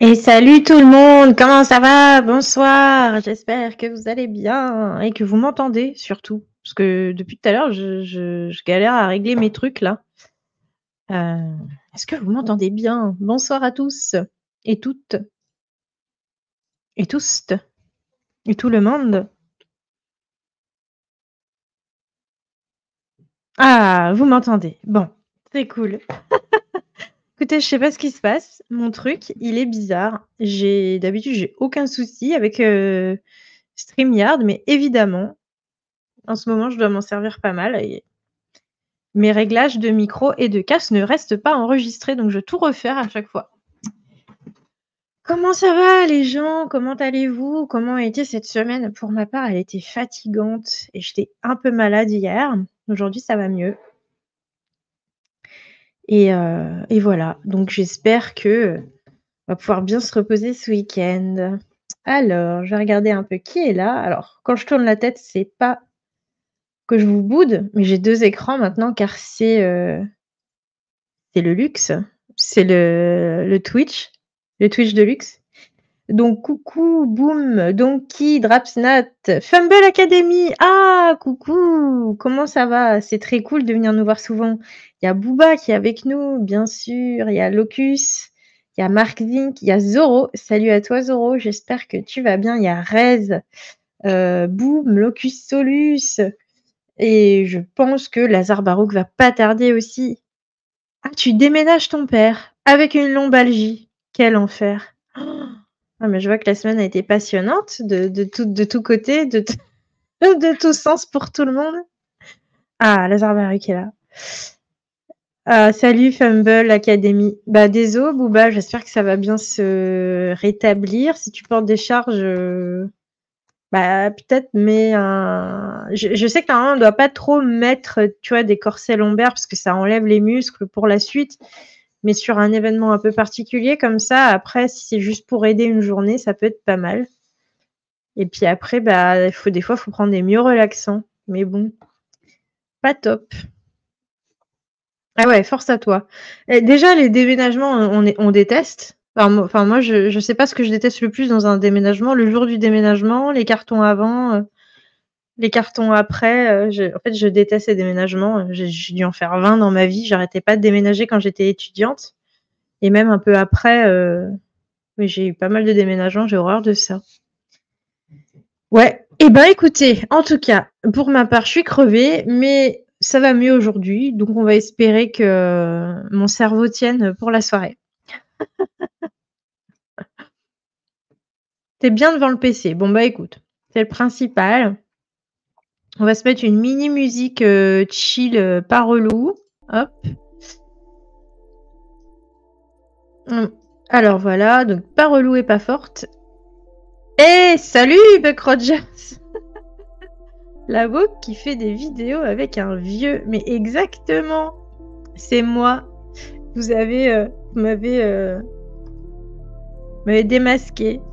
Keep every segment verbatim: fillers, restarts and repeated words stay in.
Et salut tout le monde, comment ça va? Bonsoir, j'espère que vous allez bien et que vous m'entendez surtout. Parce que depuis tout à l'heure, je, je- je galère à régler mes trucs là. Euh, Est-ce que vous m'entendez bien? Bonsoir à tous et toutes et tous et tout le monde. Ah, vous m'entendez. Bon, c'est cool. Écoutez, je sais pas ce qui se passe. Mon truc, il est bizarre. J'ai d'habitude, j'ai aucun souci avec euh, StreamYard, mais évidemment, en ce moment, je dois m'en servir pas mal. Et mes réglages de micro et de casque ne restent pas enregistrés, donc je vais tout refaire à chaque fois. Comment ça va les gens? Comment allez-vous? Comment a été cette semaine? Pour ma part, elle était fatigante et j'étais un peu malade hier. Aujourd'hui, ça va mieux. Et, euh, et voilà, donc j'espère que on va pouvoir bien se reposer ce week-end. Alors, je vais regarder un peu qui est là. Alors, quand je tourne la tête, c'est pas que je vous boude, mais j'ai deux écrans maintenant car c'est euh, c'est le luxe, c'est le, le Twitch, le Twitch de luxe. Donc coucou, Boom, Donkey, Drapsnat, Fumble Academy. Ah, coucou, comment ça va? C'est très cool de venir nous voir souvent. Il y a Booba qui est avec nous, bien sûr. Il y a Locus, il y a Mark Zink, il y a Zoro. Salut à toi Zoro, j'espère que tu vas bien. Il y a Rez, euh, Boom, Locus Solus. Et je pense que Lazare Baroque va pas tarder aussi. Ah, tu déménages ton père avec une lombalgie. Quel enfer. Oh. Ah, mais je vois que la semaine a été passionnante de, de, tout, de tout côté, de, de tout sens pour tout le monde. Ah, Lazare Baruch est là. Ah, salut Fumble Academy. Bah, désolé, Booba, j'espère que ça va bien se rétablir. Si tu portes des charges, euh, bah, peut-être, mais un... je, je sais que normalement, on ne doit pas trop mettre, tu vois, des corsets lombaires parce que ça enlève les muscles pour la suite. Mais sur un événement un peu particulier comme ça, après, si c'est juste pour aider une journée, ça peut être pas mal. Et puis après, bah, il faut, des fois, il faut prendre des mieux relaxants. Mais bon, pas top. Ah ouais, force à toi. Et déjà, les déménagements, on, est, on déteste. Enfin, moi, enfin, moi je ne sais pas ce que je déteste le plus dans un déménagement. Le jour du déménagement, les cartons avant, euh, les cartons après. Euh, je, en fait, je déteste les déménagements. J'ai dû en faire vingt dans ma vie. J'arrêtais pas de déménager quand j'étais étudiante. Et même un peu après, euh, mais j'ai eu pas mal de déménagements. J'ai horreur de ça. Ouais. Eh ben, écoutez, en tout cas, pour ma part, je suis crevée, mais ça va mieux aujourd'hui. Donc, on va espérer que mon cerveau tienne pour la soirée. T'es bien devant le P C. Bon, bah, écoute, c'est le principal. On va se mettre une mini musique euh, chill, euh, pas relou. Hop. Hum. Alors, voilà. Donc, pas relou et pas forte. Eh, salut, Buck Rogers! La woke qui fait des vidéos avec un vieux. Mais exactement, c'est moi. Vous avez, euh, vous m'avez, euh, m'avez démasqué.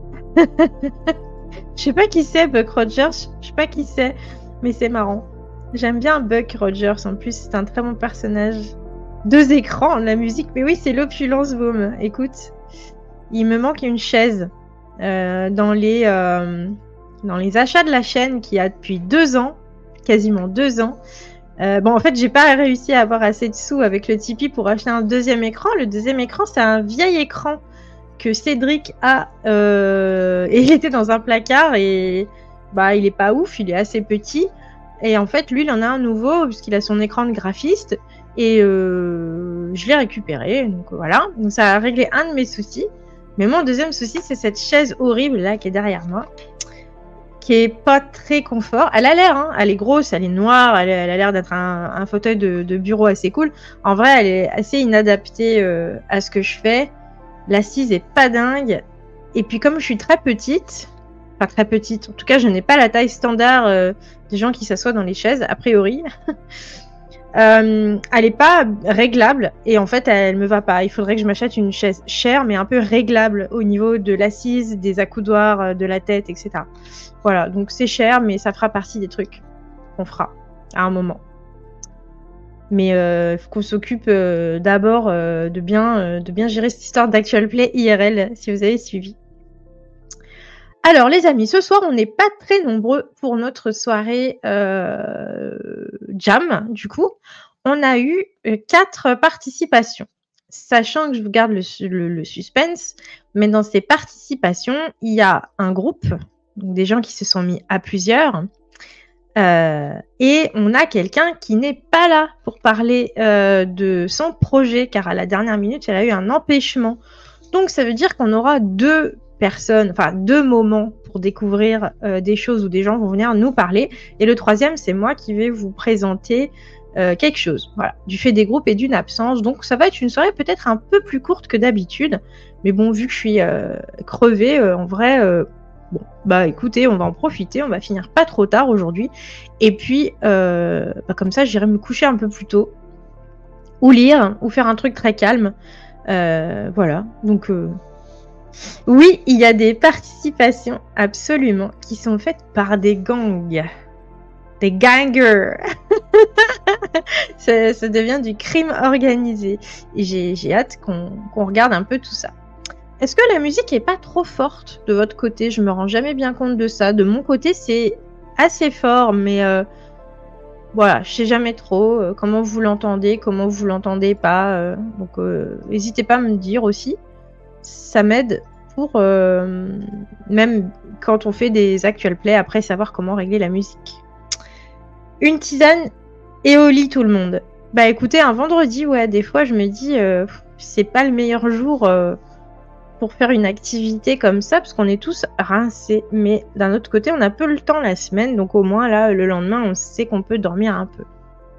Je sais pas qui c'est Buck Rogers, je sais pas qui c'est, mais c'est marrant. J'aime bien Buck Rogers, en plus c'est un très bon personnage. Deux écrans, la musique, mais oui c'est l'opulence Boom. Écoute, il me manque une chaise euh, dans les euh, dans les achats de la chaîne qui a depuis deux ans, quasiment deux ans. Euh, bon, en fait, j'ai pas réussi à avoir assez de sous avec le Tipeee pour acheter un deuxième écran. Le deuxième écran, c'est un vieil écran que Cédric a. Euh... Et il était dans un placard et bah, il est pas ouf, il est assez petit. Et en fait, lui, il en a un nouveau puisqu'il a son écran de graphiste. Et euh... je l'ai récupéré. Donc voilà. Donc ça a réglé un de mes soucis. Mais mon deuxième souci, c'est cette chaise horrible là qui est derrière moi, qui est pas très confort. Elle a l'air, hein, elle est grosse, elle est noire, elle, elle a l'air d'être un, un fauteuil de, de bureau assez cool. En vrai, elle est assez inadaptée euh, à ce que je fais. L'assise est pas dingue. Et puis comme je suis très petite, enfin très petite, en tout cas je n'ai pas la taille standard euh, des gens qui s'assoient dans les chaises, a priori. Euh, elle est pas réglable et en fait elle me va pas. Il faudrait que je m'achète une chaise chère mais un peu réglable au niveau de l'assise, des accoudoirs, de la tête, et cetera. Voilà, donc c'est cher mais ça fera partie des trucs qu'on fera à un moment. Mais il euh, faut qu'on s'occupe euh, d'abord euh, de, bien, euh, de bien gérer cette histoire d'Actual Play I R L, si vous avez suivi. Alors les amis, ce soir, on n'est pas très nombreux pour notre soirée euh, jam, du coup. On a eu euh, quatre participations. Sachant que je vous garde le, le, le suspense, mais dans ces participations, il y a un groupe, donc des gens qui se sont mis à plusieurs, euh, et on a quelqu'un qui n'est pas là pour parler euh, de son projet, car à la dernière minute, elle a eu un empêchement. Donc ça veut dire qu'on aura deux personnes, enfin deux moments pour découvrir euh, des choses où des gens vont venir nous parler. Et le troisième, c'est moi qui vais vous présenter euh, quelque chose. Voilà, du fait des groupes et d'une absence. Donc ça va être une soirée peut-être un peu plus courte que d'habitude. Mais bon, vu que je suis euh, crevée, euh, en vrai, euh, bon, bah écoutez, on va en profiter. On va finir pas trop tard aujourd'hui. Et puis, euh, bah, comme ça, j'irai me coucher un peu plus tôt. Ou lire, ou faire un truc très calme. Euh, voilà, donc euh... oui, il y a des participations absolument qui sont faites par des gangs, des gangers. ça, ça devient du crime organisé. Et j'ai hâte qu'on qu'on regarde un peu tout ça. Est-ce que la musique est pas trop forte de votre côté? Je me rends jamais bien compte de ça. De mon côté, c'est assez fort, mais euh, voilà, je sais jamais trop euh, comment vous l'entendez, comment vous l'entendez pas. Euh, donc, n'hésitez euh, pas à me dire aussi. Ça m'aide pour euh, même quand on fait des actual play, après savoir comment régler la musique. Une tisane et au lit tout le monde. Bah écoutez, un vendredi, ouais, des fois je me dis euh, c'est pas le meilleur jour euh, pour faire une activité comme ça parce qu'on est tous rincés. Mais d'un autre côté, on a peu le temps la semaine, donc au moins là, le lendemain, on sait qu'on peut dormir un peu.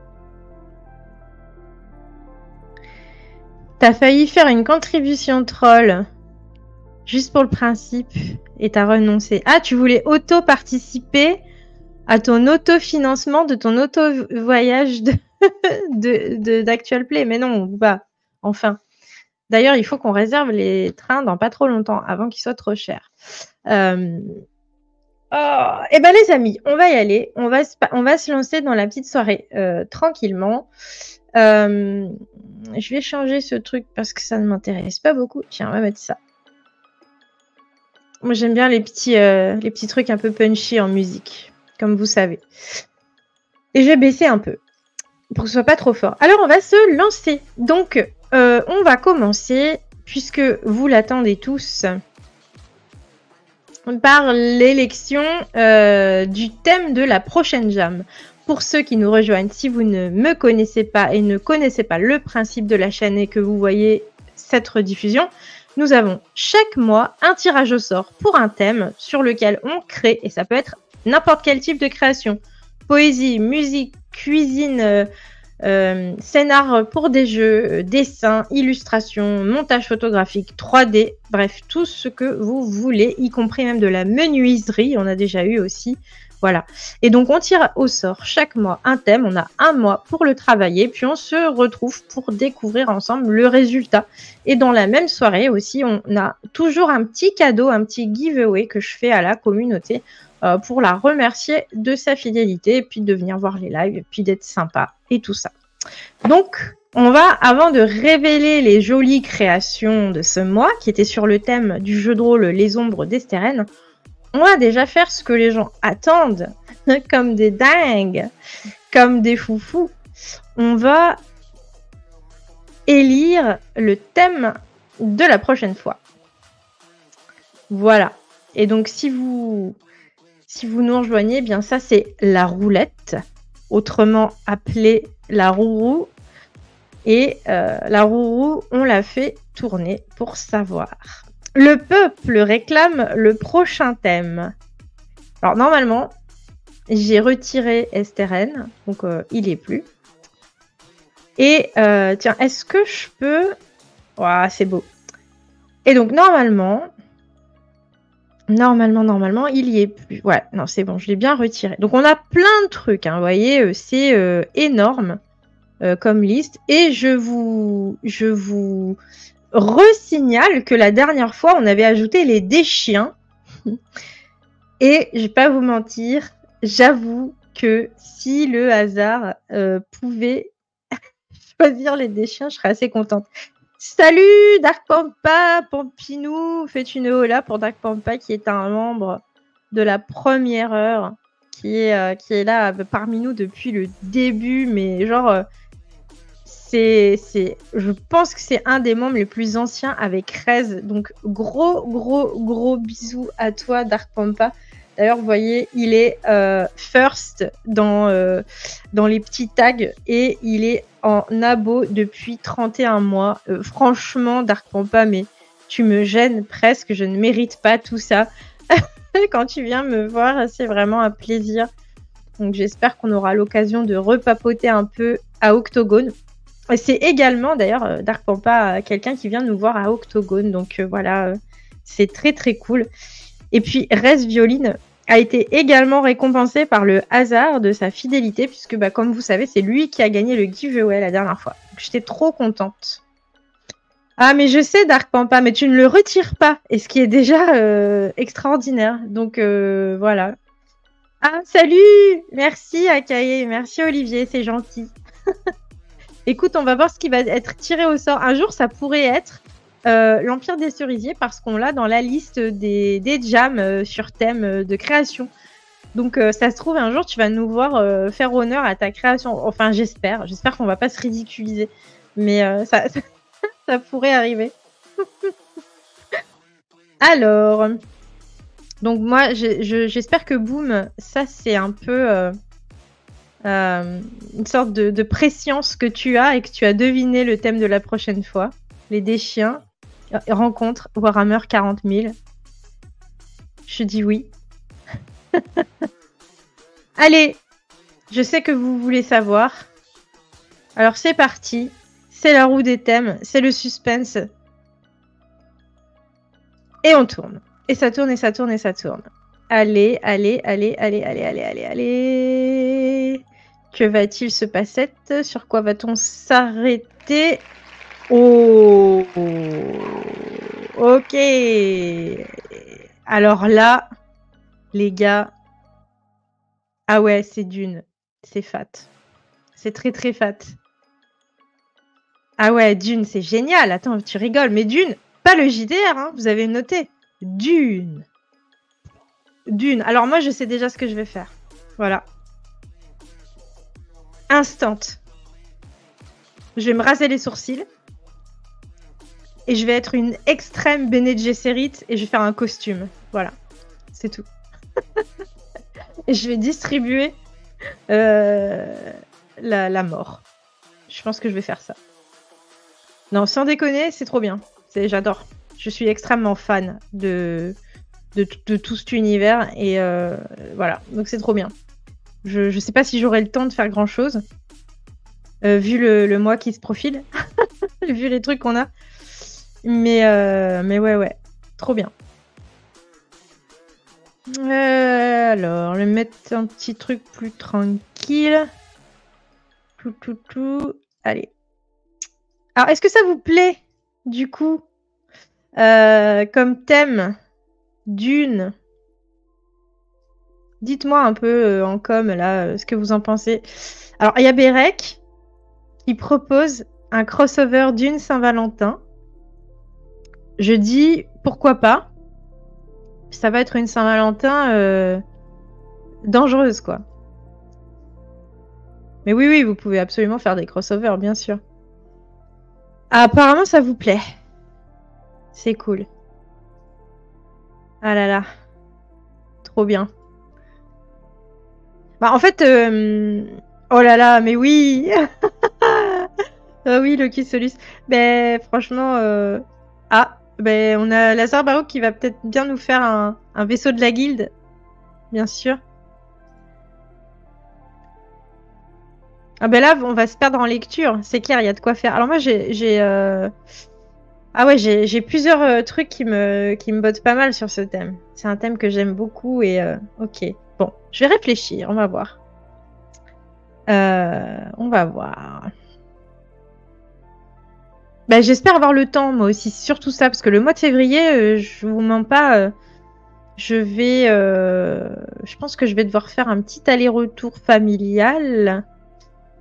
T'as failli faire une contribution troll juste pour le principe et t'as renoncé. Ah, tu voulais auto-participer à ton autofinancement de ton auto-voyage de, de, de, d'Actual Play. Mais non, bah, enfin. D'ailleurs, il faut qu'on réserve les trains dans pas trop longtemps, avant qu'ils soient trop chers. Euh... Oh, eh ben les amis, on va y aller. On va, se, on va se lancer dans la petite soirée euh, tranquillement. Euh, je vais changer ce truc parce que ça ne m'intéresse pas beaucoup. Tiens, on va mettre ça. Moi, j'aime bien les petits, euh, les petits trucs un peu punchy en musique, comme vous savez. Et je vais baisser un peu, pour que ce soit pas trop fort. Alors, on va se lancer. Donc, euh, on va commencer, puisque vous l'attendez tous, par l'élection euh, du thème de la prochaine jam. Pour ceux qui nous rejoignent, si vous ne me connaissez pas et ne connaissez pas le principe de la chaîne et que vous voyez cette rediffusion, nous avons chaque mois un tirage au sort pour un thème sur lequel on crée, et ça peut être n'importe quel type de création. Poésie, musique, cuisine, euh, euh, scénar pour des jeux, euh, dessin, illustration, montage photographique, trois D, bref, tout ce que vous voulez, y compris même de la menuiserie, on a déjà eu aussi. Voilà. Et donc, on tire au sort chaque mois un thème. On a un mois pour le travailler. Puis, on se retrouve pour découvrir ensemble le résultat. Et dans la même soirée aussi, on a toujours un petit cadeau, un petit giveaway que je fais à la communauté euh, pour la remercier de sa fidélité et puis de venir voir les lives et puis d'être sympa et tout ça. Donc, on va, avant de révéler les jolies créations de ce mois, qui étaient sur le thème du jeu de rôle Les Ombres d'Estérène, on va déjà faire ce que les gens attendent, comme des dingues, comme des foufous. On va élire le thème de la prochaine fois. Voilà. Et donc, si vous, si vous nous rejoignez, eh bien ça, c'est la roulette, autrement appelée la roue. Et euh, la roue, on la fait tourner pour savoir. Le peuple réclame le prochain thème. Alors, normalement, j'ai retiré Estérène, donc euh, il est plus. Et, euh, tiens, est-ce que je peux... Ouah, c'est beau. Et donc, normalement... Normalement, normalement, il y est plus. Ouais, non, c'est bon, je l'ai bien retiré. Donc, on a plein de trucs, hein, vous voyez, euh, c'est euh, énorme euh, comme liste. Et je vous... Je vous... resignale que la dernière fois, on avait ajouté les déchiens. Et je vais pas vous mentir, j'avoue que si le hasard euh, pouvait choisir les déchiens, je serais assez contente. Salut Dark Pampa, Pampinou, faites une hola pour Dark Pampa qui est un membre de la première heure, qui est, euh, qui est là euh, parmi nous depuis le début, mais genre, euh, c'est, c'est, je pense que c'est un des membres les plus anciens avec Rez, donc gros, gros, gros bisous à toi Dark Pampa. D'ailleurs, vous voyez, il est euh, first dans, euh, dans les petits tags et il est en abo depuis trente et un mois. Euh, franchement, Dark Pampa, mais tu me gênes presque. Je ne mérite pas tout ça. Quand tu viens me voir, c'est vraiment un plaisir. Donc, j'espère qu'on aura l'occasion de repapoter un peu à Octogone. Et c'est également, d'ailleurs, Dark Pampa, quelqu'un qui vient nous voir à Octogone. Donc, euh, voilà, euh, c'est très, très cool. Et puis, Rez Violine a été également récompensé par le hasard de sa fidélité, puisque, bah, comme vous savez, c'est lui qui a gagné le giveaway la dernière fois. Donc, j'étais trop contente. Ah, mais je sais, Dark Pampa, mais tu ne le retires pas, et ce qui est déjà euh, extraordinaire. Donc, euh, voilà. Ah, salut! Merci, Akaye. Merci, Olivier, c'est gentil. Écoute, on va voir ce qui va être tiré au sort. Un jour, ça pourrait être Euh, l'Empire des Cerisiers parce qu'on l'a dans la liste des, des jams euh, sur thème euh, de création. Donc euh, ça se trouve un jour tu vas nous voir euh, faire honneur à ta création. Enfin j'espère, j'espère qu'on va pas se ridiculiser, mais euh, ça, ça, ça pourrait arriver. Alors, donc moi j'espère que Boom, ça c'est un peu euh, euh, une sorte de, de préscience que tu as et que tu as deviné le thème de la prochaine fois. Les déchiens. Rencontre Warhammer quarante mille. Je dis oui. Allez, je sais que vous voulez savoir. Alors c'est parti. C'est la roue des thèmes. C'est le suspense. Et on tourne. Et ça tourne, et ça tourne, et ça tourne. Allez, allez, allez, allez, allez, allez, allez, allez. Que va-t-il se passer? Sur quoi va-t-on s'arrêter? Oh, ok. Alors là, les gars, ah ouais, c'est Dune, c'est fat, c'est très très fat. Ah ouais, Dune, c'est génial. Attends, tu rigoles, mais Dune, pas le J D R, hein, vous avez noté. Dune, Dune. Alors moi, je sais déjà ce que je vais faire. Voilà. Instant. Je vais me raser les sourcils. Et je vais être une extrême Bene Gesserit et je vais faire un costume. Voilà, c'est tout. Et je vais distribuer euh, la, la mort. Je pense que je vais faire ça. Non, sans déconner, c'est trop bien. J'adore. Je suis extrêmement fan de, de, de tout cet univers. Et euh, voilà, donc c'est trop bien. Je ne sais pas si j'aurai le temps de faire grand-chose. Euh, vu le, le mois qui se profile. Vu les trucs qu'on a. Mais, euh, mais ouais, ouais. Trop bien. Euh, alors, le mettre un petit truc plus tranquille. Tout, tout, tout. Allez. Alors, est-ce que ça vous plaît, du coup, euh, comme thème, Dune? Dites-moi un peu euh, en com, là, euh, ce que vous en pensez. Alors, il y a Bérec qui propose un crossover Dune Saint-Valentin. Je dis pourquoi pas. Ça va être une Saint-Valentin euh, dangereuse, quoi. Mais oui, oui, vous pouvez absolument faire des crossovers, bien sûr. Ah, apparemment, ça vous plaît. C'est cool. Ah là là. Trop bien. Bah, en fait... Euh... Oh là là, mais oui. Ah oui, Loki Solus. Ben, franchement... Euh... Ah, ben, on a Lazare Baroque qui va peut-être bien nous faire un, un vaisseau de la guilde. Bien sûr. Ah ben là, on va se perdre en lecture. C'est clair, il y a de quoi faire. Alors moi, j'ai... Euh... Ah ouais, j'ai plusieurs euh, trucs qui me, qui me bottent pas mal sur ce thème. C'est un thème que j'aime beaucoup et... Euh... Ok. Bon, je vais réfléchir, on va voir. Euh... On va voir. Bah, j'espère avoir le temps, moi aussi, surtout ça, parce que le mois de février, euh, je vous mens pas, euh, je vais... Euh... Je pense que je vais devoir faire un petit aller-retour familial.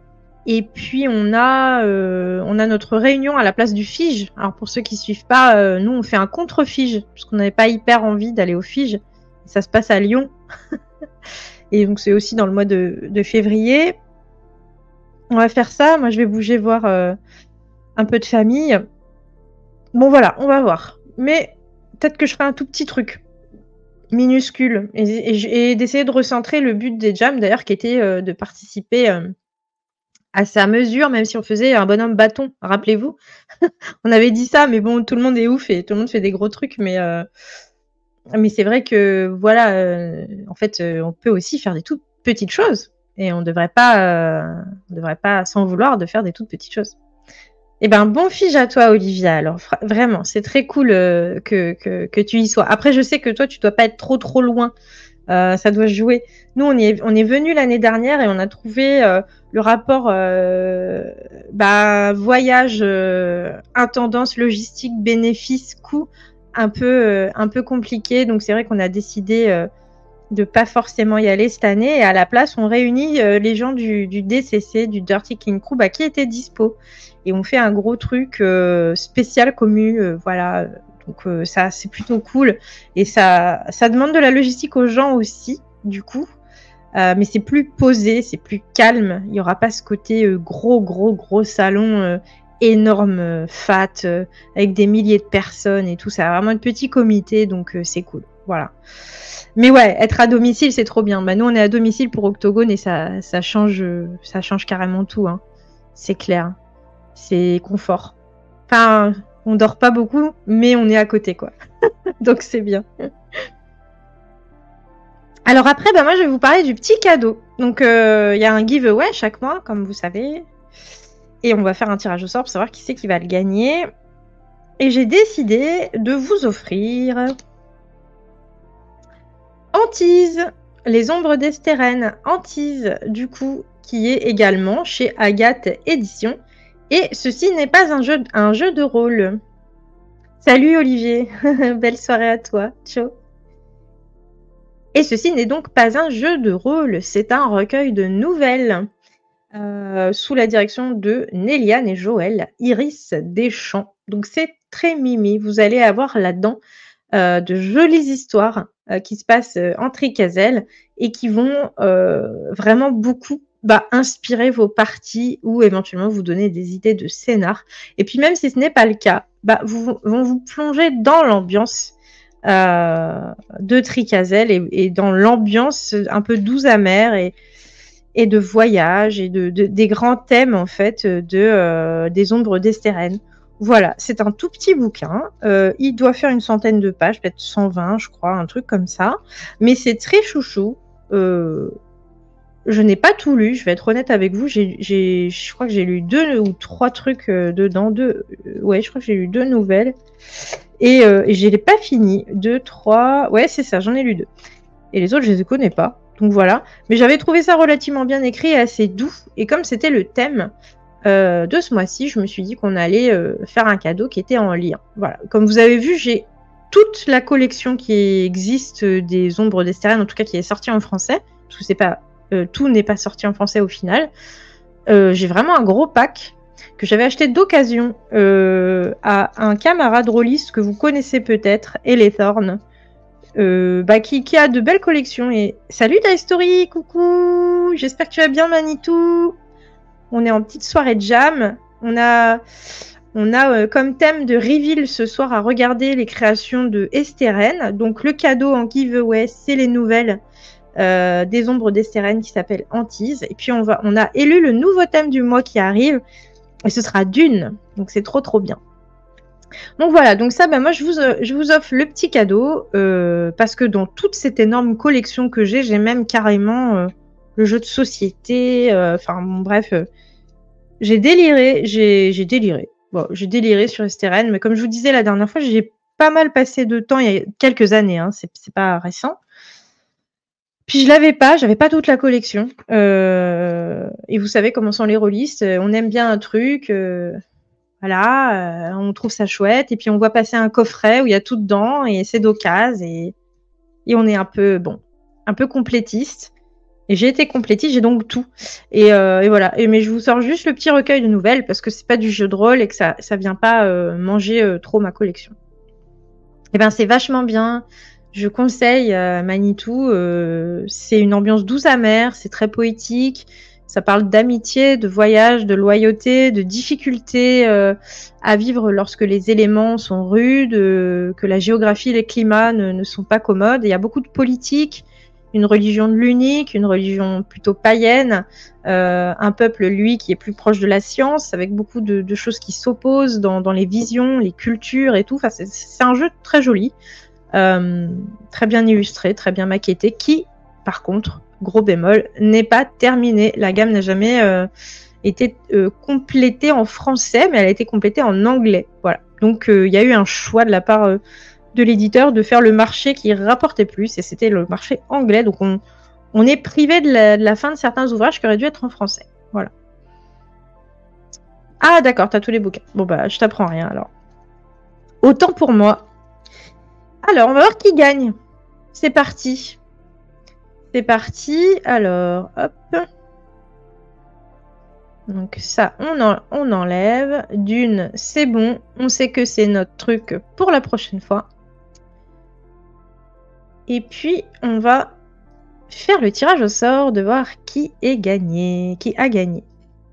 Et puis on a, euh, on a notre réunion à la place du Fige. Alors pour ceux qui suivent pas, euh, nous on fait un contre-Fige, parce qu'on n'avait pas hyper envie d'aller au Fige. Ça se passe à Lyon. Et donc c'est aussi dans le mois de, de février. On va faire ça. Moi je vais bouger voir euh, un peu de famille. Bon voilà, on va voir. Mais peut-être que je ferai un tout petit truc. Minuscule. Et, et, et d'essayer de recentrer le but des jams, d'ailleurs, qui était euh, de participer... Euh, à sa mesure, même si on faisait un bonhomme bâton, rappelez-vous. On avait dit ça, mais bon, tout le monde est ouf et tout le monde fait des gros trucs, mais euh, mais c'est vrai que voilà, euh, en fait, euh, on peut aussi faire des toutes petites choses et on devrait pas, euh, on devrait pas s'en vouloir de faire des toutes petites choses. Eh ben, bon Fige à toi, Olivia. Alors vraiment, c'est très cool euh, que, que que tu y sois. Après, je sais que toi, tu dois pas être trop trop loin. Euh, ça doit se jouer. Nous, on est, on est venu l'année dernière et on a trouvé euh, le rapport euh, bah, voyage, euh, intendance, logistique, bénéfice, coût un peu, euh, un peu compliqué. Donc, c'est vrai qu'on a décidé euh, de pas forcément y aller cette année. Et à la place, on réunit euh, les gens du, du D C C, du Dirty King Crew, bah, qui étaient dispo. Et on fait un gros truc euh, spécial commu, euh, voilà. Donc euh, ça, c'est plutôt cool. Et ça, ça demande de la logistique aux gens aussi, du coup. Euh, mais c'est plus posé, c'est plus calme. Il n'y aura pas ce côté euh, gros, gros, gros salon euh, énorme, euh, fat, euh, avec des milliers de personnes et tout. Ça a vraiment un petit comité, donc euh, c'est cool. Voilà. Mais ouais, être à domicile, c'est trop bien. Bah, nous, on est à domicile pour Octogone et ça, ça, change, ça change carrément tout. Hein. C'est clair. C'est confort. Enfin, on dort pas beaucoup, mais on est à côté, quoi. Donc c'est bien. Alors après, bah, moi, je vais vous parler du petit cadeau. Donc, il euh, y a un giveaway chaque mois, comme vous savez. Et on va faire un tirage au sort pour savoir qui c'est qui va le gagner. Et j'ai décidé de vous offrir... Antise, les ombres d'Estérène. Antise, du coup, qui est également chez Agathe Éditions. Et ceci n'est pas un jeu, un jeu de rôle. Salut Olivier, belle soirée à toi, ciao. Et ceci n'est donc pas un jeu de rôle, c'est un recueil de nouvelles euh, sous la direction de Néliane et Joël, Iris Deschamps. Donc c'est très mimi, vous allez avoir là-dedans euh, de jolies histoires euh, qui se passent euh, en tricazelle et qui vont euh, vraiment beaucoup bah, inspirer vos parties ou éventuellement vous donner des idées de scénar. Et puis même si ce n'est pas le cas, bah, vous vont vous plonger dans l'ambiance euh, de Tricazelle et, et dans l'ambiance un peu douce amère et, et de voyage et de, de, des grands thèmes en fait de, euh, des ombres d'Estérène. Voilà, c'est un tout petit bouquin. Euh, il doit faire une centaine de pages, peut-être cent vingt, je crois, un truc comme ça. Mais c'est très chouchou. Euh, je n'ai pas tout lu, je vais être honnête avec vous. J'ai, j'ai, je crois que j'ai lu deux ou trois trucs euh, dedans. Deux, euh, ouais, je crois que j'ai lu deux nouvelles. Et, euh, et je l'ai pas fini. Deux, trois. Ouais, c'est ça, j'en ai lu deux. Et les autres, je les connais pas. Donc voilà. Mais j'avais trouvé ça relativement bien écrit et assez doux. Et comme c'était le thème euh, de ce mois-ci, je me suis dit qu'on allait euh, faire un cadeau qui était en lien. Voilà. Comme vous avez vu, j'ai toute la collection qui existe des ombres d'Estérène, en tout cas qui est sortie en français. Parce que c'est pas, euh, tout n'est pas sorti en français au final. Euh, j'ai vraiment un gros pack que j'avais acheté d'occasion euh, à un camarade rôliste que vous connaissez peut-être, Elethorn. Euh, bah, qui, qui a de belles collections. Et salut Dice Story, coucou, j'espère que tu vas bien Manitou. On est en petite soirée de jam. On a, on a euh, comme thème de reveal ce soir à regarder les créations de Estérène. Donc le cadeau en giveaway, c'est les nouvelles euh, des ombres d'Estérène qui s'appelle Antise. Et puis on, va, on a élu le nouveau thème du mois qui arrive. Et ce sera Dune. Donc c'est trop trop bien. Donc voilà, donc ça, bah, moi je vous, euh, je vous offre le petit cadeau euh, parce que dans toute cette énorme collection que j'ai, j'ai même carrément euh, le jeu de société, enfin euh, bon, bref, euh, j'ai déliré, j'ai, j'ai déliré. Bon, j'ai déliré sur Estérène, mais comme je vous disais la dernière fois, j'ai pas mal passé de temps, il y a quelques années, hein, c'est, c'est pas récent. Puis je l'avais pas, j'avais pas toute la collection. Euh, et vous savez comment sont les rôlistes, on aime bien un truc... Euh, Voilà, euh, on trouve ça chouette. Et puis, on voit passer un coffret où il y a tout dedans et c'est d'occasion. Et, et on est un peu, bon, un peu complétiste. Et j'ai été complétiste, j'ai donc tout. Et, euh, et voilà. Et, mais je vous sors juste le petit recueil de nouvelles parce que c'est pas du jeu de rôle et que ça, ça vient pas euh, manger euh, trop ma collection. Et ben c'est vachement bien. Je conseille euh, Manitou. Euh, c'est une ambiance douce amère, c'est très poétique. Ça parle d'amitié, de voyage, de loyauté, de difficultés euh, à vivre lorsque les éléments sont rudes, euh, que la géographie et les climats ne, ne sont pas commodes. Et il y a beaucoup de politique, une religion de l'unique, une religion plutôt païenne, euh, un peuple, lui, qui est plus proche de la science, avec beaucoup de, de choses qui s'opposent dans, dans les visions, les cultures et tout. Enfin, c'est, c'est un jeu très joli, euh, très bien illustré, très bien maquetté, qui, par contre, gros bémol, n'est pas terminé. La gamme n'a jamais euh, été euh, complétée en français, mais elle a été complétée en anglais. Voilà. Donc, il euh, y a eu un choix de la part euh, de l'éditeur de faire le marché qui rapportait plus, et c'était le marché anglais. Donc, on, on est privé de la, de la fin de certains ouvrages qui auraient dû être en français. Voilà. Ah, d'accord, t'as tous les bouquins. Bon, bah, je t'apprends rien, alors. Autant pour moi. Alors, on va voir qui gagne. C'est parti. C'est parti. Alors, hop. Donc ça, on, en, on enlève. D'une, c'est bon. On sait que c'est notre truc pour la prochaine fois. Et puis, on va faire le tirage au sort de voir qui est gagné, qui a gagné.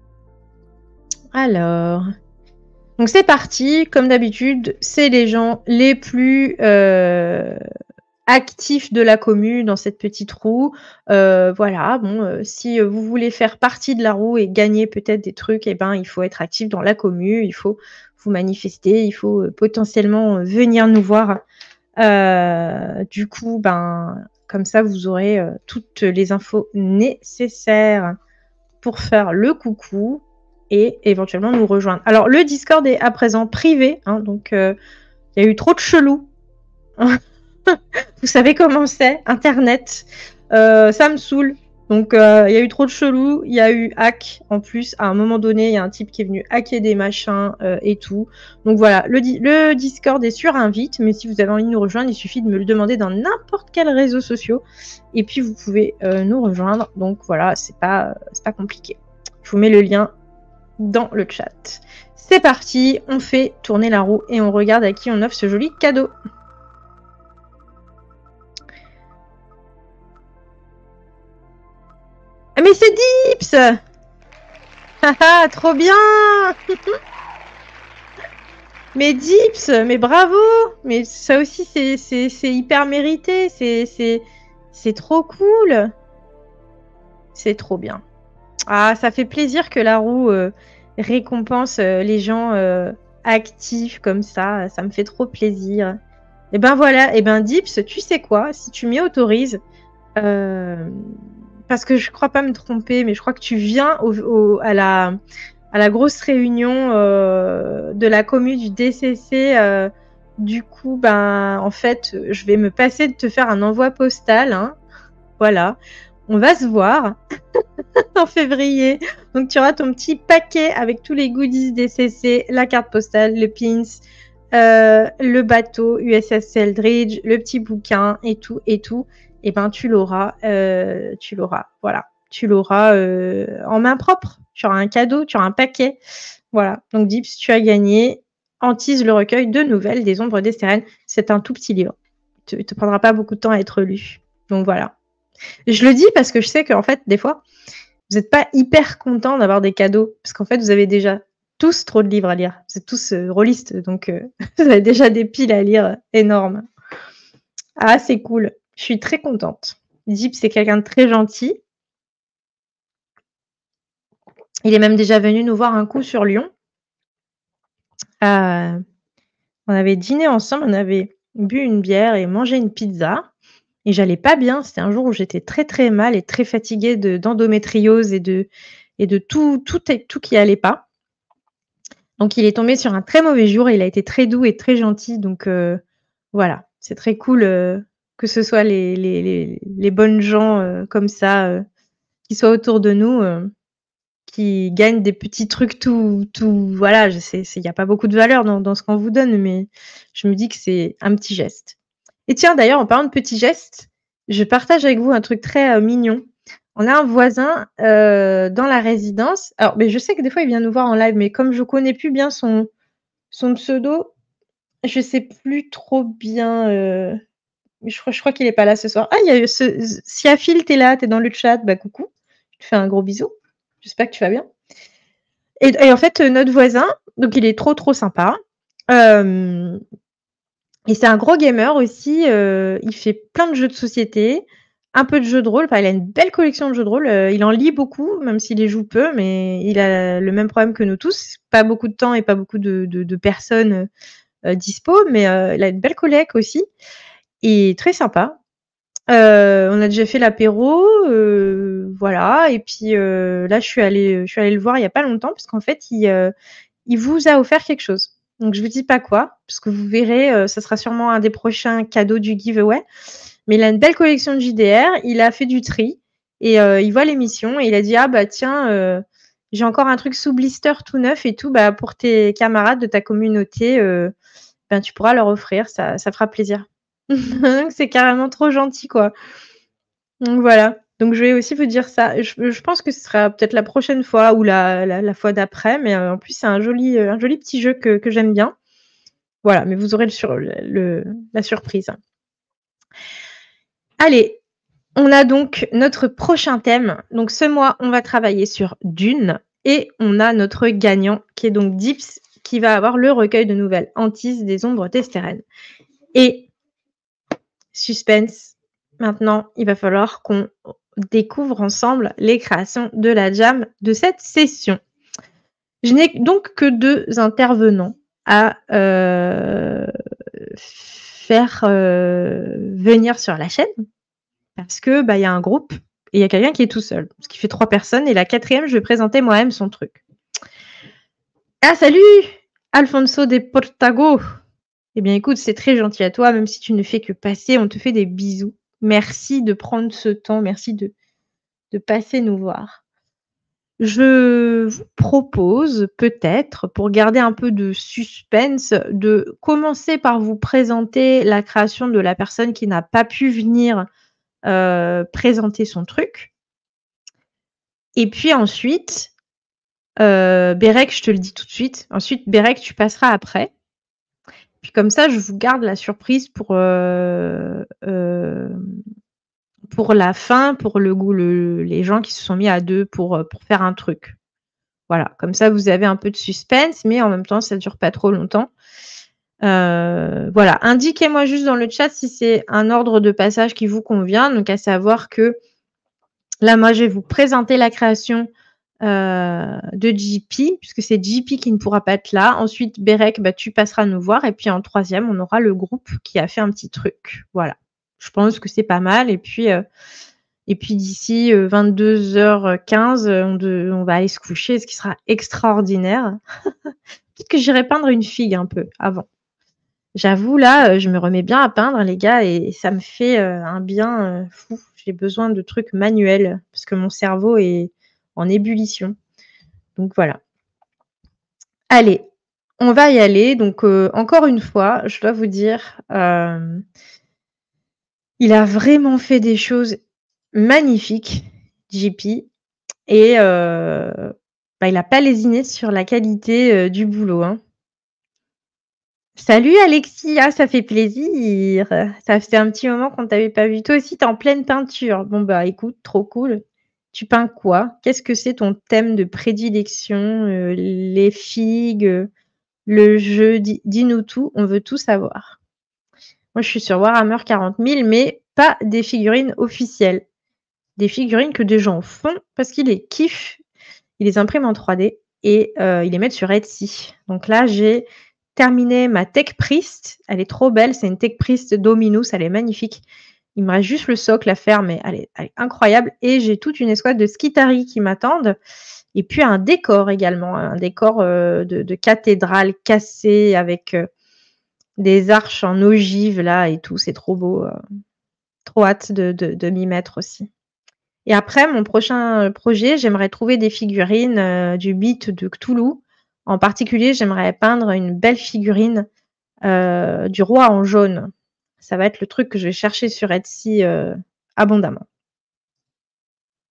Alors, donc c'est parti. Comme d'habitude, c'est les gens les plus euh, actifs de la commu dans cette petite roue. Euh, voilà, bon, euh, si vous voulez faire partie de la roue et gagner peut-être des trucs, eh ben, il faut être actif dans la commu, il faut vous manifester, il faut euh, potentiellement euh, venir nous voir. Euh, du coup, ben, comme ça, vous aurez euh, toutes les infos nécessaires pour faire le coucou et éventuellement nous rejoindre. Alors, le Discord est à présent privé, hein, donc il euh, y a eu trop de chelous. Vous savez comment c'est, Internet. Euh, ça me saoule. Donc, il euh, y a eu trop de chelous. Il y a eu hack en plus. À un moment donné, il y a un type qui est venu hacker des machins euh, et tout. Donc voilà, le, le Discord est sur invite. Mais si vous avez envie de nous rejoindre, il suffit de me le demander dans n'importe quel réseau social. Et puis, vous pouvez euh, nous rejoindre. Donc voilà, c'est pas, c'est pas compliqué. Je vous mets le lien dans le chat. C'est parti, on fait tourner la roue et on regarde à qui on offre ce joli cadeau. Mais c'est Dips. Haha, trop bien. Mais Dips, mais bravo. Mais ça aussi, c'est hyper mérité. C'est trop cool. C'est trop bien. Ah, ça fait plaisir que la roue euh, récompense euh, les gens euh, actifs comme ça. Ça me fait trop plaisir. Et ben voilà, et ben Dips, tu sais quoi? Si tu m'y autorises... Euh... parce que je crois pas me tromper, mais je crois que tu viens au, au, à, la, à la grosse réunion euh, de la commune du D C C. Euh, du coup, ben, en fait, je vais me passer de te faire un envoi postal. Hein. Voilà. On va se voir en février. Donc, tu auras ton petit paquet avec tous les goodies D C C, la carte postale, le pins, euh, le bateau U S S Eldridge, le petit bouquin et tout, et tout. Et ben tu l'auras, euh, tu l'auras, voilà, tu l'auras euh, en main propre. Tu auras un cadeau, tu auras un paquet, voilà. Donc Dips, tu as gagné Antise, le recueil de nouvelles des ombres d'Estérène. C'est un tout petit livre, il ne te prendra pas beaucoup de temps à être lu. Donc voilà. Je le dis parce que je sais qu'en fait, des fois, vous n'êtes pas hyper content d'avoir des cadeaux, parce qu'en fait, vous avez déjà tous trop de livres à lire. Vous êtes tous euh, rôlistes, donc euh, vous avez déjà des piles à lire énormes. Ah, c'est cool. Je suis très contente. Dips, c'est quelqu'un de très gentil. Il est même déjà venu nous voir un coup sur Lyon. Euh, on avait dîné ensemble, on avait bu une bière et mangé une pizza. Et j'allais pas bien. C'était un jour où j'étais très très mal et très fatiguée d'endométriose et de, et de tout, tout, tout qui allait pas. Donc il est tombé sur un très mauvais jour et il a été très doux et très gentil. Donc euh, voilà, c'est très cool euh, que ce soit les, les, les, les bonnes gens euh, comme ça euh, qui soient autour de nous, euh, qui gagnent des petits trucs tout, tout voilà, il n'y a pas beaucoup de valeur dans, dans ce qu'on vous donne, mais je me dis que c'est un petit geste. Et tiens, d'ailleurs, en parlant de petits gestes, je partage avec vous un truc très euh, mignon. On a un voisin, heu, dans la résidence. Alors, mais je sais que des fois, il vient nous voir en live, mais comme je connais plus bien son son pseudo, je sais plus trop bien, heu, je crois je crois qu'il est pas là ce soir. Ah, il y a ce z Siafil, tu es là, tu es dans le chat, bah, coucou, je te fais un gros bisou. J'espère que tu vas bien. Et d et en fait, heu, notre voisin, donc il est trop, trop sympa, hem et c'est un gros gamer aussi, heu, il fait plein de jeux de société, un peu de jeux de rôle, enfin il a une belle collection de jeux de rôle, heu, il en lit beaucoup, même s'il les joue peu, mais il a le même problème que nous tous, pas beaucoup de temps et pas beaucoup de de de personnes, heu heu, dispo, mais heu, il a une belle collègue aussi et très sympa. Heu, on a déjà fait l'apéro, heu, voilà et puis, heu, là je suis allée, heu, je suis allée le voir il y a pas longtemps parce qu'en fait il, heu, il vous a offert quelque chose. Donc je vous dis pas quoi, parce que vous verrez, heu, ça sera sûrement un des prochains cadeaux du giveaway. Mais il a une belle collection de J D R, il a fait du tri et heu, il voit l'émission et il a dit: «Ah bah tiens, heu, j'ai encore un truc sous blister tout neuf et tout, bah pour tes camarades de ta communauté, heu, ben tu pourras leur offrir, ça ça fera plaisir». Donc c'est carrément trop gentil, quoi. Donc voilà, donc je vais aussi vous dire ça. Je je pense que ce sera peut-être la prochaine fois ou la la la fois d'après, mais heu, en plus c'est un joli, heu, un joli petit jeu que que j'aime bien. Voilà, mais vous aurez le sur le le la surprise. Allez, on a donc notre prochain thème. Donc ce mois, on va travailler sur Dune et on a notre gagnant qui est donc Dips, qui va avoir le recueil de nouvelles Antise des ombres d'Estérène et suspense, maintenant, il va falloir qu'on découvre ensemble les créations de la jam de cette session. Je n'ai donc que deux intervenants à, heu, faire, heu, venir sur la chaîne parce que, bah, il y a un groupe et il y a quelqu'un qui est tout seul, ce qui fait trois personnes et la quatrième, je vais présenter moi-même son truc. Ah salut! Alfonso de Portago! Eh bien écoute, c'est très gentil à toi, même si tu ne fais que passer, on te fait des bisous. Merci de prendre ce temps, merci de de passer nous voir. Je vous propose peut-être, pour garder un peu de suspense, de commencer par vous présenter la création de la personne qui n'a pas pu venir, heu, présenter son truc. Et puis ensuite, heu, Bérec, je te le dis tout de suite, ensuite Bérec, tu passeras après. Puis comme ça, je vous garde la surprise pour, heu, hem, pour la fin, pour le goût le les gens qui se sont mis à deux pour, heu, pour faire un truc. Voilà, comme ça vous avez un peu de suspense, mais en même temps ça dure pas trop longtemps. Heu, voilà, indiquez-moi juste dans le chat si c'est un ordre de passage qui vous convient. Donc à savoir que là, moi, je vais vous présenter la création, heu, de J P, puisque c'est J P qui ne pourra pas être là. Ensuite, Bérec, bah, tu passeras nous voir et puis en troisième, on aura le groupe qui a fait un petit truc. Voilà. Je pense que c'est pas mal et puis, heu et puis d'ici, heu, vingt-deux heures quinze, heu, on de on va aller se coucher, ce qui sera extraordinaire. Peut-être que j'irai peindre une figue un peu avant. J'avoue là, heu, je me remets bien à peindre les gars et ça me fait, heu, un bien, heu, fou. J'ai besoin de trucs manuels parce que mon cerveau est en ébullition. Donc voilà. Allez, on va y aller. Donc, heu, encore une fois, je dois vous dire, hem il a vraiment fait des choses magnifiques, J P et heu, bah, il a pas lésiné sur la qualité, heu, du boulot, hein. Salut Alexis, ah ça fait plaisir. Ça faisait un petit moment qu'on t'avait pas vu. Toi aussi, tu es en pleine peinture. Bon bah écoute, trop cool. Tu peins quoi? Qu'est-ce que c'est ton thème de prédilection? Heu, les figues, heu, le jeu? Dis dis-nous tout, on veut tout savoir. Moi, je suis sur Warhammer quarante mille, mais pas des figurines officielles. Des figurines que des gens font parce qu'ils les kiffent, ils les impriment en trois D et heu, ils les mettent sur Etsy. Donc là, j'ai terminé ma Tech Priest, elle est trop belle, c'est une Tech Priest Dominus, elle est magnifique. Il me reste juste le socle à faire, mais elle est elle est incroyable et j'ai toute une escouade de Skitarii qui m'attendent et puis un décor également, un décor, heu, de de cathédrale cassée avec, heu, des arches en ogive là et tout, c'est trop beau, heu, trop hâte de de de m'y mettre aussi. Et après mon prochain, heu, projet, j'aimerais trouver des figurines, heu, du mythe de Cthulhu. En particulier, j'aimerais peindre une belle figurine, heu, du roi en jaune. Ça va être le truc que je vais chercher sur Etsy, heu, abondamment.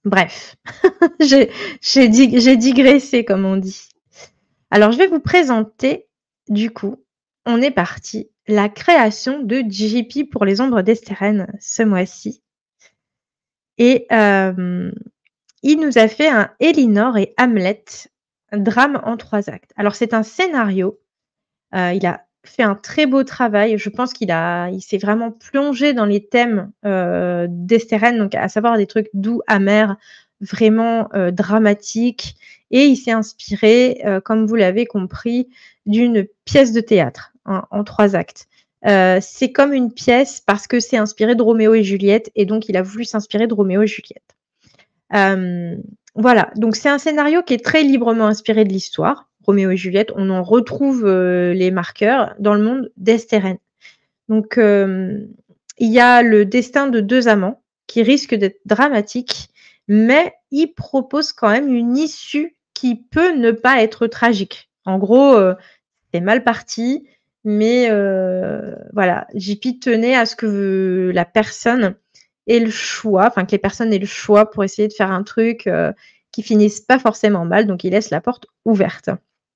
Bref, j'ai j'ai dig j'ai digressé comme on dit. Alors je vais vous présenter, du coup, on est parti, la création de J P pour les ombres d'Estérène ce mois-ci. Et hem, il nous a fait un Elinor et Hamlet, drame en trois actes. Alors c'est un scénario, heu, il a fait un très beau travail. Je pense qu'il a il s'est vraiment plongé dans les thèmes, heu, d'Estérène, donc à savoir des trucs doux, amers, vraiment, heu, dramatiques et il s'est inspiré, heu, comme vous l'avez compris, d'une pièce de théâtre en en trois actes. Heu, c'est comme une pièce parce que c'est inspiré de Roméo et Juliette et donc il a voulu s'inspirer de Roméo et Juliette. Hem, voilà, donc c'est un scénario qui est très librement inspiré de l'histoire, Roméo et Juliette. On en retrouve, heu, les marqueurs dans le monde d'Estérène. Donc hem, il y a le destin de deux amants qui risque d'être dramatique, mais il propose quand même une issue qui peut ne pas être tragique. En gros, heu, c'est mal parti, mais heu, voilà, J P tenait à ce que la personne ait le choix, enfin que les personnes aient le choix pour essayer de faire un truc, heu, qui finisse pas forcément mal, donc il laisse la porte ouverte.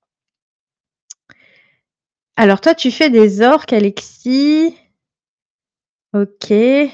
Alors toi, tu fais des orques, Alexis? OK.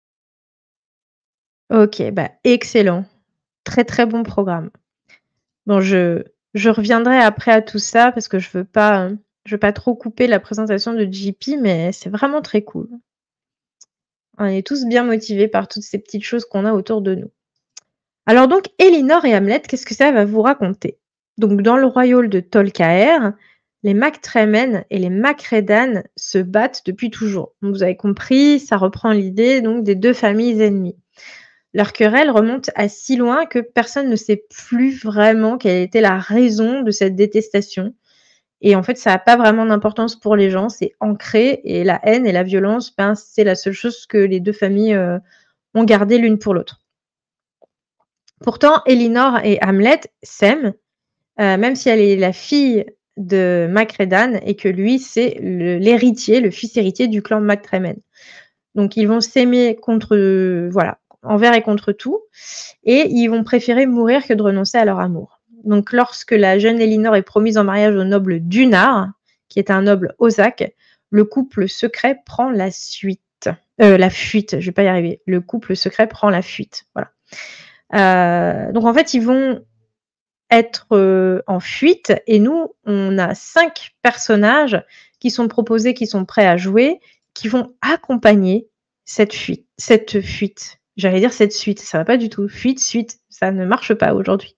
OK, bah, excellent. Très, très bon programme. Bon, je je reviendrai après à tout ça parce que je veux pas, heu, je veux pas trop couper la présentation de J P, mais c'est vraiment très cool. On est tous bien motivés par toutes ces petites choses qu'on a autour de nous. Alors donc, Elinor et Hamlet, qu'est-ce que ça va vous raconter? Donc, dans le royaume de Tolkaër, les MacTrémen et les Macrédan se battent depuis toujours. Vous avez compris, ça reprend l'idée donc des deux familles ennemies. Leur querelle remonte à si loin que personne ne sait plus vraiment quelle était la raison de cette détestation. Et en fait, ça a pas vraiment d'importance pour les gens, c'est ancré et la haine et la violence, ben, c'est la seule chose que les deux familles, heu, ont gardé l'une pour l'autre. Pourtant, Elinor et Hamlet s'aiment, heu, même si elle est la fille de Macrédan et que lui, c'est le l'héritier, le fils héritier du clan MacTrémen. Donc ils vont s'aimer contre, heu, voilà, envers et contre tout et ils vont préférer mourir que de renoncer à leur amour. Donc lorsque la jeune Elinor est promise en mariage au noble Dunar, qui est un noble Osak, le couple secret prend la suite. Heu, la fuite, je vais pas y arriver. Le couple secret prend la fuite, voilà. Heu, donc en fait, ils vont être, heu, en fuite et nous, on a cinq personnages qui sont proposés, qui sont prêts à jouer, qui vont accompagner cette fuite cette fuite. J'allais dire cette suite, ça va pas du tout. Fuite, suite, ça ne marche pas aujourd'hui.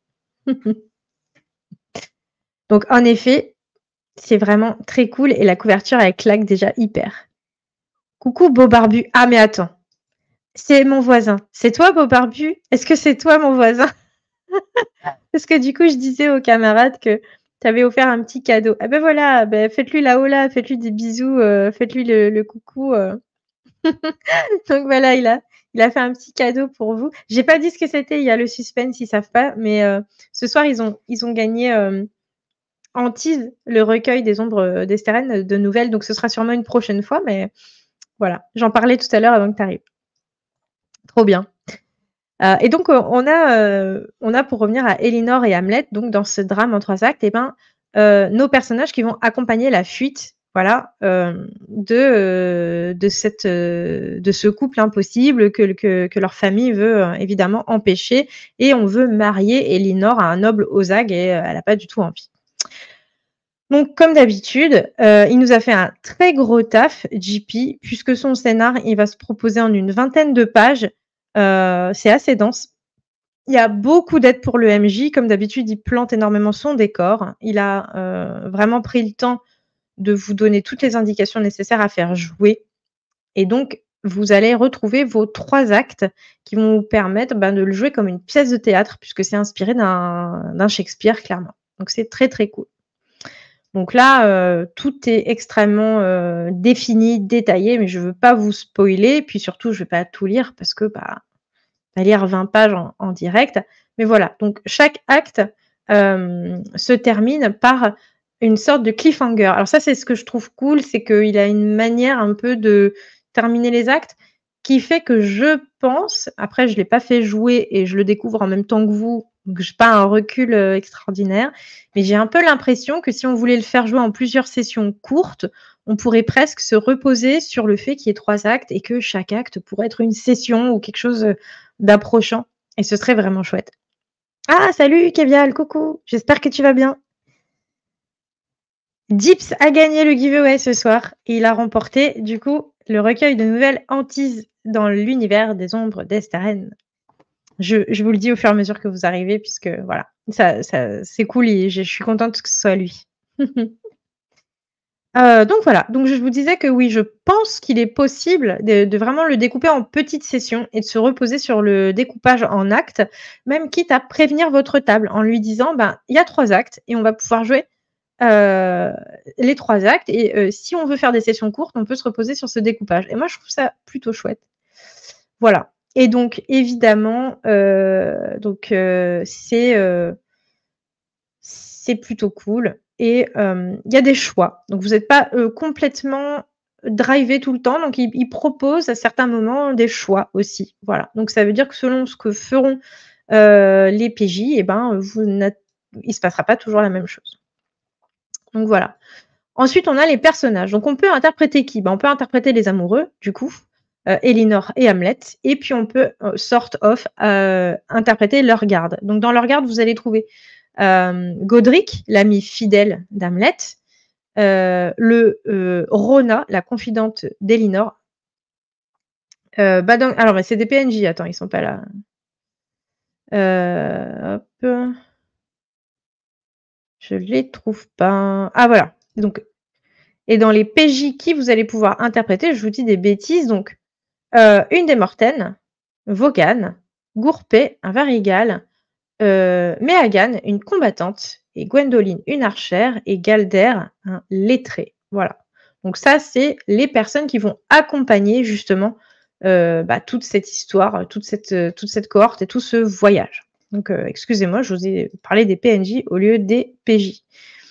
Donc en effet, c'est vraiment très cool et la couverture, elle claque déjà hyper. Coucou Beau Barbu. Ah mais attends, c'est mon voisin. C'est toi Beau Barbu? Est-ce que c'est toi mon voisin? Parce que du coup, je disais aux camarades que tu avais offert un petit cadeau. Ah ben voilà, ben faites-lui la hola, faites-lui des bisous, heu, faites-lui le le coucou, heu. Donc voilà, il a il a fait un petit cadeau pour vous. J'ai pas dit ce que c'était, il y a le suspense, ils savent pas, mais heu, ce soir, ils ont ils ont gagné, hem, Antise, le recueil des ombres, heu, d'Estérène, de nouvelles, donc ce sera sûrement une prochaine fois, mais voilà, j'en parlais tout à l'heure avant que tu arrives. Trop bien. Heu et donc, heu, on a, heu, on a pour revenir à Elinor et Hamlet, donc dans ce drame en trois actes et ben, heu, nos personnages qui vont accompagner la fuite, voilà, hem, de, heu, de cette, heu, de ce couple impossible que que que leur famille veut, heu, évidemment empêcher et on veut marier Elinor à un noble Ozag et heu, elle a pas du tout envie. Donc comme d'habitude, heu, il nous a fait un très gros taf, J P, puisque son scénar, il va se proposer en une vingtaine de pages, heu, c'est assez dense. Il y a beaucoup d'aide pour le M J. Comme d'habitude, il plante énormément son décor. Il a, heu, vraiment pris le temps de vous donner toutes les indications nécessaires à faire jouer et donc vous allez retrouver vos trois actes qui vont vous permettre, ben, de le jouer comme une pièce de théâtre puisque c'est inspiré d'un d'un Shakespeare clairement. Donc c'est très, très cool. Donc là, heu, tout est extrêmement, heu, défini, détaillé, mais je veux pas vous spoiler, puis surtout je vais pas tout lire parce que, bah, à lire vingt pages en en direct. Mais voilà, donc chaque acte, hem, se termine par une sorte de cliffhanger. Alors ça, c'est ce que je trouve cool, c'est qu'il a une manière un peu de terminer les actes qui fait que je pense, après je l'ai pas fait jouer et je le découvre en même temps que vous, donc j'ai pas un recul, heu, extraordinaire, mais j'ai un peu l'impression que si on voulait le faire jouer en plusieurs sessions courtes, on pourrait presque se reposer sur le fait qu'il y ait trois actes et que chaque acte pourrait être une session ou quelque chose, heu, d'approchant et ce serait vraiment chouette. Ah salut Kévial, coucou, j'espère que tu vas bien. Dips a gagné le giveaway ce soir et il a remporté du coup le recueil de nouvelles Antise dans l'univers des ombres d'Estaren. Je je vous le dis au fur et à mesure que vous arrivez puisque voilà, ça ça c'est cool et je je suis contente que ce soit lui. Heu, donc voilà, donc je vous disais que oui, je pense qu'il est possible de de vraiment le découper en petites sessions et de se reposer sur le découpage en actes, même quitte à prévenir votre table en lui disant: «Ben, il y a trois actes et on va pouvoir jouer, heu, les trois actes et heu, si on veut faire des sessions courtes, on peut se reposer sur ce découpage» et moi je trouve ça plutôt chouette. Voilà et donc évidemment, heu, donc heu, c'est, heu c'est plutôt cool et hem, il y a des choix. Donc vous êtes pas, heu, complètement drivé tout le temps, donc il il propose à certains moments des choix aussi. Voilà, donc ça veut dire que selon ce que feront, heu, les P J et ben, vous n'at il se passera pas toujours la même chose. Donc voilà. Ensuite, on a les personnages. Donc on peut interpréter qui? Ben, on peut interpréter les amoureux, du coup, heu, Elinor et Hamlet et puis on peut, heu, sort of, heu, interpréter leur garde. Donc dans leur garde, vous allez trouver, hem, Godric, l'ami fidèle d'Hamlet, heu, le, heu, Rona, la confidente d'Elinor. Heu, Badang alors mais c'est des P N J, attends, ils sont pas là. Heu, hop, je les trouve pas. Ah voilà, donc et dans les P J qui vous allez pouvoir interpréter, je vous dis des bêtises, donc heu, une des Mortaines, Vaughan, Gourpet, un Varigal, heu, Méagan, une combattante et Gwendoline, une archère et Galder, un lettré. Voilà. Donc ça, c'est les personnes qui vont accompagner justement, heu, bah, toute cette histoire, toute cette, heu, toute cette cohorte et tout ce voyage. Donc heu, excusez-moi, je vous ai parlé des P N J au lieu des P J.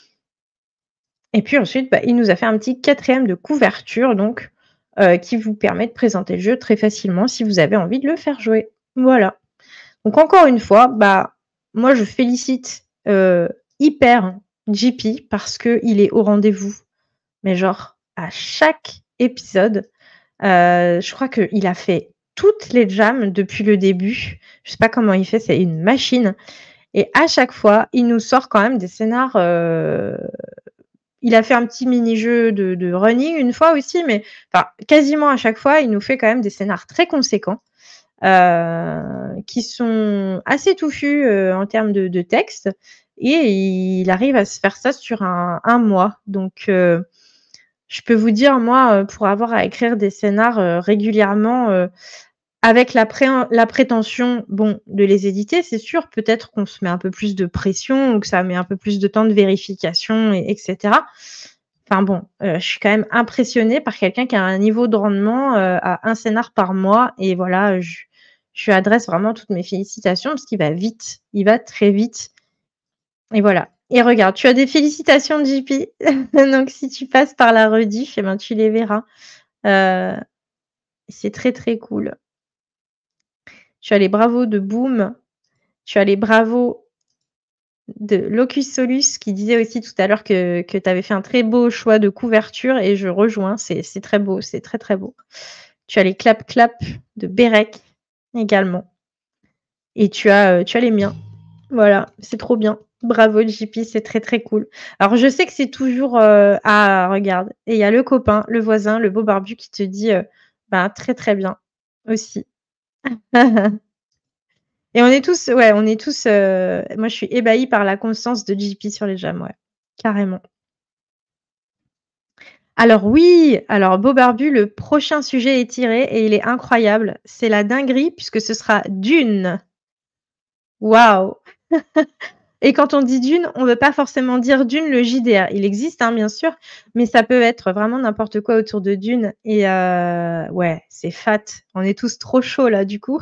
Et puis ensuite, bah, il nous a fait un petit quatrième de couverture donc, heu, qui vous permet de présenter le jeu très facilement si vous avez envie de le faire jouer. Voilà. Donc encore une fois, bah, moi je félicite, heu, hyper J P parce qu'il est au rendez-vous, mais genre à chaque épisode. Heu, je crois qu'il a fait toutes les jams depuis le début. Je sais pas comment il fait, c'est une machine et à chaque fois, il nous sort quand même des scénars, heu il a fait un petit mini-jeu de de running une fois aussi, mais enfin, quasiment à chaque fois, il nous fait quand même des scénars très conséquents, heu, qui sont assez touffus, heu, en termes de de texte et il arrive à se faire ça sur un un mois. Donc heu, je peux vous dire, moi, heu, pour avoir à écrire des scénars, heu, régulièrement, heu, avec la préhen la prétention, bon, de les éditer, c'est sûr, peut-être qu'on se met un peu plus de pression ou que ça met un peu plus de temps de vérification et et Enfin bon, heu, je suis quand même impressionnée par quelqu'un qui a un niveau de rendement, heu, à un scénar par mois et voilà, je je lui adresse vraiment toutes mes félicitations parce qu'il va vite, il va très vite et voilà et regarde, tu as des félicitations de J P, donc si tu passes par la rediff et ben, tu les verras. Heu, c'est très, très cool. Tu as les bravos de Boom, tu as les bravos de Locus Solus qui disait aussi tout à l'heure que que tu avais fait un très beau choix de couverture et je rejoins, c'est c'est très beau, c'est très, très beau. Tu as les clap clap de Bérec également et tu as, heu, tu as les miens. Voilà, c'est trop bien. Bravo J P, c'est très, très cool. Alors je sais que c'est toujours, heu ah regarde et il y a le copain, le voisin, le beau barbu qui te dit, heu: «Bah très, très bien» aussi. Et on est tous ouais, on est tous, heu moi je suis ébahie par la constance de J P sur les jams, ouais, carrément. Alors oui, alors beau barbu, le prochain sujet est tiré et il est incroyable. C'est la dinguerie puisque ce sera Dune. Waouh! Et quand on dit Dune, on veut pas forcément dire Dune le J D R. Il existe, hein, bien sûr, mais ça peut être vraiment n'importe quoi autour de Dune et heu, ouais, c'est fat. On est tous trop chauds là, du coup.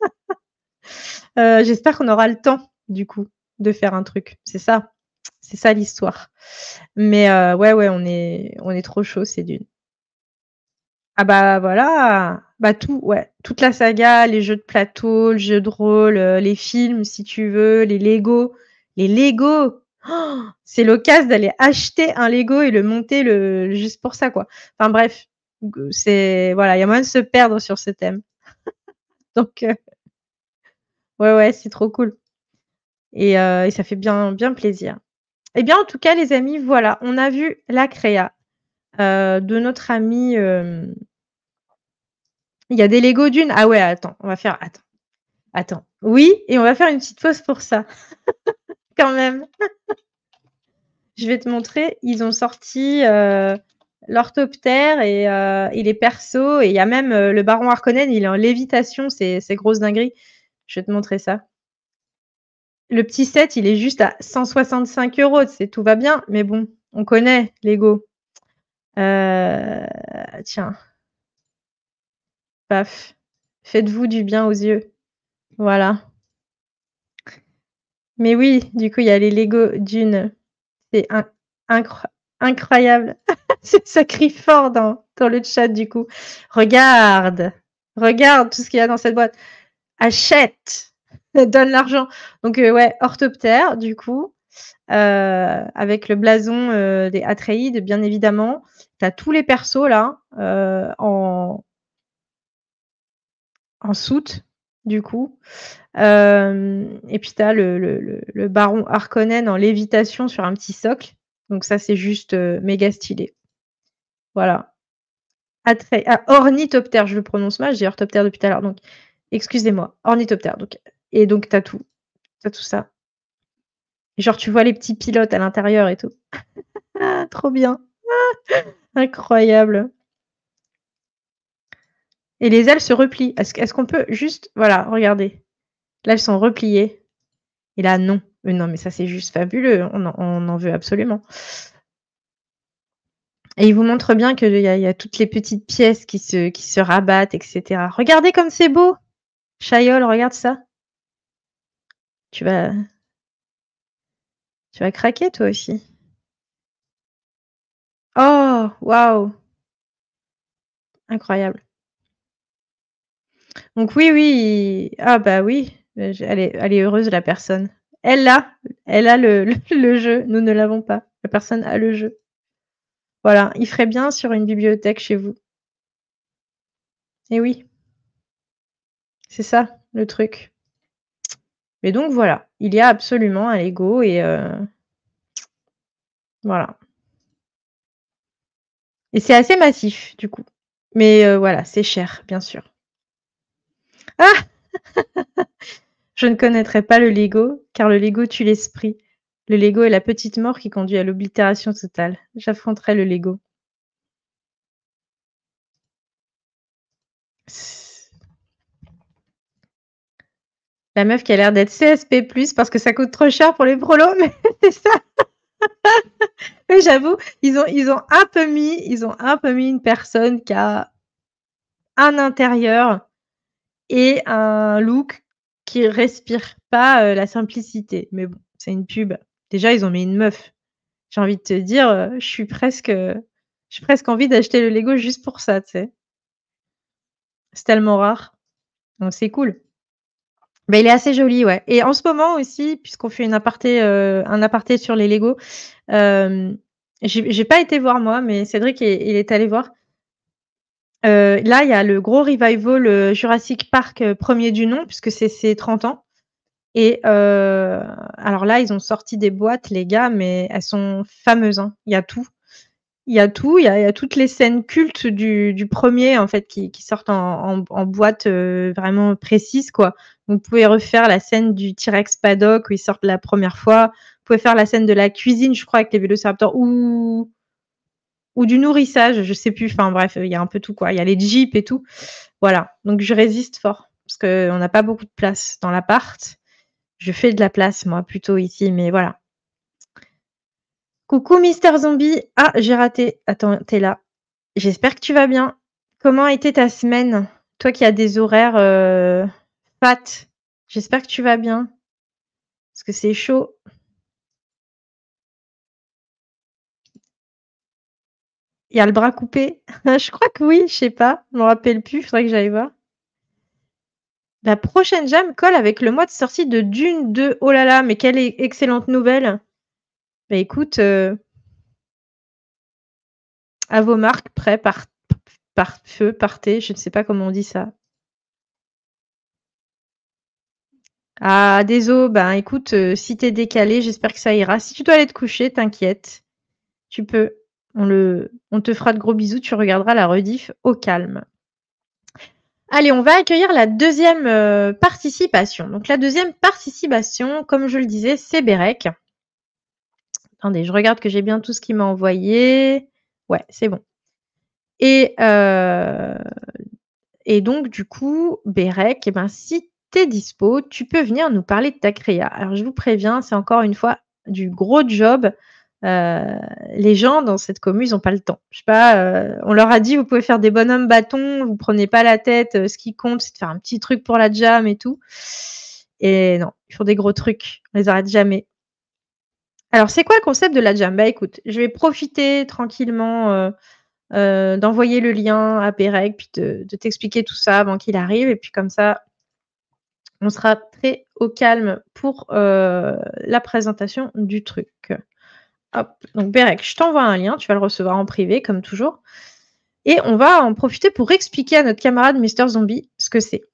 Heu, j'espère qu'on aura le temps, du coup, de faire un truc. C'est ça, c'est ça l'histoire. Mais heu, ouais, ouais, on est on est trop chaud, c'est Dune. Ah bah, voilà, Bah, tout, ouais, toute la saga, les jeux de plateau, le jeu de rôle, heu, les films si tu veux, les Lego. Les Lego! C'est l'occasion d'aller acheter un Lego et le monter le juste pour ça, quoi. Enfin bref, donc heu, c'est voilà, il y a moyen de se perdre sur ce thème. Donc heu, ouais, ouais, c'est trop cool et heu et ça fait bien bien plaisir. Eh bien, en tout cas, les amis, voilà, on a vu la créa, heu, de notre ami, hem il y a des Lego Dune. Ah ouais, attends, on va faire attends, attends. Oui et on va faire une petite pause pour ça. Quand même. Je vais te montrer, ils ont sorti, heu, l'orthoptère et heu et les persos et il y a même, heu, le baron Harkonnen, il est en lévitation, c'est c'est grosse dinguerie. Je vais te montrer ça. Le petit set, il est juste à cent soixante-cinq euros. Tu sais, tout va bien, mais bon, on connaît Lego. Heu, tiens. Paf. Faites-vous du bien aux yeux. Voilà. Mais oui, du coup, il y a les Lego Dune. C'est in incroy incroyable. C'est ça crie fort dans dans le chat, du coup. Regarde! Regarde tout ce qu'il y a dans cette boîte. Achète! Donne l'argent. Donc heu, ouais, orthoptère, du coup, heu, avec le blason, heu, des Atreides, bien évidemment. Tu as tous les persos là, heu, en en soute, du coup. Hem et puis tu as le le le le baron Harkonnen en lévitation sur un petit socle. Donc ça, c'est juste, heu, méga stylé. Voilà. Atrey ah, ornithoptère, je le prononce mal, je dis orthoptère depuis tout à l'heure, donc excusez-moi. Ornithoptère, donc et donc tu as tout. Tu as tout ça. Genre, tu vois les petits pilotes à l'intérieur et tout. Trop bien. Incroyable. Et les ailes se replient. Est-ce est-ce qu'on peut juste voilà, regardez. Là, elles sont repliées et là, non. Mais non, mais ça, c'est juste fabuleux. On en on en veut absolument. Et il vous montre bien qu'il y a il y a toutes les petites pièces qui se qui se rabattent et cetera. Regardez comme c'est beau! Chaïol, regarde ça. Tu vas tu vas craquer toi aussi. Oh! Waouh! Incroyable. Donc oui, oui, ah bah oui, heu, j elle est elle est heureuse la personne. Elle l'a, elle a le le le jeu, nous ne l'avons pas. La personne a le jeu. Voilà, il ferait bien sur une bibliothèque chez vous. Et oui. C'est ça, le truc. Et donc voilà, il y a absolument un Lego et heu voilà. Et c'est assez massif, du coup. Mais heu, voilà, c'est cher, bien sûr. Ah! Je ne connaîtrais pas le Lego, car le Lego tue l'esprit. Le Lego est la petite mort qui conduit à l'oblitération totale. J'affronterai le Lego. La meuf qui a l'air d'être C S P plus, parce que ça coûte trop cher pour les prolos, mais c'est ça. Oui, j'avoue, ils ont ils ont un peu mis ils ont un peu mis une personne qui a un intérieur et un look qui respire pas, heu, la simplicité. Mais bon, c'est une pub. Déjà, ils ont mis une meuf. J'ai envie de te dire, heu, je suis presque, heu, j'ai presque envie d'acheter le Lego juste pour ça, tu sais? C'est tellement rare, donc c'est cool. Bah, il est assez joli, ouais et en ce moment aussi, puisqu'on fait une aparté, heu, un aparté sur les Lego, hem, j'ai j'ai pas été voir moi, mais Cédric il il est allé voir. Heu, là, il y a le gros revival, heu, Jurassic Park, heu, premier du nom, puisque c'est ses trente ans et heu, alors là, ils ont sorti des boîtes, les gars, mais elles sont fameuses, hein. Il y a tout. Il y a tout, il y a il y a toutes les scènes cultes du du premier en fait qui qui sortent en en en boîte, heu, vraiment précise, quoi. Vous pouvez refaire la scène du T-Rex paddock où ils sortent la première fois. Vous pouvez faire la scène de la cuisine, je crois, avec les vélociraptors ou ou du nourrissage, je sais plus. Enfin bref, il y a un peu tout, quoi. Il y a les jeeps et tout. Voilà, donc je résiste fort parce qu'on n'a pas beaucoup de place dans l'appart. Je fais de la place moi plutôt ici, mais voilà. Coucou Mister Zombie. Ah, j'ai raté. Attends, tu es là. J'espère que tu vas bien. Comment a été ta semaine? Toi qui as des horaires, heu, fat. J'espère que tu vas bien. Parce que c'est chaud. Il y a le bras coupé. Je crois que oui, je sais pas, je me rappelle plus, il faudrait que j'aille voir. La prochaine jam colle avec le mois de sortie de Dune deux. Oh là là, mais quelle e excellente nouvelle! Bah, écoute, heu à vos marques, prêts, part par feu, partez, je ne sais pas comment on dit ça. Ah déso, ben écoute, heu, si tu es décalé, j'espère que ça ira. Si tu dois aller te coucher, t'inquiète, tu peux. On le on te fera de gros bisous, tu regarderas la rediff au calme. Allez, on va accueillir la deuxième heu, participation. Donc la deuxième participation, comme je le disais, c'est Bérec. Attendez, je regarde que j'ai bien tout ce qu'il m'a envoyé. Ouais, c'est bon. Et heu et donc du coup, Bérec, et ben, si tu es dispo, tu peux venir nous parler de ta créa. Alors je vous préviens, c'est encore une fois du gros job. Heu, les gens dans cette commu, ils ont pas le temps. Je sais pas, heu, on leur a dit: «Vous pouvez faire des bonhommes bâtons, vous prenez pas la tête, heu, ce qui compte, c'est de faire un petit truc pour la jam et tout». Et non, ils font des gros trucs, on les arrête jamais. Alors c'est quoi le concept de la jam? Bah écoute, je vais profiter tranquillement, heu heu, d'envoyer le lien à Bérec, puis de de t'expliquer tout ça avant qu'il arrive et puis comme ça on sera très au calme pour, heu, la présentation du truc. Hop, donc Bérec, je t'envoie un lien, tu vas le recevoir en privé comme toujours et on va en profiter pour expliquer à notre camarade Mister Zombie ce que c'est.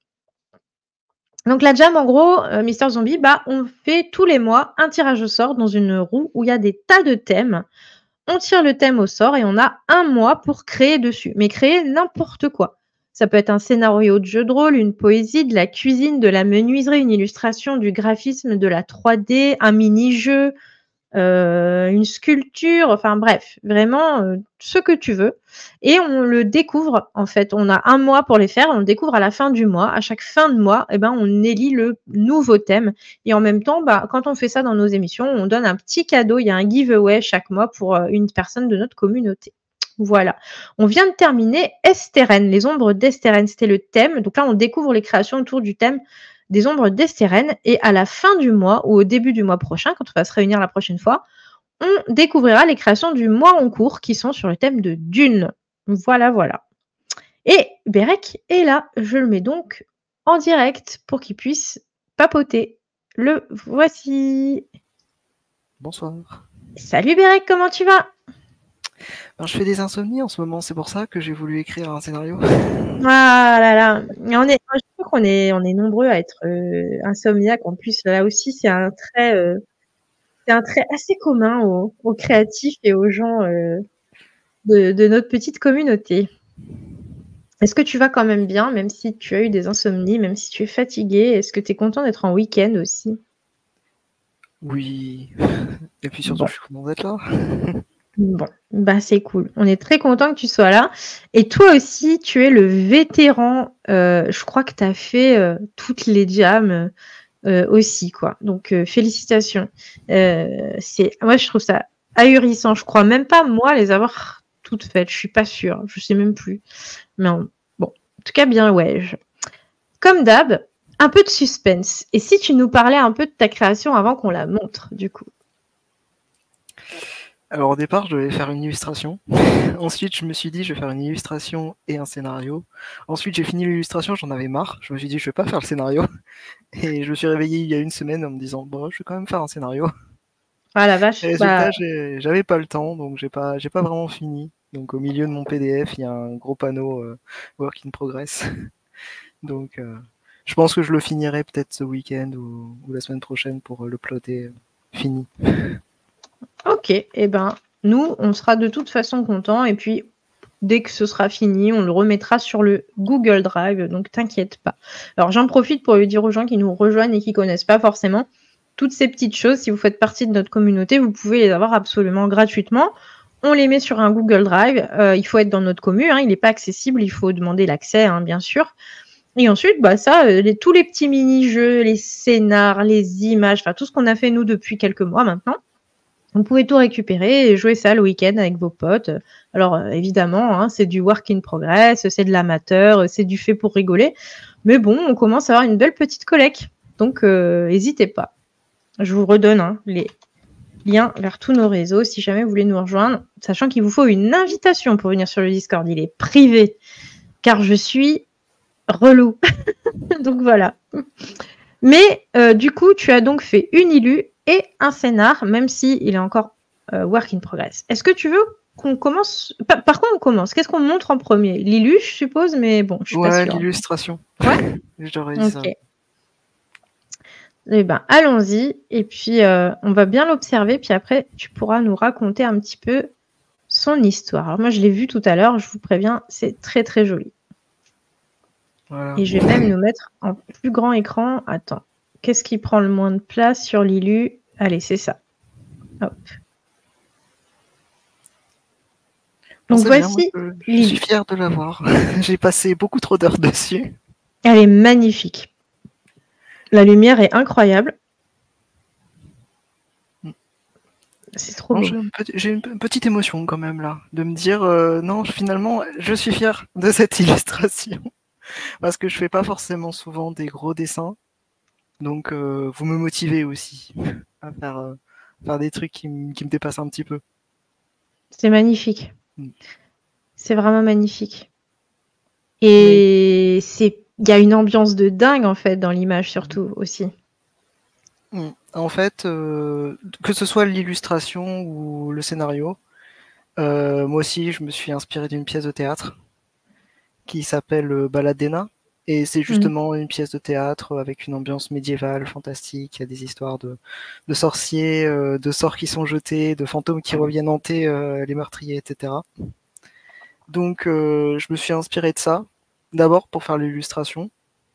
Donc la jam en gros, heu, Mister Zombie, bah, on fait tous les mois un tirage au sort dans une roue où il y a des tas de thèmes. On tire le thème au sort et on a un mois pour créer dessus, mais créer n'importe quoi. Ça peut être un scénario de jeu de rôle, une poésie, de la cuisine, de la menuiserie, une illustration, du graphisme, de la trois D, un mini-jeu, heu, une sculpture, enfin bref, vraiment, heu, ce que tu veux et on le découvre en fait. On a un mois pour les faire, on le découvre à la fin du mois. À chaque fin de mois et ben, on élit le nouveau thème et en même temps, bah, quand on fait ça dans nos émissions, on donne un petit cadeau. Il y a un giveaway chaque mois pour, heu, une personne de notre communauté. Voilà. On vient de terminer Estérène, les ombres d'Estérène, c'était le thème. Donc là, on découvre les créations autour du thème des ombres d'Estérène et à la fin du mois ou au début du mois prochain, quand on va se réunir la prochaine fois, on découvrira les créations du mois en cours qui sont sur le thème de Dune. Voilà, voilà. Et Bérec est là. Je le mets donc en direct pour qu'il puisse papoter. Le voici. Bonsoir. Salut Bérec, comment tu vas? Ben, je fais des insomnies en ce moment, c'est pour ça que j'ai voulu écrire un scénario. Ah là là, on est, je crois qu'on est, on est nombreux à être euh, insomniaques. En plus, là aussi, c'est un trait, euh, c'est un trait assez commun aux, aux créatifs et aux gens euh, de, de notre petite communauté. Est-ce que tu vas quand même bien, même si tu as eu des insomnies, même si tu es fatigué? Est-ce que tu es content d'être en week-end aussi? Oui. Et puis surtout, Bon. je suis content d'être là. Bon, bah c'est cool. On est très content que tu sois là. Et toi aussi, tu es le vétéran. Euh, je crois que tu as fait euh, toutes les jams euh, aussi, quoi. Donc, euh, félicitations. Euh, c'est, moi, je trouve ça ahurissant. Je crois même pas, moi, les avoir toutes faites. Je suis pas sûre. Je sais même plus. Mais on- bon, en tout cas, bien ouais. je- Comme d'hab, un peu de suspense. Et si tu nous parlais un peu de ta création avant qu'on la montre, du coup? Alors au départ, je devais faire une illustration. Ensuite, je me suis dit, je vais faire une illustration et un scénario. Ensuite, j'ai fini l'illustration, j'en avais marre. Je me suis dit, je vais pas faire le scénario. Et je me suis réveillé il y a une semaine en me disant, bon, je vais quand même faire un scénario. Ah la vache. Bah, Résultat, j'ai- j'avais pas le temps, donc j'ai pas, j'ai pas vraiment fini. Donc au milieu de mon P D F, il y a un gros panneau euh, Work in Progress. Donc euh, je pense que je le finirai peut-être ce week-end ou, ou la semaine prochaine pour euh, le plotter euh, fini. ok. Eh ben, nous, on sera de toute façon contents. Et puis, dès que ce sera fini, on le remettra sur le Google Drive. Donc, t'inquiète pas. Alors, j'en profite pour lui dire aux gens qui nous rejoignent et qui connaissent pas forcément toutes ces petites choses. Si vous faites partie de notre communauté, vous pouvez les avoir absolument gratuitement. On les met sur un Google Drive. Euh, il faut être dans notre commune. Hein, il n'est pas accessible. Il faut demander l'accès, hein, bien sûr. Et ensuite, bah ça, euh, les, tous les petits mini-jeux, les scénars, les images, enfin tout ce qu'on a fait nous depuis quelques mois maintenant. Vous pouvez tout récupérer et jouer ça le week-end avec vos potes. Alors euh, évidemment, hein, c'est du work in progress, c'est de l'amateur, c'est du fait pour rigoler. Mais bon, on commence à avoir une belle petite collecte. Donc, n'hésitez euh, pas. Je vous redonne hein, les, lien vers tous nos réseaux si jamais vous voulez nous rejoindre, sachant qu'il vous faut une invitation pour venir sur le Discord. Il est privé, car je suis relou. Donc voilà. Mais euh, du coup, tu as donc fait une illu et un scénar, même si il est encore euh, work in progress. Est-ce que tu veux qu'on commence par, par quoi on commence? Qu'est-ce qu'on montre en premier? L'illu, je suppose, mais bon, je suis ouais, pas sûre. l'illustration. Ouais. J'aurais dit Ok. ça. Eh ben, allons-y. Et puis, euh, on va bien l'observer. Puis après, tu pourras nous raconter un petit peu son histoire. Alors moi, je l'ai vu tout à l'heure. Je vous préviens, c'est très très joli. Voilà. Et je vais même nous mettre en plus grand écran. Attends, qu'est-ce qui prend le moins de place sur l'illu? Allez, c'est ça. Hop. Donc voici bien, je, je suis fière de l'avoir. J'ai passé beaucoup trop d'heures dessus. Elle est magnifique. La lumière est incroyable. C'est trop non, beau. J'ai une, j'ai une petite émotion quand même là, de me dire euh, non, finalement, je suis fière de cette illustration. Parce que je fais pas forcément souvent des gros dessins. Donc euh, vous me motivez aussi à faire, euh, faire des trucs qui, qui me dépassent un petit peu. C'est magnifique. Mm. C'est vraiment magnifique. Et oui. c'est, il y a une ambiance de dingue en fait dans l'image surtout aussi. Mm. En fait, euh, que ce soit l'illustration ou le scénario, euh, moi aussi je me suis inspiré d'une pièce de théâtre qui s'appelle Baladena. Et c'est justement mmh. une pièce de théâtre avec une ambiance médiévale, fantastique. Il y a des histoires de, de sorciers, euh, de sorts qui sont jetés, de fantômes qui reviennent hanter euh, les meurtriers, et cetera. Donc euh, je me suis inspiré de ça, d'abord pour faire l'illustration.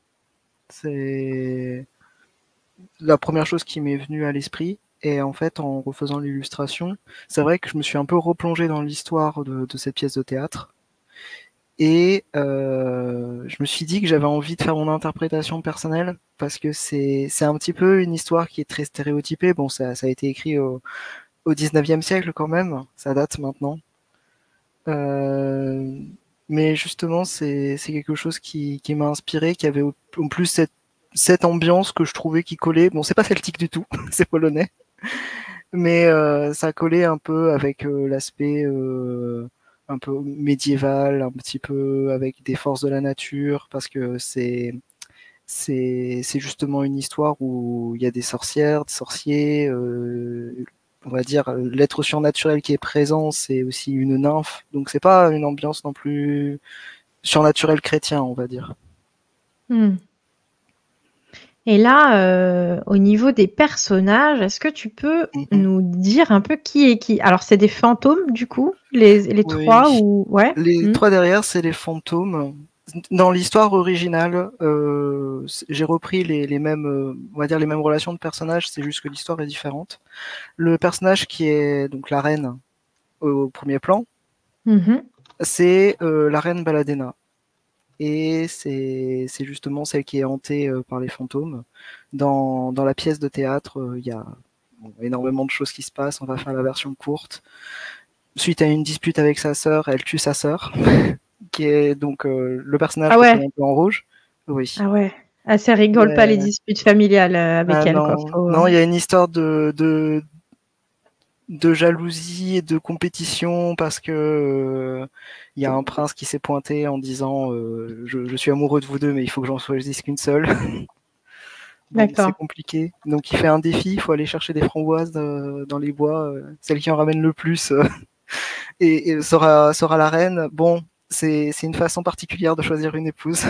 C'est la première chose qui m'est venue à l'esprit. Et en fait, en refaisant l'illustration, c'est vrai que je me suis un peu replongé dans l'histoire de, de cette pièce de théâtre. Et euh, je me suis dit que j'avais envie de faire mon interprétation personnelle parce que c'est c'est un petit peu une histoire qui est très stéréotypée. Bon, ça, ça a été écrit au, au dix-neuvième siècle quand même, ça date maintenant. Euh, mais justement, c'est c'est quelque chose qui, qui m'a inspiré, qui avait en plus cette, cette ambiance que je trouvais qui collait. Bon, c'est pas celtique du tout, c'est polonais. Mais euh, ça collait un peu avec euh, l'aspect... Euh, un peu médiéval, un petit peu avec des forces de la nature, parce que c'est c'est c'est justement une histoire où il y a des sorcières, des sorciers, euh, on va dire l'être surnaturel qui est présent, c'est aussi une nymphe, donc c'est pas une ambiance non plus surnaturel chrétien, on va dire. Hmm. Et là, euh, au niveau des personnages, est-ce que tu peux mm-hmm. nous dire un peu qui est qui? Alors, c'est des fantômes, du coup, les, les oui. trois ou ouais. Les mmh. trois derrière, c'est les fantômes. Dans l'histoire originale, euh, j'ai repris les, les mêmes, euh, on va dire les mêmes relations de personnages. C'est juste que l'histoire est différente. Le personnage qui est donc la reine au, au premier plan, mmh. c'est euh, la reine Baladena. Et c'est justement celle qui est hantée euh, par les fantômes. Dans, dans la pièce de théâtre, il euh, y a bon, énormément de choses qui se passent. On va faire la version courte. Suite à une dispute avec sa sœur, elle tue sa sœur, qui est donc euh, le personnage ah ouais. un peu en rouge. Oui. Ah ouais. Ah, ça rigole Mais... pas les disputes familiales avec ah elle. Non, quoi. Faut... non, il y a une histoire de, de de jalousie et de compétition parce que euh, il y a un prince qui s'est pointé en disant euh, je, je suis amoureux de vous deux mais il faut que j'en choisisse qu'une seule. Bon, c'est compliqué. Donc il fait un défi, il faut aller chercher des framboises euh, dans les bois, euh, celle qui en ramène le plus euh, et, et sera sera la reine. Bon, c'est c'est une façon particulière de choisir une épouse.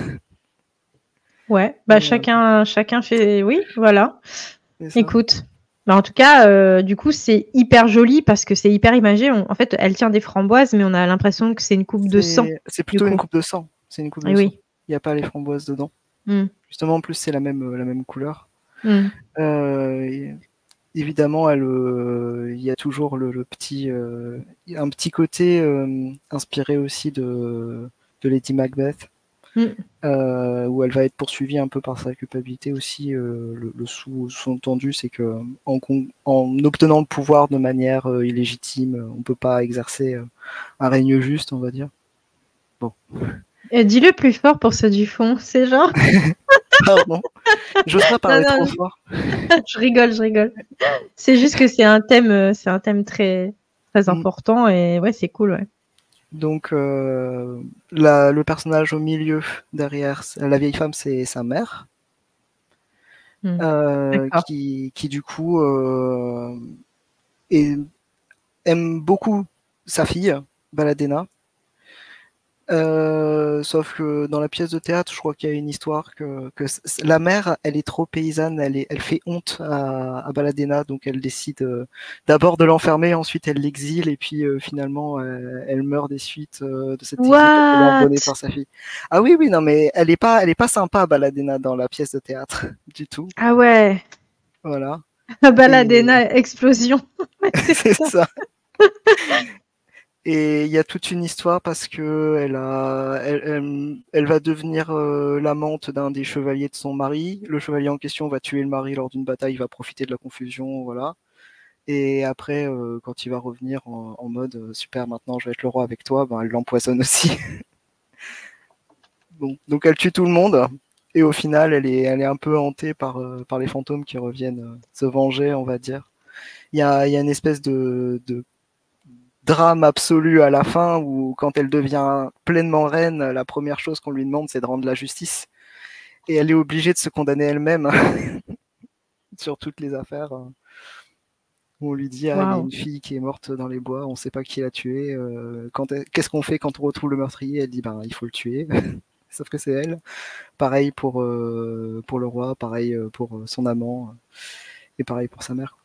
Ouais, bah et chacun euh... chacun fait oui, voilà. Écoute. Bah en tout cas, euh, du coup, c'est hyper joli parce que c'est hyper imagé. On, en fait, elle tient des framboises, mais on a l'impression que c'est une coupe de sang. C'est plutôt une coupe de sang. C'est une coupe de et sang. Oui. Il n'y a pas les framboises dedans. Mm. Justement, en plus, c'est la même, la même couleur. Mm. Euh, évidemment, elle, euh, il y a toujours le, le petit, euh, un petit côté euh, inspiré aussi de, de Lady Macbeth. Mm. Euh, où elle va être poursuivie un peu par sa culpabilité aussi. Euh, le, le sous, sous-entendu, c'est que en, en obtenant le pouvoir de manière euh, illégitime, on peut pas exercer euh, un règne juste, on va dire. Bon. Et dis-le plus fort pour ceux du fond, c'est genre. Pardon. J'ose pas Non, parler non, trop je... fort. je rigole, je rigole. C'est juste que c'est un thème, c'est un thème très, très important et ouais, c'est cool, ouais. Donc, euh, la, le personnage au milieu, derrière la vieille femme, c'est sa mère, Mmh. euh, D'accord. qui, qui du coup euh, est, aime beaucoup sa fille, Baladena. Euh, sauf que dans la pièce de théâtre, je crois qu'il y a une histoire que, que la mère, elle est trop paysanne, elle, est, elle fait honte à, à Baladena, donc elle décide euh, d'abord de l'enfermer, ensuite elle l'exile, et puis euh, finalement euh, elle meurt des suites euh, de cet exil parce qu'elle est abandonnée What? par sa fille. Ah oui, oui, non, mais elle est pas, elle est pas sympa, Baladena, dans la pièce de théâtre, du tout. Ah ouais. Voilà. Et Baladena, explosion. C'est c'est ça. ça. Et il y a toute une histoire parce que elle a, elle, elle, elle va devenir euh, l'amante d'un des chevaliers de son mari. Le chevalier en question va tuer le mari lors d'une bataille, il va profiter de la confusion, voilà. Et après, euh, quand il va revenir en, en mode euh, super, maintenant je vais être le roi avec toi, ben elle l'empoisonne aussi. Bon, donc elle tue tout le monde. Et au final, elle est, elle est un peu hantée par, euh, par les fantômes qui reviennent euh, se venger, on va dire. Il y a, il y a une espèce de, de drame absolu à la fin où quand elle devient pleinement reine, la première chose qu'on lui demande c'est de rendre la justice et elle est obligée de se condamner elle-même sur toutes les affaires. On lui dit ah il y a Waouh. une fille qui est morte dans les bois, on sait pas qui l'a tuée. Euh, quand qu'est-ce qu'on fait quand on retrouve le meurtrier? Elle dit ben il faut le tuer. Sauf que c'est elle. Pareil pour euh, pour le roi, pareil pour son amant et pareil pour sa mère.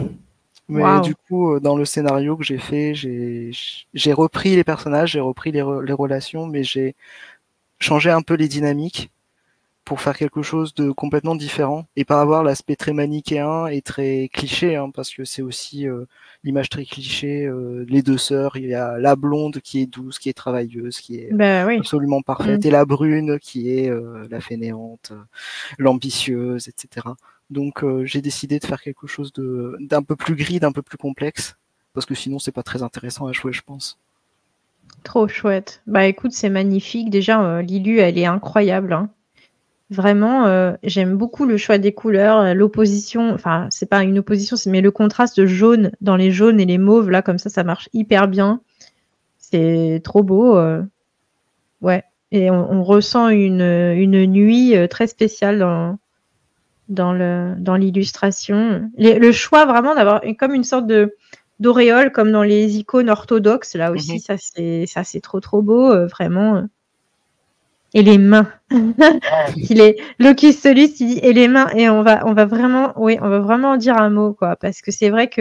Mais Waouh. du coup, dans le scénario que j'ai fait, j'ai, j'ai repris les personnages, j'ai repris les, re, les relations, mais j'ai changé un peu les dynamiques pour faire quelque chose de complètement différent et pas avoir l'aspect très manichéen et très cliché, hein, parce que c'est aussi euh, l'image très cliché, euh, les deux sœurs, il y a la blonde qui est douce, qui est travailleuse, qui est Bah oui. absolument Mmh. parfaite, et la brune qui est euh, la fainéante, l'ambitieuse, et cetera. Donc euh, j'ai décidé de faire quelque chose de d'un peu plus gris, d'un peu plus complexe, parce que sinon c'est pas très intéressant à jouer, je pense. Trop chouette. Bah écoute, c'est magnifique. Déjà, euh, Lilu, elle est incroyable, hein. Vraiment, euh, j'aime beaucoup le choix des couleurs, l'opposition. Enfin, c'est pas une opposition, mais le contraste de jaune dans les jaunes et les mauves là, comme ça, ça marche hyper bien. C'est trop beau. Euh... Ouais. Et on, on ressent une, une nuit très spéciale dans dans le dans l'illustration. Les- Le choix vraiment d'avoir comme une sorte de d'auréole comme dans les icônes orthodoxes là aussi, Mm-hmm. ça c'est ça c'est trop trop beau, euh, vraiment. Et les mains. Il est Locus Solus, il dit et les mains et on va on va vraiment oui, on va vraiment en dire un mot quoi parce que c'est vrai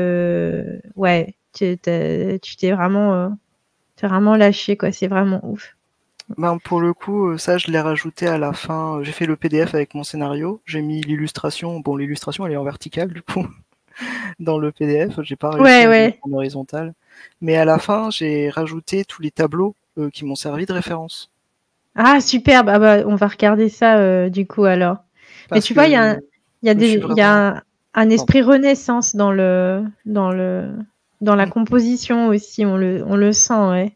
que ouais, tu t'es tu t'es vraiment euh, t'es vraiment lâché quoi, c'est vraiment ouf. Ben, pour le coup, ça, je l'ai rajouté à la fin. J'ai fait le P D F avec mon scénario. J'ai mis l'illustration. Bon, l'illustration, elle est en verticale, du coup, dans le P D F. J'ai pas réussi Ouais, à la mettre ouais. en horizontal. Mais à la fin, j'ai rajouté tous les tableaux euh, qui m'ont servi de référence. Ah superbe. Ah bah on va regarder ça euh, du coup alors. Mais Parce tu vois, il y a un, que il y a je me suis des il y vraiment... a un, un Pardon. esprit renaissance dans le dans le dans la Mm. composition aussi, on le on le sent, ouais.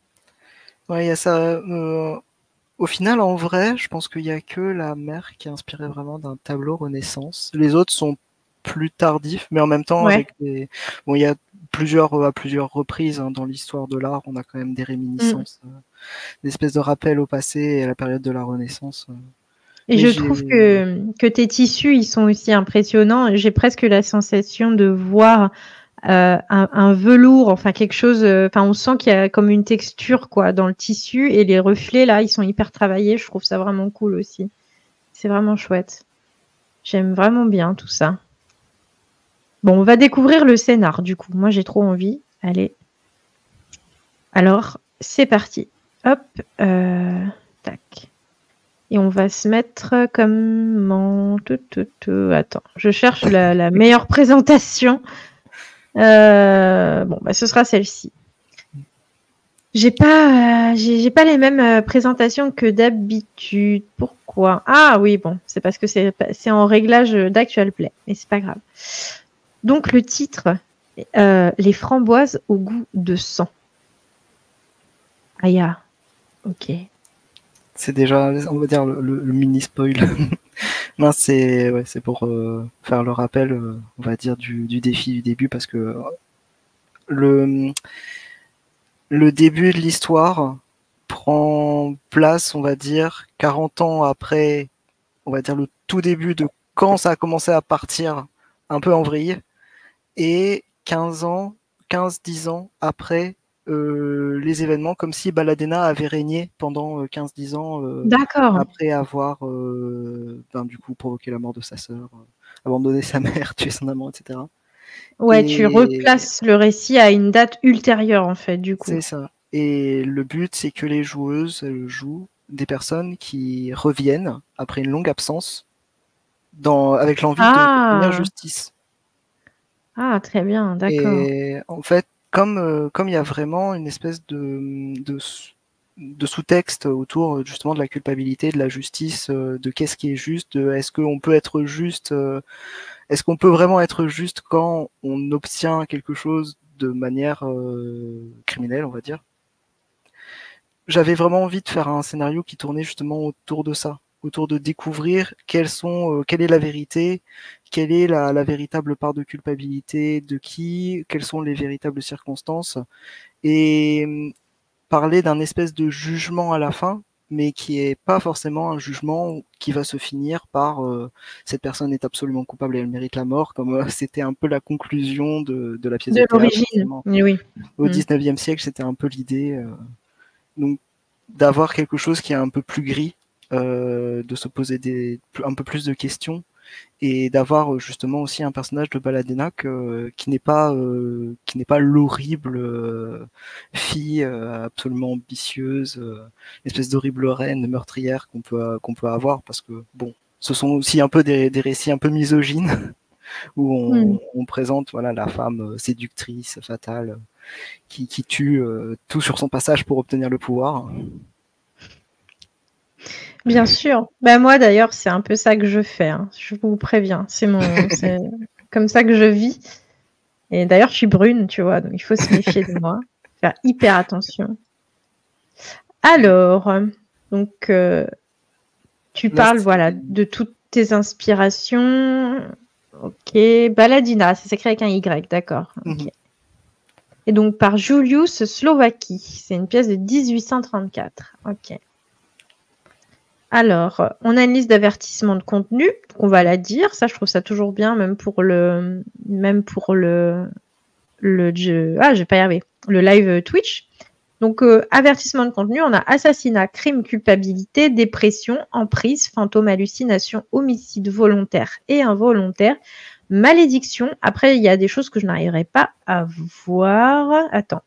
Ouais, il y a ça. Euh, au final, en vrai, je pense qu'il y a que la mère qui est inspirée vraiment d'un tableau Renaissance. Les autres sont plus tardifs, mais en même temps Ouais. avec des. Bon, il y a plusieurs à plusieurs reprises hein, dans l'histoire de l'art, on a quand même des Mm. réminiscences, euh, des espèces de rappels au passé et à la période de la Renaissance. Euh. Et Mais je trouve j'ai. que, que tes tissus, ils sont aussi impressionnants. J'ai presque la sensation de voir euh, un, un velours, enfin quelque chose. Enfin, on sent qu'il y a comme une texture quoi dans le tissu et les reflets là, ils sont hyper travaillés. Je trouve ça vraiment cool aussi. C'est vraiment chouette. J'aime vraiment bien tout ça. Bon, on va découvrir le scénar du coup. Moi, j'ai trop envie. Allez. Alors, c'est parti. Hop. Euh, tac. Et on va se mettre comme en... Attends, je cherche la, la meilleure présentation. Euh... Bon, bah, ce sera celle-ci. J'ai pas, euh, j'ai, j'ai pas les mêmes euh, présentations que d'habitude. Pourquoi? Ah oui, bon, c'est parce que c'est, c'est en réglage d'Actual Play, mais c'est pas grave. Donc le titre, euh, les framboises au goût de sang. Ah ya, ok. C'est déjà, on va dire, le, le, le mini spoil. Non, c'est ouais, c'est pour euh, faire le rappel, euh, on va dire, du, du défi du début, parce que le, le début de l'histoire prend place, on va dire, quarante ans après, on va dire, le tout début de quand ça a commencé à partir un peu en vrille, et quinze ans, quinze dix ans après euh, les événements, comme si Baladena avait régné pendant euh, quinze dix ans euh, D'accord. après avoir euh, ben, du coup provoqué la mort de sa sœur, euh, abandonné sa mère, tué son amant, et cetera. Ouais, tu Et replaces le récit à une date ultérieure, en fait, du coup. c'est ça. Et le but, c'est que les joueuses euh, jouent des personnes qui reviennent après une longue absence, dans, avec l'envie de- d'obtenir Ah! justice. Ah, très bien, d'accord. Et en fait, comme euh, comme il y a vraiment une espèce de, de, s- de sous-texte autour justement de la culpabilité, de la justice, euh, de qu'est-ce qui est juste, de est-ce qu'on peut être juste, euh, est-ce qu'on peut vraiment être juste quand on obtient quelque chose de manière euh, criminelle, on va dire. J'avais vraiment envie de faire un scénario qui tournait justement autour de ça, autour de découvrir quelles sont, euh, quelle est la vérité, quelle est la, la véritable part de culpabilité de qui, quelles sont les véritables circonstances, et hum, parler d'un espèce de jugement à la fin, mais qui est pas forcément un jugement qui va se finir par euh, cette personne est absolument coupable et elle mérite la mort, comme euh, c'était un peu la conclusion de, de la pièce de De théâtre l'origine, justement. oui, oui. Au Mmh. dix-neuvième siècle, c'était un peu l'idée. Euh, donc d'avoir quelque chose qui est un peu plus gris, euh, de se poser des, un peu plus de questions, et d'avoir euh, justement aussi un personnage de Baladena que, qui n'est pas euh, qui n'est pas l'horrible euh, fille euh, absolument ambitieuse, euh, espèce d'horrible reine meurtrière qu'on peut qu'on peut avoir, parce que bon, ce sont aussi un peu des, des récits un peu misogynes où Mmh. on, on présente voilà la femme euh, séductrice fatale qui, qui tue euh, tout sur son passage pour obtenir le pouvoir. Bien sûr. Bah, moi, d'ailleurs, c'est un peu ça que je fais, hein, je vous préviens. C'est mon c'est comme ça que je vis et d'ailleurs, je suis brune, tu vois? Donc il faut se méfier de moi, faire hyper attention. Alors, donc heu, tu Là, parles, c'est voilà, de toutes tes inspirations. OK. Baladina, ça s'écrit avec un Y, d'accord, OK. mhm. Et donc par Julius Slowacki. C'est une pièce de dix-huit cent trente-quatre. OK. Alors, on a une liste d'avertissements de contenu, on va la dire. Ça, je trouve ça toujours bien, même pour le, même pour le, le jeu. Ah, je vais pas y arriver. Le live Twitch. Donc, euh, avertissement de contenu, on a assassinat, crime, culpabilité, dépression, emprise, fantôme, hallucination, homicide volontaire et involontaire, malédiction. Après, il y a des choses que je n'arriverai pas à voir. Attends.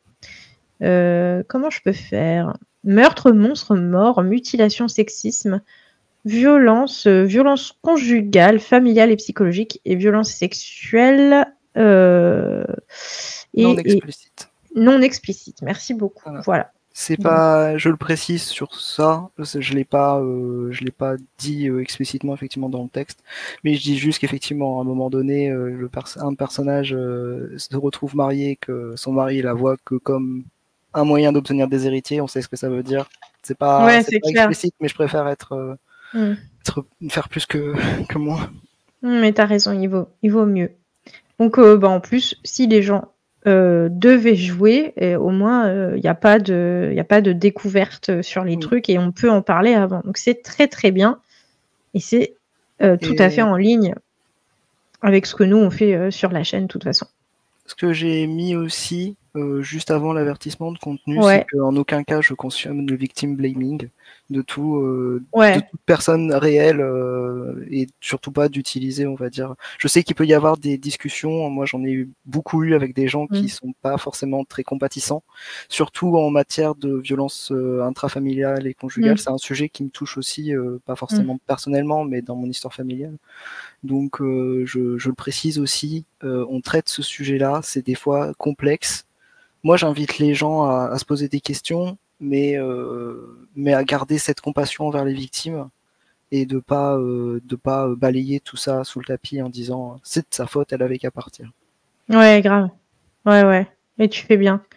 Euh, comment je peux faire? Meurtre, monstre, mort, mutilation, sexisme, violence, euh, violence conjugale, familiale et psychologique, et violence sexuelle euh, Non et, et explicite. non explicite. Merci beaucoup. Voilà. Voilà. C'est Donc, pas, je le précise sur ça, je l'ai pas, euh, je l'ai pas dit euh, explicitement effectivement dans le texte, mais je dis juste qu'effectivement à un moment donné, euh, le pers un personnage euh, se retrouve marié, que son mari la voit que comme un moyen d'obtenir des héritiers. On sait ce que ça veut dire. C'est pas, ouais, c'est c'est pas clair. explicite, mais je préfère être, euh, Mm. être faire plus que que moi. Mm, mais t'as raison, il vaut, il vaut mieux. Donc, euh, bah, en plus, si les gens euh, devaient jouer, et au moins, il euh, n'y a pas de, y a pas de découverte sur les Oui. trucs et on peut en parler avant. Donc, c'est très, très bien. Et c'est euh, tout à fait Et en ligne avec ce que nous, on fait euh, sur la chaîne, de toute façon. ce que j'ai mis aussi, euh, juste avant l'avertissement de contenu, c'est Ouais, qu'en aucun cas je cautionne le victim blaming de tout, euh, de ouais. toute personne réelle, euh, et surtout pas d'utiliser, on va dire. Je sais qu'il peut y avoir des discussions. Moi, j'en ai eu beaucoup eu avec des gens qui Mm. sont pas forcément très compatissants, surtout en matière de violence euh, intrafamiliale et conjugale. Mm. C'est un sujet qui me touche aussi, euh, pas Mm. forcément personnellement, mais dans mon histoire familiale. Donc euh, je, je le précise aussi, euh, on traite ce sujet-là, c'est des fois complexe. Moi, j'invite les gens à, à se poser des questions, mais, euh, mais à garder cette compassion envers les victimes et de pas euh, de pas balayer tout ça sous le tapis en disant c'est de sa faute, elle avait qu'à partir. Ouais, grave. Ouais, ouais. Et tu fais bien.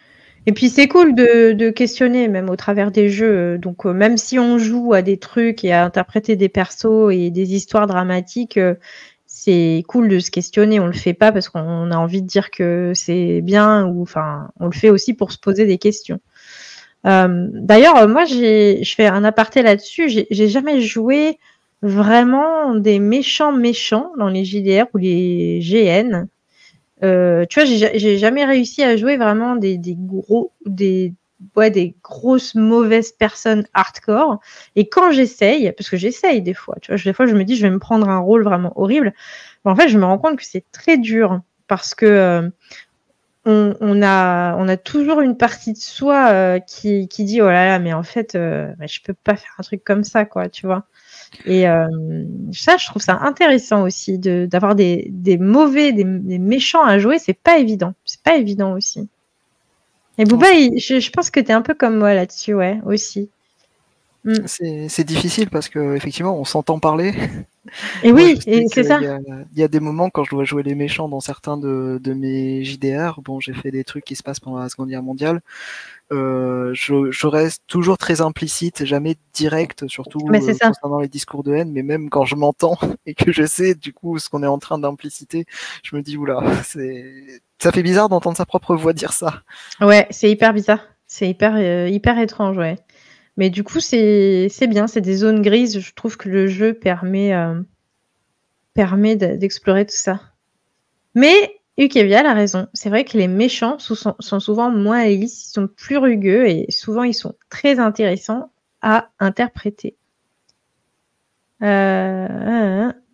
Et puis c'est cool de de questionner même au travers des jeux, donc heu, même si on joue à des trucs et à interpréter des persos et des histoires dramatiques, heu, c'est cool de se questionner. On le fait pas parce qu'on a envie de dire que c'est bien ou enfin, on le fait aussi pour se poser des questions. Hem, d'ailleurs, moi j'ai je fais un aparté là-dessus, j'ai j'ai jamais joué vraiment des méchants, méchants dans les J D R ou les G N. Heu, tu vois, j'ai ja j'ai jamais réussi à jouer vraiment des des gros des ouais, des grosses mauvaises personnes hardcore et quand j'essaye, parce que j'essaye des fois, tu vois? Des fois, je me dis: «Je vais me prendre un rôle vraiment horrible», mais en fait, je me rends compte que c'est très dur parce que, heu, on on a on a toujours une partie de soi, heu, qui qui dit: «Oh là là, mais en fait, heu, bah, je peux pas faire un truc comme ça, quoi», tu vois? Et hem, ça, je trouve ça intéressant aussi de d'avoir des des mauvais, des des méchants à jouer, c'est pas évident. C'est pas évident aussi. Et Non, Booba, il je je pense que tu es un peu comme moi là-dessus, ouais, aussi. Mmh. c'est c'est difficile parce qu'effectivement, on s'entend parler. Et Moi, je oui, sais et c'est qu'il ça. y a il y a des moments quand je dois jouer les méchants dans certains de de mes J D R. Bon, j'ai fait des trucs qui se passent pendant la Seconde Guerre mondiale. Heu, je je reste toujours très implicite, jamais direct, surtout, Mais c'est heu, ça. concernant les discours de haine, mais même quand je m'entends et que je sais du coup ce qu'on est en train d'impliciter, je me dis: «Ouh là, c'est ça fait bizarre d'entendre sa propre voix dire ça». Ouais, c'est hyper bizarre. C'est hyper, heu, hyper étrange, ouais. Mais du coup, c'est c'est bien, c'est des zones grises. Je trouve que le jeu permet, hem, permet de d'explorer tout ça. Mais Ukevia a raison. C'est vrai que les méchants sou sont sont souvent moins lisses, ils sont plus rugueux et souvent ils sont très intéressants à interpréter. Heu, hein, hein.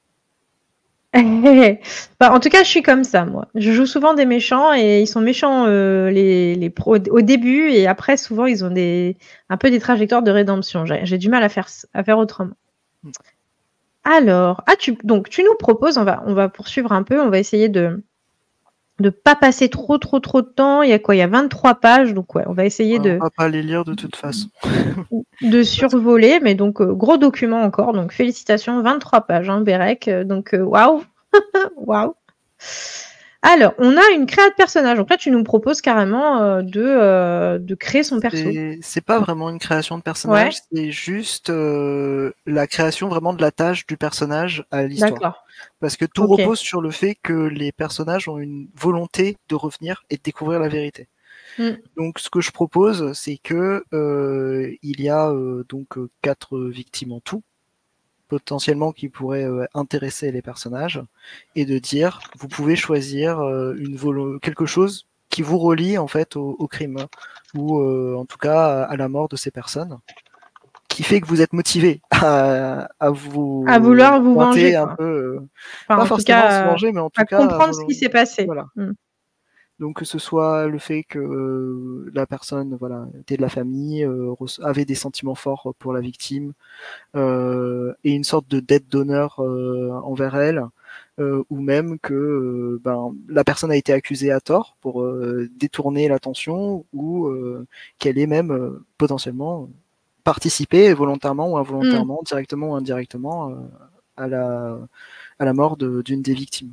Bah, en tout cas, je suis comme ça moi. Je joue souvent des méchants et ils sont méchants, heu, les les pros au début et après souvent ils ont des un peu des trajectoires de rédemption. J'ai j'ai du mal à faire s à faire autrement. Mmh. Alors, ah tu donc tu nous proposes, on va on va poursuivre un peu, on va essayer de de pas passer trop, trop, trop de temps. Il y a quoi? Il y a vingt-trois pages, donc ouais, on va essayer Ouais, on de va pas les lire de toute façon. de Parce que survoler, mais donc heu, gros document encore, donc félicitations, vingt-trois pages, hein, Bérec, heu, donc heu, waouh, waouh. Alors, on a une créa de personnage, donc là, tu nous proposes carrément, heu, de, heu, de créer son perso. c'est c'est pas vraiment une création de personnage, Ouais, c'est juste, heu, la création vraiment de la tâche du personnage à l'histoire. d'accord. Parce que tout OK. repose sur le fait que les personnages ont une volonté de revenir et de découvrir la vérité. Mmh. Donc ce que je propose, c'est que, heu, il y a, heu, donc heu, quatre victimes en tout, potentiellement qui pourraient, heu, intéresser les personnages et de dire: vous pouvez choisir, heu, une volo quelque chose qui vous relie en fait au au crime ou, heu, en tout cas à à la mort de ces personnes, qui fait que vous êtes motivé à à À vous vouloir vous venger, pointer un quoi. peu, heu, Enfin, pas en tout forcément à se cas, heu, venger, mais en tout à cas à comprendre ce volo qui s'est passé. voilà. Mmh. Donc que ce soit le fait que, heu, la personne, voilà, était de la famille, heu, res avait des sentiments forts pour la victime, heu, et une sorte de dette d'honneur, heu, envers elle, heu, ou même que, heu, ben, la personne a été accusée à tort pour, heu, détourner l'attention ou, heu, qu'elle ait même, heu, potentiellement participé volontairement ou Mmh. involontairement, directement ou indirectement, heu, à la à la mort de d'une des victimes.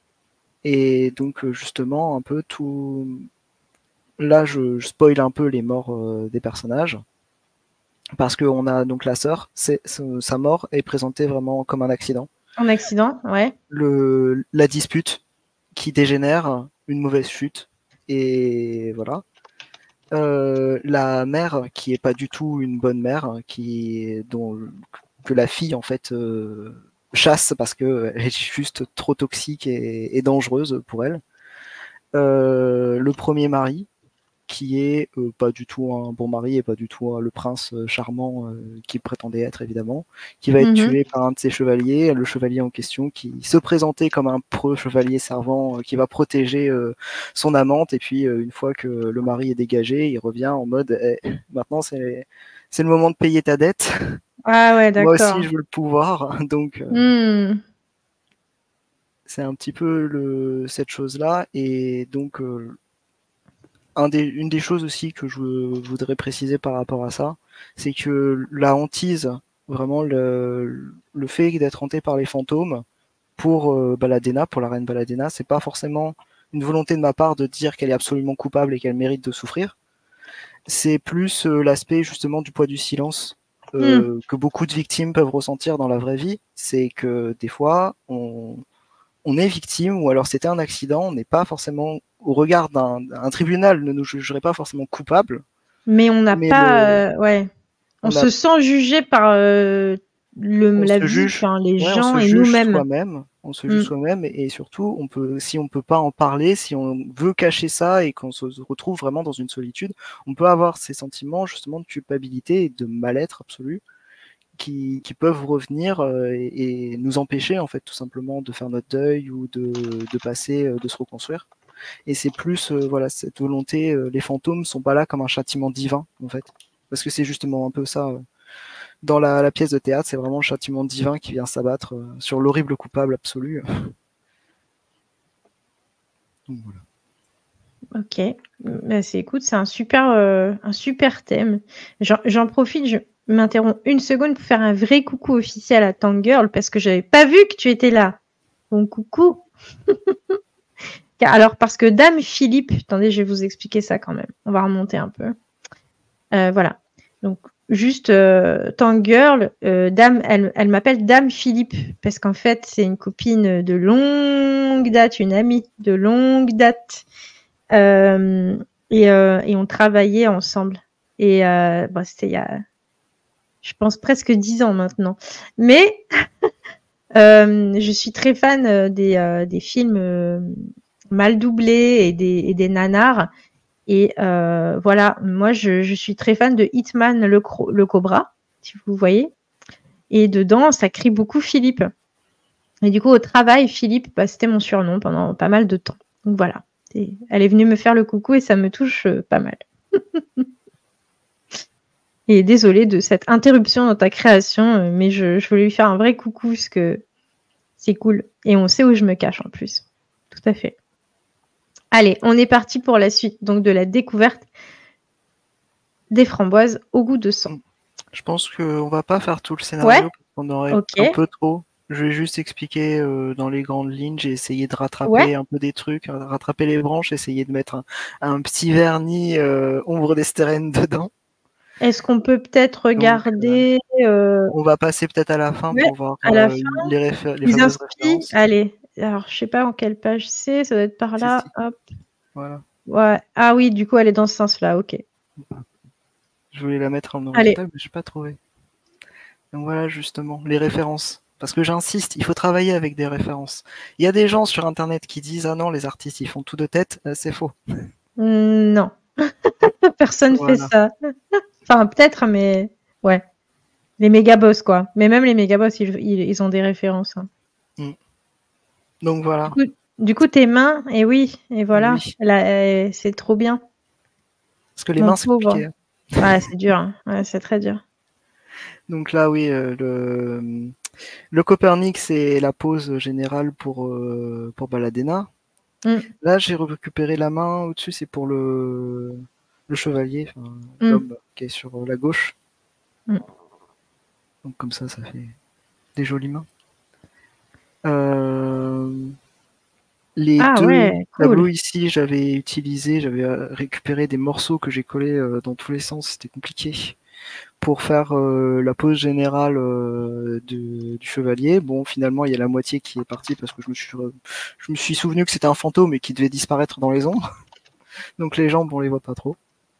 Et donc, heu, justement un peu tout là je je spoil un peu les morts, heu, des personnages. Parce qu'on a donc la sœur, c'est ce sa mort est présentée vraiment comme un accident. Un accident, ouais. Le la dispute qui dégénère, une mauvaise chute et voilà. Heu, la mère qui est pas du tout une bonne mère, qui dont que la fille en fait, heu, chasse parce qu'elle est juste trop toxique et et dangereuse pour elle. Heu, le premier mari qui est, heu, pas du tout un bon mari et pas du tout, heu, le prince, heu, charmant, heu, qu'il prétendait être évidemment, qui va être Mmh mh. tué par un de ses chevaliers. Le chevalier en question qui se présentait comme un preux chevalier servant, heu, qui va protéger, heu, son amante et puis, heu, une fois que le mari est dégagé, il revient en mode: «Eh, maintenant c'est c'est le moment de payer ta dette. Ah ouais, Moi aussi d'accord. je veux le pouvoir». Donc heu, Mmh. c'est un petit peu le cette chose-là et donc heu un des, une des choses aussi que je voudrais préciser par rapport à ça, c'est que la hantise, vraiment le, le fait d'être hanté par les fantômes, pour euh, Baladena, pour la reine Baladena, c'est pas forcément une volonté de ma part de dire qu'elle est absolument coupable et qu'elle mérite de souffrir. C'est plus euh, l'aspect justement du poids du silence euh, mm. que beaucoup de victimes peuvent ressentir dans la vraie vie. C'est que des fois, on, on est victime, ou alors c'était un accident, on n'est pas forcément, au regard d'un un tribunal, ne nous jugerait pas forcément coupable. Mais on n'a pas... Le... Euh, ouais. On, on se a... sent jugé par euh, le, on la se vie, juge, enfin, les ouais, gens on se et juge nous-mêmes. Soi-même, on se juge mm. soi-même, et, et surtout, on peut, si on ne peut pas en parler, si on veut cacher ça et qu'on se retrouve vraiment dans une solitude, on peut avoir ces sentiments justement de culpabilité et de mal-être absolu qui, qui peuvent revenir euh, et, et nous empêcher en fait tout simplement de faire notre deuil ou de, de passer, euh, de se reconstruire. Et c'est plus euh, voilà, cette volonté, euh, les fantômes sont pas là comme un châtiment divin en fait, parce que c'est justement un peu ça. Euh, dans la, la pièce de théâtre, c'est vraiment le châtiment divin qui vient s'abattre euh, sur l'horrible coupable absolu. Donc, voilà. Ok, bah, c'est écoute, c'est un super, euh, un super thème. J'en profite, je m'interromps une seconde pour faire un vrai coucou officiel à Tangirl parce que j'avais pas vu que tu étais là. Donc coucou. Alors parce que Dame Philippe, attendez, je vais vous expliquer ça quand même. On va remonter un peu. Euh, voilà. Donc juste euh, Tangirl, euh, Dame, elle, elle m'appelle Dame Philippe parce qu'en fait c'est une copine de longue date, une amie de longue date. Euh, et, euh, et on travaillait ensemble. Et euh, bon, c'était il y a, je pense, presque dix ans maintenant. Mais euh, je suis très fan des, euh, des films euh, mal doublés et des, et des nanars. Et euh, voilà, moi, je, je suis très fan de Hitman le, le Cobra, si vous voyez. Et dedans, ça crie beaucoup Philippe. Et du coup, au travail, Philippe, bah, c'était mon surnom pendant pas mal de temps. Donc voilà. Et elle est venue me faire le coucou et ça me touche euh, pas mal. Et désolée de cette interruption dans ta création, mais je, je voulais lui faire un vrai coucou parce que c'est cool. Et on sait où je me cache en plus. Tout à fait. Allez, on est parti pour la suite donc de la découverte des framboises au goût de sang. Je pense qu'on va pas faire tout le scénario, ouais. parce qu'on aurait okay. un peu trop. Je vais juste expliquer euh, dans les grandes lignes, j'ai essayé de rattraper ouais. un peu des trucs, rattraper les branches, essayer de mettre un, un petit vernis euh, ombre d'Estérène dedans. Est-ce qu'on peut peut-être regarder Donc, euh... On va passer peut-être à la fin ouais, pour voir à la euh, fin, les, réfé les les fameuses inspi références. Allez, alors je sais pas en quelle page c'est, ça doit être par là. Si, si. Hop. Voilà. Ouais. Ah oui, du coup elle est dans ce sens-là, ok. Je voulais la mettre en horizontal, mais je n'ai pas trouvé. Donc voilà justement, les références. Parce que j'insiste, il faut travailler avec des références. Il y a des gens sur Internet qui disent « Ah non, les artistes, ils font tout de tête. Euh, » C'est faux. Mmh, non. Personne voilà. fait ça. Enfin, peut-être, mais ouais. Les méga boss, quoi. Mais même les méga boss, ils, ils, ils ont des références. Hein. Mmh. Donc voilà. Du coup, du coup, tes mains, et oui, et voilà. Oui. Là, c'est trop bien. Parce que les Mon mains, c'est compliqué. Ouais, c'est dur. Hein. Ouais, c'est très dur. Donc là, oui, euh, le, le Copernic, c'est la pose générale pour, euh, pour Baladena. Mm. Là, j'ai récupéré la main au-dessus, c'est pour le, le chevalier, mm. l'homme qui est sur la gauche. Mm. Donc comme ça, ça fait des jolies mains. Euh, les ah, deux ouais, tableaux cool. ici, j'avais utilisé, j'avais récupéré des morceaux que j'ai collés euh, dans tous les sens, c'était compliqué. Pour faire euh, la pose générale euh, de, du chevalier. Bon, finalement, il y a la moitié qui est partie parce que je me suis, je me suis souvenu que c'était un fantôme et qui devait disparaître dans les ombres. Donc les jambes, on les voit pas trop.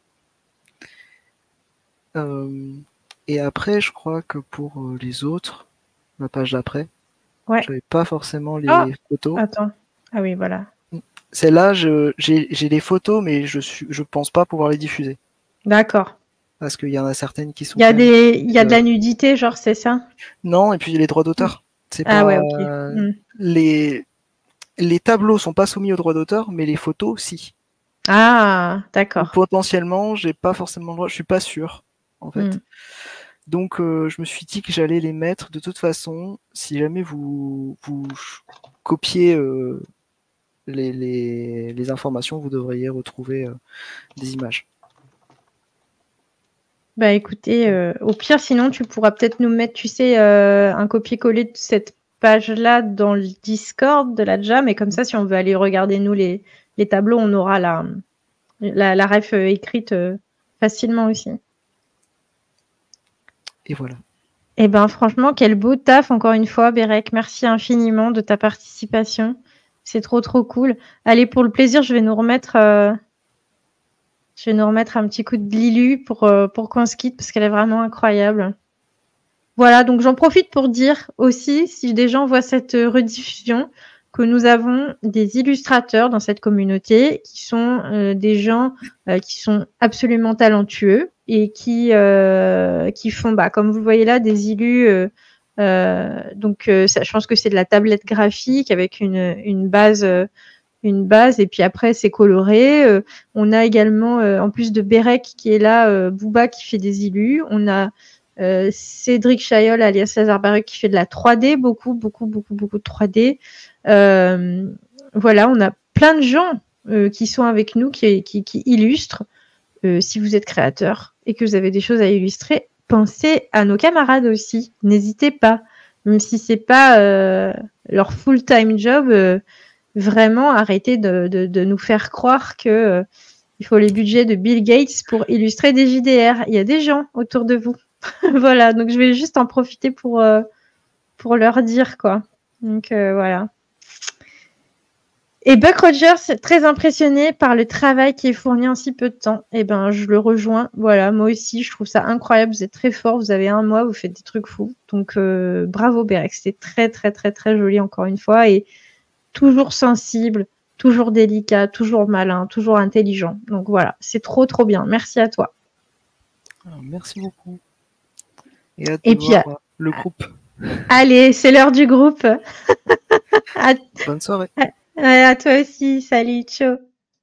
Euh, et après, je crois que pour euh, les autres, la page d'après, ouais. j'avais pas forcément les oh, photos. Attends. Ah oui, voilà. Celle-là, j'ai les photos, mais je suis, je pense pas pouvoir les diffuser. D'accord. Parce qu'il y en a certaines qui sont. Il y a, des... Il y a de la nudité, genre, c'est ça? Non, et puis les droits d'auteur. C'est ah pas... ouais, ok. Mm. Les... les tableaux sont pas soumis aux droits d'auteur, mais les photos, si. Ah, d'accord. Potentiellement, j'ai pas forcément le droit, je suis pas sûr, en fait. Mm. Donc, euh, je me suis dit que j'allais les mettre. De toute façon, si jamais vous, vous copiez euh, les, les, les informations, vous devriez retrouver euh, des images. Bah écoutez, euh, au pire, sinon tu pourras peut-être nous mettre, tu sais, euh, un copier-coller de cette page-là dans le Discord de la Jam, et comme ça, si on veut aller regarder nous les, les tableaux, on aura la, la, la ref écrite euh, facilement aussi. Et voilà. Eh ben, franchement, quel beau taf, encore une fois, Bérec. Merci infiniment de ta participation. C'est trop, trop cool. Allez, pour le plaisir, je vais nous remettre, euh, je vais nous remettre un petit coup de Lilu pour, euh, pour qu'on se quitte, parce qu'elle est vraiment incroyable. Voilà, donc j'en profite pour dire aussi, si des gens voient cette rediffusion, que nous avons des illustrateurs dans cette communauté qui sont euh, des gens euh, qui sont absolument talentueux et qui euh, qui font, bah, comme vous le voyez là, des illus. Euh, euh, donc, euh, ça, je pense que c'est de la tablette graphique avec une une base euh, une base et puis après c'est coloré. Euh, on a également, euh, en plus de Bérec qui est là, euh, Booba qui fait des illus. On a euh, Cédric Chayol alias Lazare Baruch qui fait de la trois D, beaucoup, beaucoup, beaucoup, beaucoup de trois D. Euh, voilà, on a plein de gens euh, qui sont avec nous, qui, qui, qui illustrent. Euh, si vous êtes créateur et que vous avez des choses à illustrer, pensez à nos camarades aussi. N'hésitez pas, même si c'est pas euh, leur full-time job, euh, vraiment arrêtez de, de, de nous faire croire que euh, il faut les budgets de Bill Gates pour illustrer des J D R. Il y a des gens autour de vous. Voilà, donc je vais juste en profiter pour euh, pour leur dire quoi. Donc euh, voilà. Et Buck Rogers est très impressionné par le travail qui est fourni en si peu de temps. Et ben, je le rejoins. Voilà, moi aussi, je trouve ça incroyable. Vous êtes très fort. Vous avez un mois, vous faites des trucs fous. Donc, euh, bravo Bérec. C'était très, très, très, très joli encore une fois. Et toujours sensible, toujours délicat, toujours malin, toujours intelligent. Donc voilà, c'est trop, trop bien. Merci à toi. Alors, merci beaucoup. Et hâte Et de puis, voir à... le groupe. Allez, c'est l'heure du groupe. à... Bonne soirée. Ouais, à toi aussi. Salut, ciao.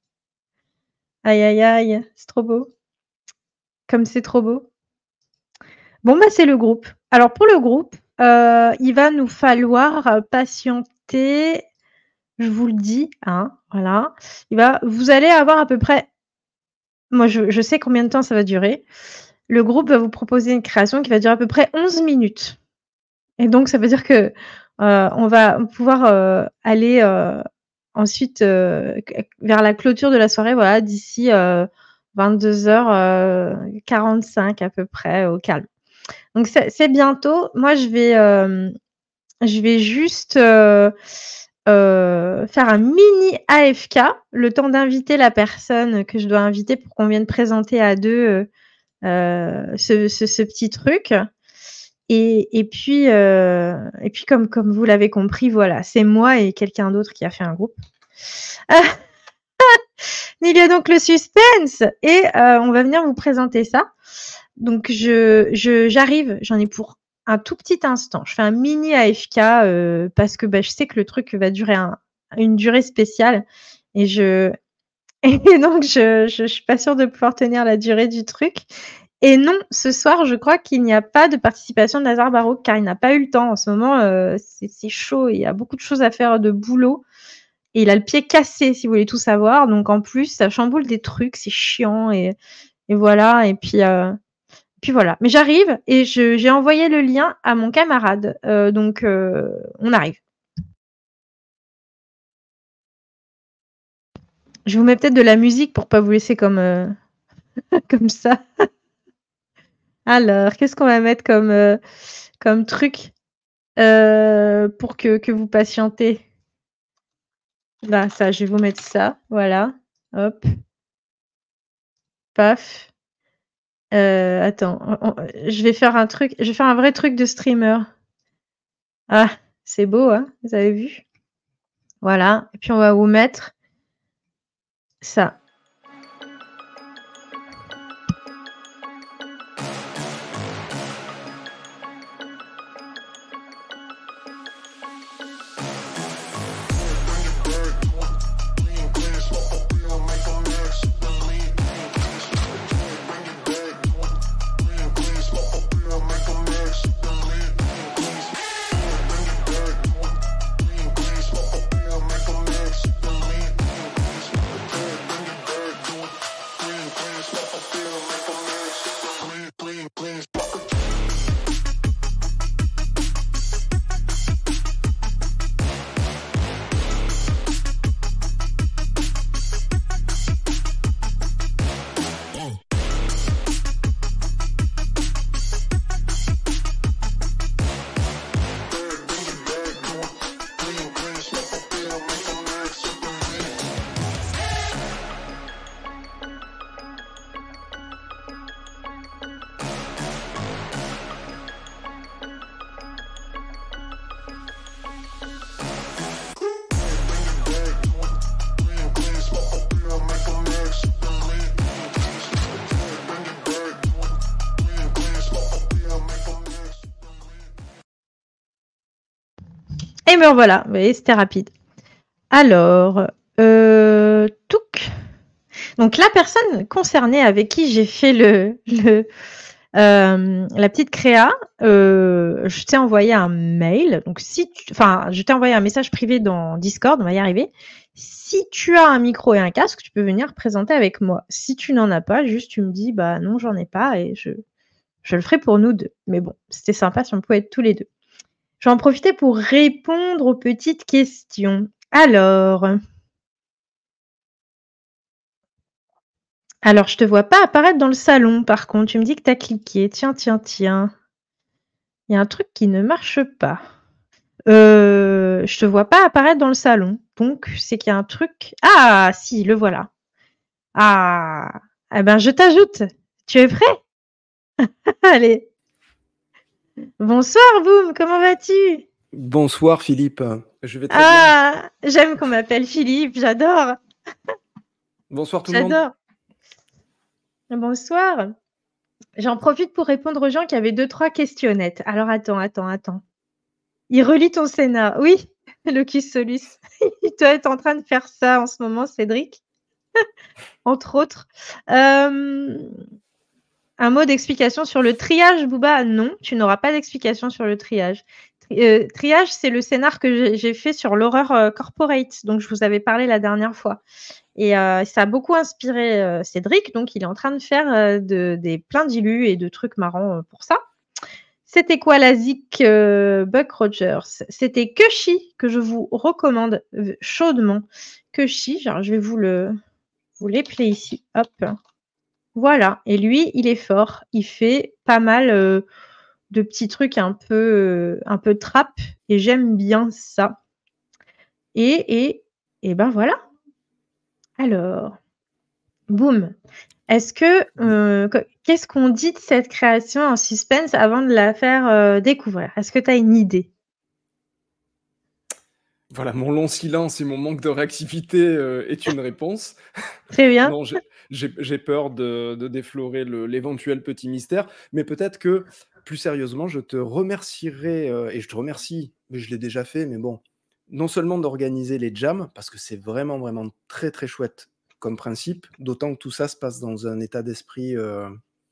Aïe, aïe, aïe. C'est trop beau. Comme c'est trop beau. Bon, bah, c'est le groupe. Alors, pour le groupe, euh, il va nous falloir patienter. Je vous le dis, hein, voilà. Il va, vous allez avoir à peu près, moi, je, je sais combien de temps ça va durer. Le groupe va vous proposer une création qui va durer à peu près onze minutes. Et donc, ça veut dire que euh, on va pouvoir euh, aller euh, ensuite euh, vers la clôture de la soirée, voilà, d'ici euh, vingt-deux heures quarante-cinq à peu près, au calme. Donc, c'est bientôt. Moi, je vais, euh, je vais juste euh, euh, faire un mini A F K, le temps d'inviter la personne que je dois inviter pour qu'on vienne présenter à deux euh, ce, ce, ce petit truc. Et, et puis, euh, et puis comme, comme vous l'avez compris, voilà, c'est moi et quelqu'un d'autre qui a fait un groupe. Ah, il y a donc le suspense et euh, on va venir vous présenter ça. Donc, je, je, j'arrive, j'en ai pour un tout petit instant. Je fais un mini A F K euh, parce que bah, je sais que le truc va durer un, une durée spéciale et je et donc je, je, je suis pas sûre de pouvoir tenir la durée du truc. Et non, ce soir, je crois qu'il n'y a pas de participation de Lazare Baruch car il n'a pas eu le temps. En ce moment, euh, c'est chaud. Il y a beaucoup de choses à faire de boulot. Et il a le pied cassé, si vous voulez tout savoir. Donc, en plus, ça chamboule des trucs. C'est chiant. Et, et voilà. Et puis, euh, puis voilà. Mais j'arrive et j'ai envoyé le lien à mon camarade. Euh, donc, euh, on arrive. Je vous mets peut-être de la musique pour pas vous laisser comme, euh, comme ça. Alors, qu'est-ce qu'on va mettre comme, euh, comme truc euh, pour que, que vous patientez? Là, ça, je vais vous mettre ça. Voilà. Hop. Paf. Euh, attends. On, on, je vais faire un truc. Je vais faire un vrai truc de streamer. Ah, c'est beau, hein? Vous avez vu? Voilà. Et puis, on va vous mettre ça. Et me revoilà. Vous voyez, c'était rapide. Alors, euh, touc. Donc, la personne concernée avec qui j'ai fait le, le, euh, la petite créa, euh, je t'ai envoyé un mail. Donc, si tu, enfin, je t'ai envoyé un message privé dans Discord, on va y arriver. Si tu as un micro et un casque, tu peux venir présenter avec moi. Si tu n'en as pas, juste tu me dis, bah non, j'en ai pas et je, je le ferai pour nous deux. Mais bon, c'était sympa si on pouvait être tous les deux. Je vais en profiter pour répondre aux petites questions. Alors, alors je te vois pas apparaître dans le salon, par contre. Tu me dis que tu as cliqué. Tiens, tiens, tiens. Il y a un truc qui ne marche pas. Euh, je te vois pas apparaître dans le salon. Donc, c'est qu'il y a un truc. Ah, si, le voilà. Ah, eh ben, je t'ajoute. Tu es prêt? Allez. Bonsoir, Boum. Comment vas-tu? Bonsoir Philippe, je vais très bien. Ah, j'aime qu'on m'appelle Philippe. J'adore. Bonsoir tout le monde. J'adore. Bonsoir. J'en profite pour répondre aux gens qui avaient deux, trois questionnettes. Alors, attends, attends, attends. Il relit ton Sénat. Oui, Locus Solus. Il doit être en train de faire ça en ce moment, Cédric. Entre autres. Euh, un mot d'explication sur le triage, Bouba? Non, tu n'auras pas d'explication sur le triage. Tri euh, triage, c'est le scénar que j'ai fait sur l'horreur euh, corporate, donc je vous avais parlé la dernière fois. Et euh, ça a beaucoup inspiré euh, Cédric, donc il est en train de faire euh, de, des plein d'illus et de trucs marrants euh, pour ça. C'était quoi la zik euh, Buck Rogers? C'était Kushi, que je vous recommande euh, chaudement. Kushi, genre, je vais vous le vous l'épeler ici. Hop. Voilà. Et lui, il est fort. Il fait pas mal euh, de petits trucs un peu, euh, un peu trap. Et j'aime bien ça. Et, et, et ben voilà. Alors, boum. Est-ce que euh, qu'est-ce qu'on dit de cette création en suspense avant de la faire euh, découvrir? Est-ce que tu as une idée? Voilà, mon long silence et mon manque de réactivité euh, est une réponse. Très bien. Non, j'ai peur de, de déflorer l'éventuel petit mystère, mais peut-être que, plus sérieusement, je te remercierai, euh, et je te remercie, mais je l'ai déjà fait, mais bon, non seulement d'organiser les jams, parce que c'est vraiment, vraiment très, très chouette comme principe, d'autant que tout ça se passe dans un état d'esprit euh,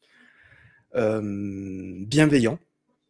euh, bienveillant,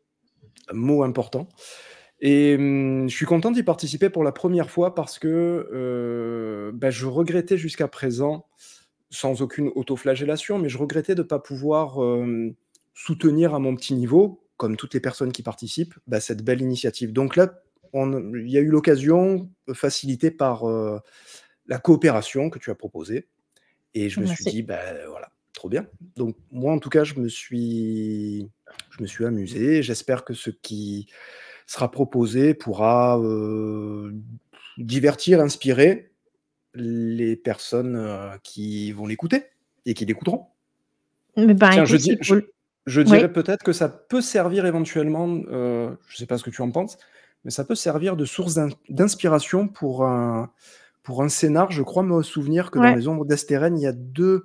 mot important. Et hum, je suis content d'y participer pour la première fois parce que euh, bah, je regrettais jusqu'à présent, sans aucune autoflagellation, mais je regrettais de ne pas pouvoir euh, soutenir à mon petit niveau, comme toutes les personnes qui participent, bah, cette belle initiative. Donc là, on- il y a eu l'occasion, facilitée par euh, la coopération que tu as proposée. Et je me suis Merci. dit, bah, voilà, trop bien. Donc moi, en tout cas, je me suis, je me suis amusé. J'espère que ce qui sera proposé pourra euh, divertir, inspirer les personnes euh, qui vont l'écouter et qui l'écouteront. Mais ben, Tiens, écoute, je, dis, c'est je, cool. je Oui. dirais peut-être que ça peut servir éventuellement, euh, je ne sais pas ce que tu en penses, mais ça peut servir de source d'inspiration pour un, pour un scénar. Je crois me souvenir que dans Ouais. Les Ombres d'Estérène, il y a deux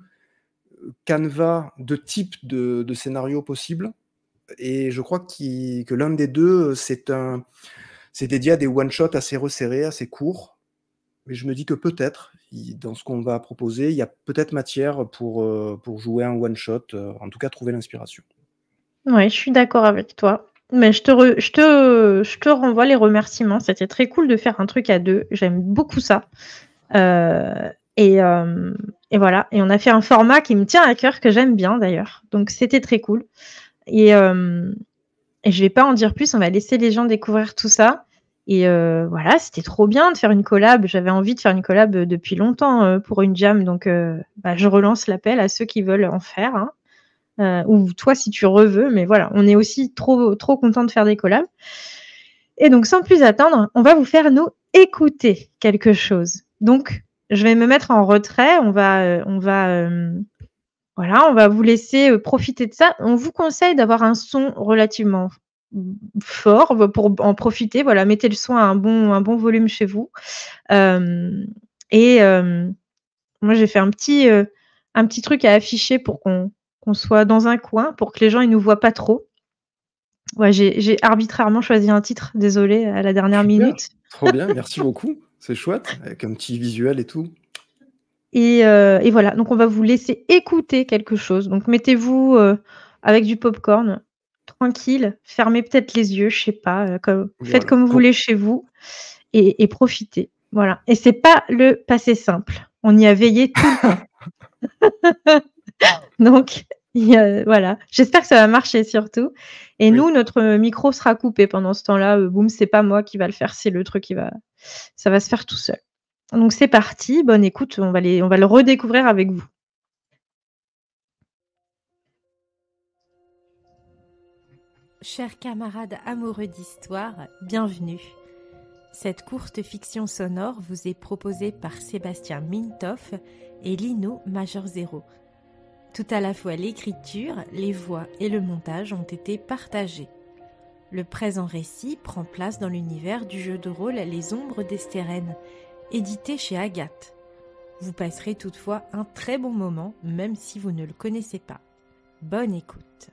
canevas, deux types de, de scénarios possibles. Et je crois qu que l'un des deux, c'est un, c'est dédié à des one-shots assez resserrés, assez courts. Mais je me dis que peut-être, dans ce qu'on va proposer, il y a peut-être matière pour, euh, pour jouer un one-shot, euh, en tout cas trouver l'inspiration. Ouais, je suis d'accord avec toi. Mais je te, re- je, te, je te renvoie les remerciements. C'était très cool de faire un truc à deux. J'aime beaucoup ça. Euh, et, euh, et voilà. Et on a fait un format qui me tient à cœur, que j'aime bien d'ailleurs. Donc c'était très cool. Et, euh, et je vais pas en dire plus. On va laisser les gens découvrir tout ça. Et euh, voilà, c'était trop bien de faire une collab. J'avais envie de faire une collab depuis longtemps euh, pour une jam. Donc euh, bah, je relance l'appel à ceux qui veulent en faire. Hein. Euh, ou toi si tu reveux, mais voilà, on est aussi trop trop content de faire des collabs. Et donc sans plus attendre, on va vous faire nous écouter quelque chose. Donc je vais me mettre en retrait, on va euh, on va euh, voilà, on va vous laisser euh, profiter de ça. On vous conseille d'avoir un son relativement fort pour en profiter. Voilà, mettez le son à un bon un bon volume chez vous. Euh, et euh, moi j'ai fait un petit euh, un petit truc à afficher pour qu'on qu'on soit dans un coin pour que les gens ils nous voient pas trop. Ouais, j'ai j'ai arbitrairement choisi un titre, désolée, à la dernière Super, minute. trop bien, merci beaucoup, c'est chouette, avec un petit visuel et tout. Et heu et voilà, donc on va vous laisser écouter quelque chose. Donc mettez-vous, heu, avec du popcorn, tranquille, fermez peut-être les yeux, je sais pas, heu, comme faites Voilà, comme vous pour voulez chez vous et et profitez. Voilà et c'est pas le passé simple. On y a veillé tout le temps. Donc il y a voilà, j'espère que ça va marcher surtout et Oui. nous, notre, heu, micro sera coupé pendant ce temps-là, heu, boum, c'est pas moi qui va le faire, c'est le truc qui va ça va se faire tout seul. Donc c'est parti, bonne écoute, on va les on va le redécouvrir avec vous. Chers camarades amoureux d'histoire, bienvenue. Cette courte fiction sonore vous est proposée par Sébastien Mintoff et Lino Major Zero. Tout à la fois l'écriture, les voix et le montage ont été partagés. Le présent récit prend place dans l'univers du jeu de rôle Les Ombres d'Estérène, édité chez Agathe. Vous passerez toutefois un très bon moment, même si vous ne le connaissez pas. Bonne écoute.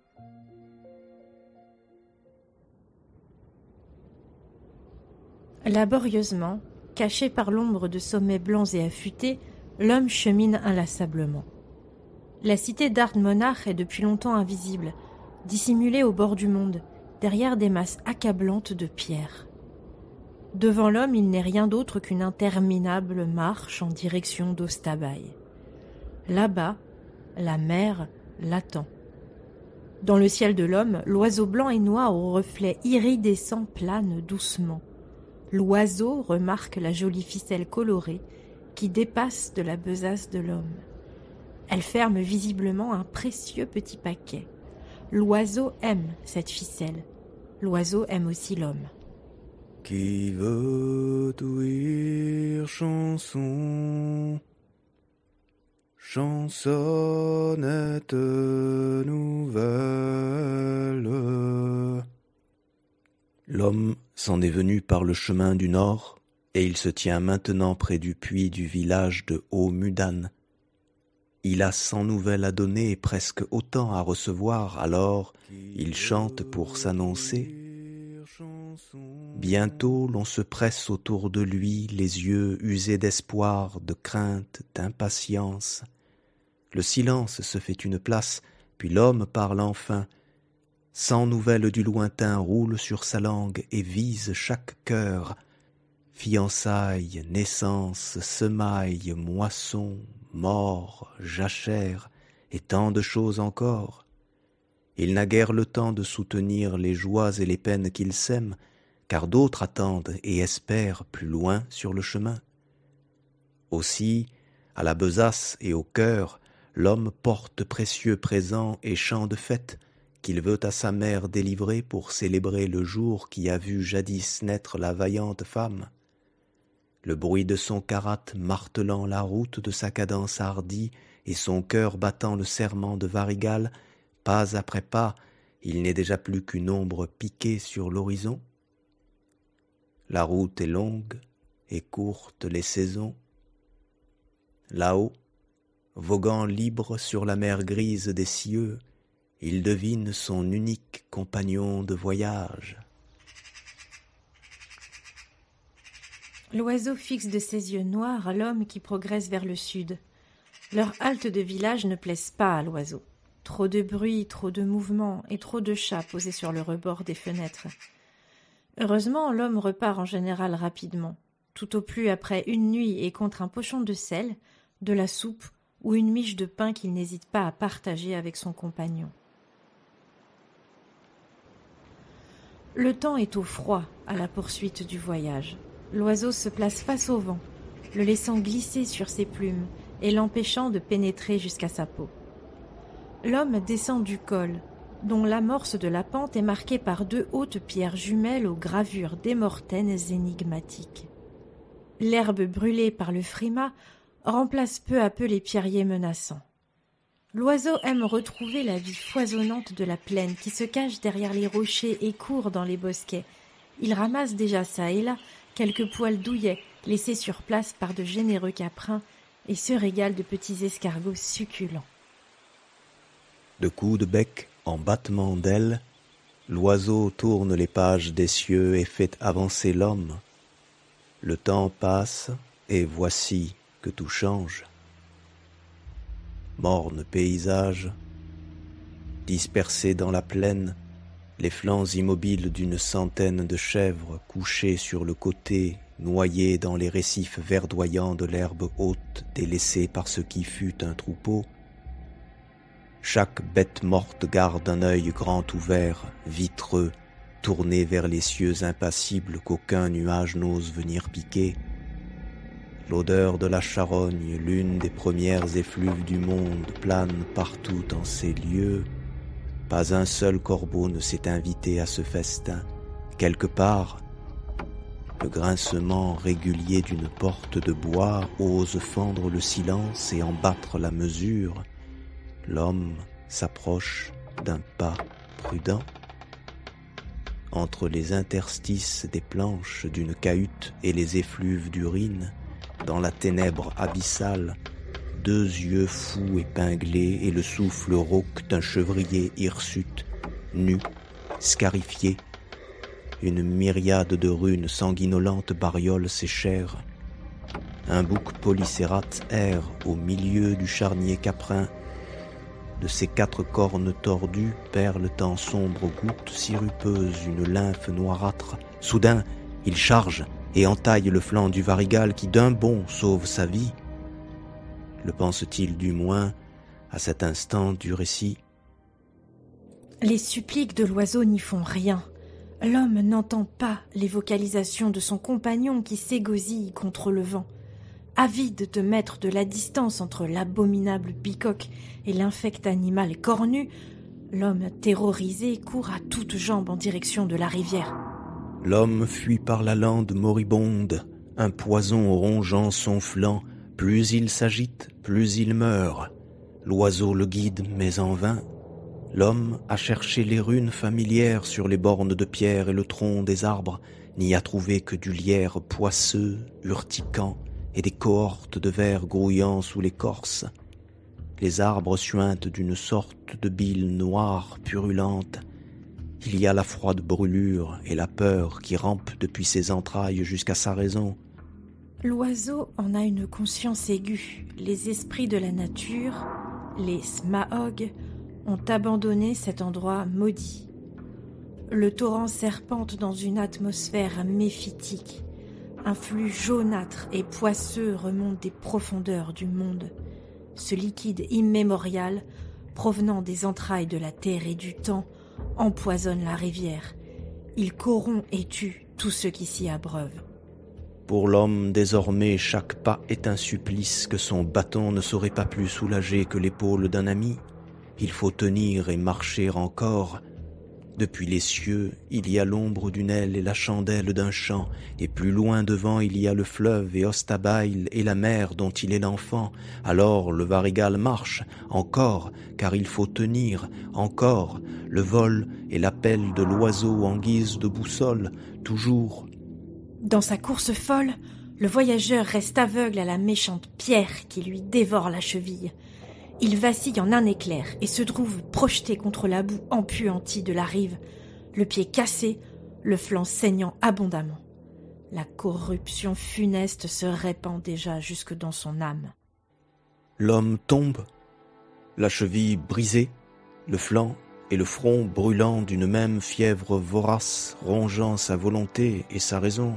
Laborieusement, caché par l'ombre de sommets blancs et affûtés, l'homme chemine inlassablement. La cité d'Ardmonarch est depuis longtemps invisible, dissimulée au bord du monde, derrière des masses accablantes de pierres. Devant l'homme, il n'est rien d'autre qu'une interminable marche en direction d'Ostabaï. Là-bas, la mer l'attend. Dans le ciel de l'homme, l'oiseau blanc et noir aux reflets iridescents plane doucement. L'oiseau remarque la jolie ficelle colorée qui dépasse de la besace de l'homme. Elle ferme visiblement un précieux petit paquet. L'oiseau aime cette ficelle. L'oiseau aime aussi l'homme. Qui veut ouïr chanson, chansonnette nouvelle. L'homme s'en est venu par le chemin du nord, et il se tient maintenant près du puits du village de Haut-Mudan. Il a cent nouvelles à donner et presque autant à recevoir, alors il chante pour s'annoncer. Bientôt l'on se presse autour de lui, les yeux usés d'espoir, de crainte, d'impatience. Le silence se fait une place, puis l'homme parle enfin. Cent nouvelles du lointain roulent sur sa langue et visent chaque cœur. Fiançailles, naissance, semailles, moisson, mort, jachère, et tant de choses encore. Il n'a guère le temps de soutenir les joies et les peines qu'il sème, car d'autres attendent et espèrent plus loin sur le chemin. Aussi, à la besace et au cœur, l'homme porte précieux présents et chants de fête qu'il veut à sa mère délivrer pour célébrer le jour qui a vu jadis naître la vaillante femme. Le bruit de son karat martelant la route de sa cadence hardie et son cœur battant le serment de Varigal, pas après pas, il n'est déjà plus qu'une ombre piquée sur l'horizon. La route est longue et courte les saisons. Là-haut, voguant libre sur la mer grise des cieux, il devine son unique compagnon de voyage. L'oiseau fixe de ses yeux noirs l'homme qui progresse vers le sud. Leurs haltes de village ne plaisent pas à l'oiseau. Trop de bruit, trop de mouvement et trop de chats posés sur le rebord des fenêtres. Heureusement, l'homme repart en général rapidement, tout au plus après une nuit et contre un pochon de sel, de la soupe ou une miche de pain qu'il n'hésite pas à partager avec son compagnon. Le temps est au froid à la poursuite du voyage. L'oiseau se place face au vent, le laissant glisser sur ses plumes et l'empêchant de pénétrer jusqu'à sa peau. L'homme descend du col, dont l'amorce de la pente est marquée par deux hautes pierres jumelles aux gravures démortaines énigmatiques. L'herbe brûlée par le frimas remplace peu à peu les pierriers menaçants. L'oiseau aime retrouver la vie foisonnante de la plaine qui se cache derrière les rochers et court dans les bosquets. Il ramasse déjà çà et là quelques poils douillets laissés sur place par de généreux caprins et se régale de petits escargots succulents. De coups de bec en battement d'ailes, L'oiseau tourne les pages des cieux et fait avancer l'homme. Le temps passe, et voici que tout change. Morne paysage, dispersés dans la plaine, les flancs immobiles d'une centaine de chèvres couchées sur le côté, noyées dans les récifs verdoyants de l'herbe haute délaissée par ce qui fut un troupeau. Chaque bête morte garde un œil grand ouvert, vitreux, tourné vers les cieux impassibles qu'aucun nuage n'ose venir piquer. L'odeur de la charogne, l'une des premières effluves du monde, plane partout en ces lieux. Pas un seul corbeau ne s'est invité à ce festin. Quelque part, le grincement régulier d'une porte de bois ose fendre le silence et en battre la mesure. L'homme s'approche d'un pas prudent. Entre les interstices des planches d'une cahute et les effluves d'urine, dans la ténèbre abyssale, deux yeux fous épinglés et le souffle rauque d'un chevrier hirsute, nu, scarifié. Une myriade de runes sanguinolentes bariolent ses chairs. Un bouc polycérate erre au milieu du charnier caprin. De ses quatre cornes tordues perle en sombres gouttes sirupeuses une lymphe noirâtre. Soudain, il charge et entaille le flanc du varigal qui d'un bond sauve sa vie. Le pense-t-il du moins à cet instant du récit? Les suppliques de l'oiseau n'y font rien. L'homme n'entend pas les vocalisations de son compagnon qui s'égosille contre le vent. Avide de mettre de la distance entre l'abominable bicoque et l'infect animal cornu, l'homme terrorisé court à toutes jambes en direction de la rivière. L'homme fuit par la lande moribonde, un poison rongeant son flanc. Plus il s'agite, plus il meurt. L'oiseau le guide, mais en vain. L'homme a cherché les runes familières sur les bornes de pierre et le tronc des arbres, n'y a trouvé que du lierre poisseux, urticant, et des cohortes de vers grouillant sous l'écorce. Les arbres suintent d'une sorte de bile noire, purulente. Il y a la froide brûlure et la peur qui rampent depuis ses entrailles jusqu'à sa raison. L'oiseau en a une conscience aiguë. Les esprits de la nature, les smaog, ont abandonné cet endroit maudit. Le torrent serpente dans une atmosphère méphitique. Un flux jaunâtre et poisseux remonte des profondeurs du monde. Ce liquide immémorial, provenant des entrailles de la terre et du temps, empoisonne la rivière. Il corrompt et tue tous ceux qui s'y abreuvent. Pour l'homme, désormais, chaque pas est un supplice que son bâton ne saurait pas plus soulager que l'épaule d'un ami. Il faut tenir et marcher encore. Depuis les cieux, il y a l'ombre d'une aile et la chandelle d'un champ, et plus loin devant il y a le fleuve et Ostabaïl et la mer dont il est l'enfant. Alors le varigal marche, encore, car il faut tenir, encore, le vol et l'appel de l'oiseau en guise de boussole, toujours. Dans sa course folle, le voyageur reste aveugle à la méchante pierre qui lui dévore la cheville. Il vacille en un éclair et se trouve projeté contre la boue empuantie de la rive, le pied cassé, le flanc saignant abondamment. La corruption funeste se répand déjà jusque dans son âme. L'homme tombe, la cheville brisée, le flanc et le front brûlant d'une même fièvre vorace, rongeant sa volonté et sa raison.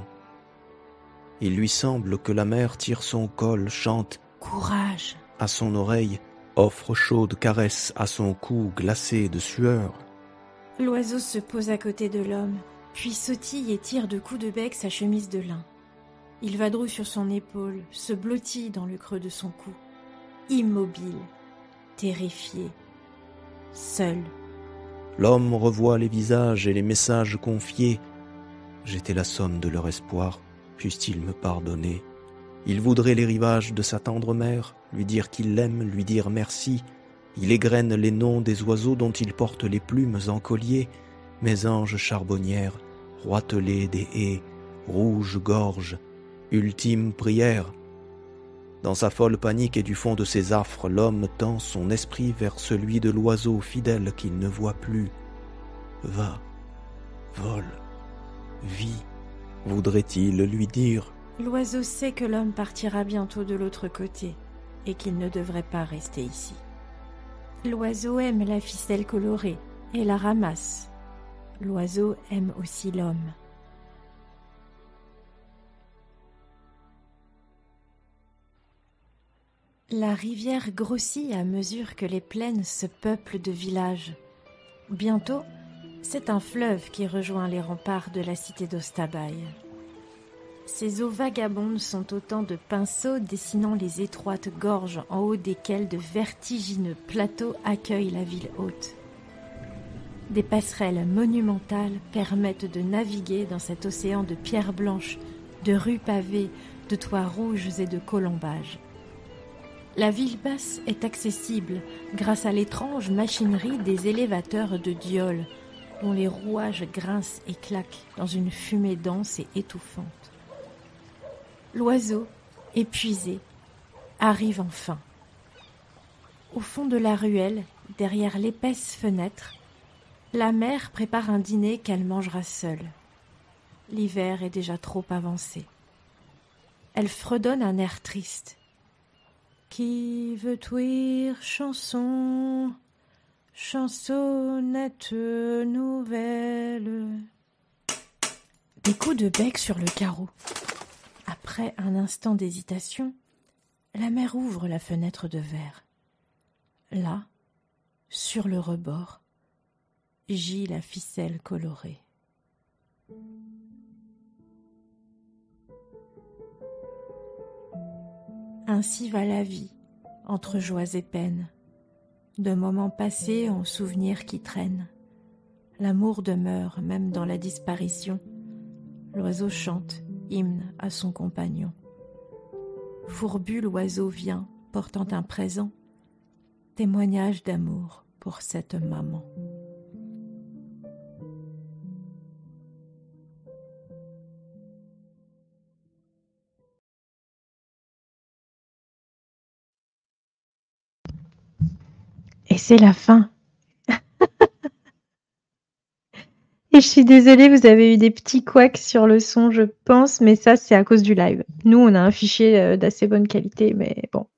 Il lui semble que la mer tire son col, chante « Courage !» à son oreille, offre chaude caresse à son cou glacé de sueur. L'oiseau se pose à côté de l'homme, puis sautille et tire de coups de bec sa chemise de lin. Il vadrouille sur son épaule, se blottit dans le creux de son cou, immobile, terrifié, seul. L'homme revoit les visages et les messages confiés. J'étais la somme de leur espoir, puisse-t-il me pardonner? Il voudrait les rivages de sa tendre mère, lui dire qu'il l'aime, lui dire merci. Il égrène les noms des oiseaux dont il porte les plumes en collier, mésanges charbonnières, roitelets des haies, rouge gorge, ultime prière. Dans sa folle panique et du fond de ses affres, l'homme tend son esprit vers celui de l'oiseau fidèle qu'il ne voit plus. Va, vole, vit, voudrait-il lui dire. L'oiseau sait que l'homme partira bientôt de l'autre côté et qu'il ne devrait pas rester ici. L'oiseau aime la ficelle colorée et la ramasse. L'oiseau aime aussi l'homme. La rivière grossit à mesure que les plaines se peuplent de villages. Bientôt, c'est un fleuve qui rejoint les remparts de la cité d'Ostabaï. Ces eaux vagabondes sont autant de pinceaux dessinant les étroites gorges en haut desquelles de vertigineux plateaux accueillent la ville haute. Des passerelles monumentales permettent de naviguer dans cet océan de pierres blanches, de rues pavées, de toits rouges et de colombages. La ville basse est accessible grâce à l'étrange machinerie des élévateurs de Diol, dont les rouages grincent et claquent dans une fumée dense et étouffante. L'oiseau, épuisé, arrive enfin. Au fond de la ruelle, derrière l'épaisse fenêtre, la mère prépare un dîner qu'elle mangera seule. L'hiver est déjà trop avancé. Elle fredonne un air triste. Qui veut ouïr chanson, chansonnette nouvelle. Des coups de bec sur le carreau. Après un instant d'hésitation, la mère ouvre la fenêtre de verre. Là, sur le rebord, gît la ficelle colorée. Ainsi va la vie, entre joies et peines, de moments passés en souvenirs qui traînent. L'amour demeure même dans la disparition. L'oiseau chante, hymne à son compagnon. Fourbu, l'oiseau vient, portant un présent, témoignage d'amour pour cette maman. Et c'est la fin. Et je suis désolée, vous avez eu des petits couacs sur le son, je pense, mais ça, c'est à cause du live. Nous, on a un fichier euh, d'assez bonne qualité, mais bon.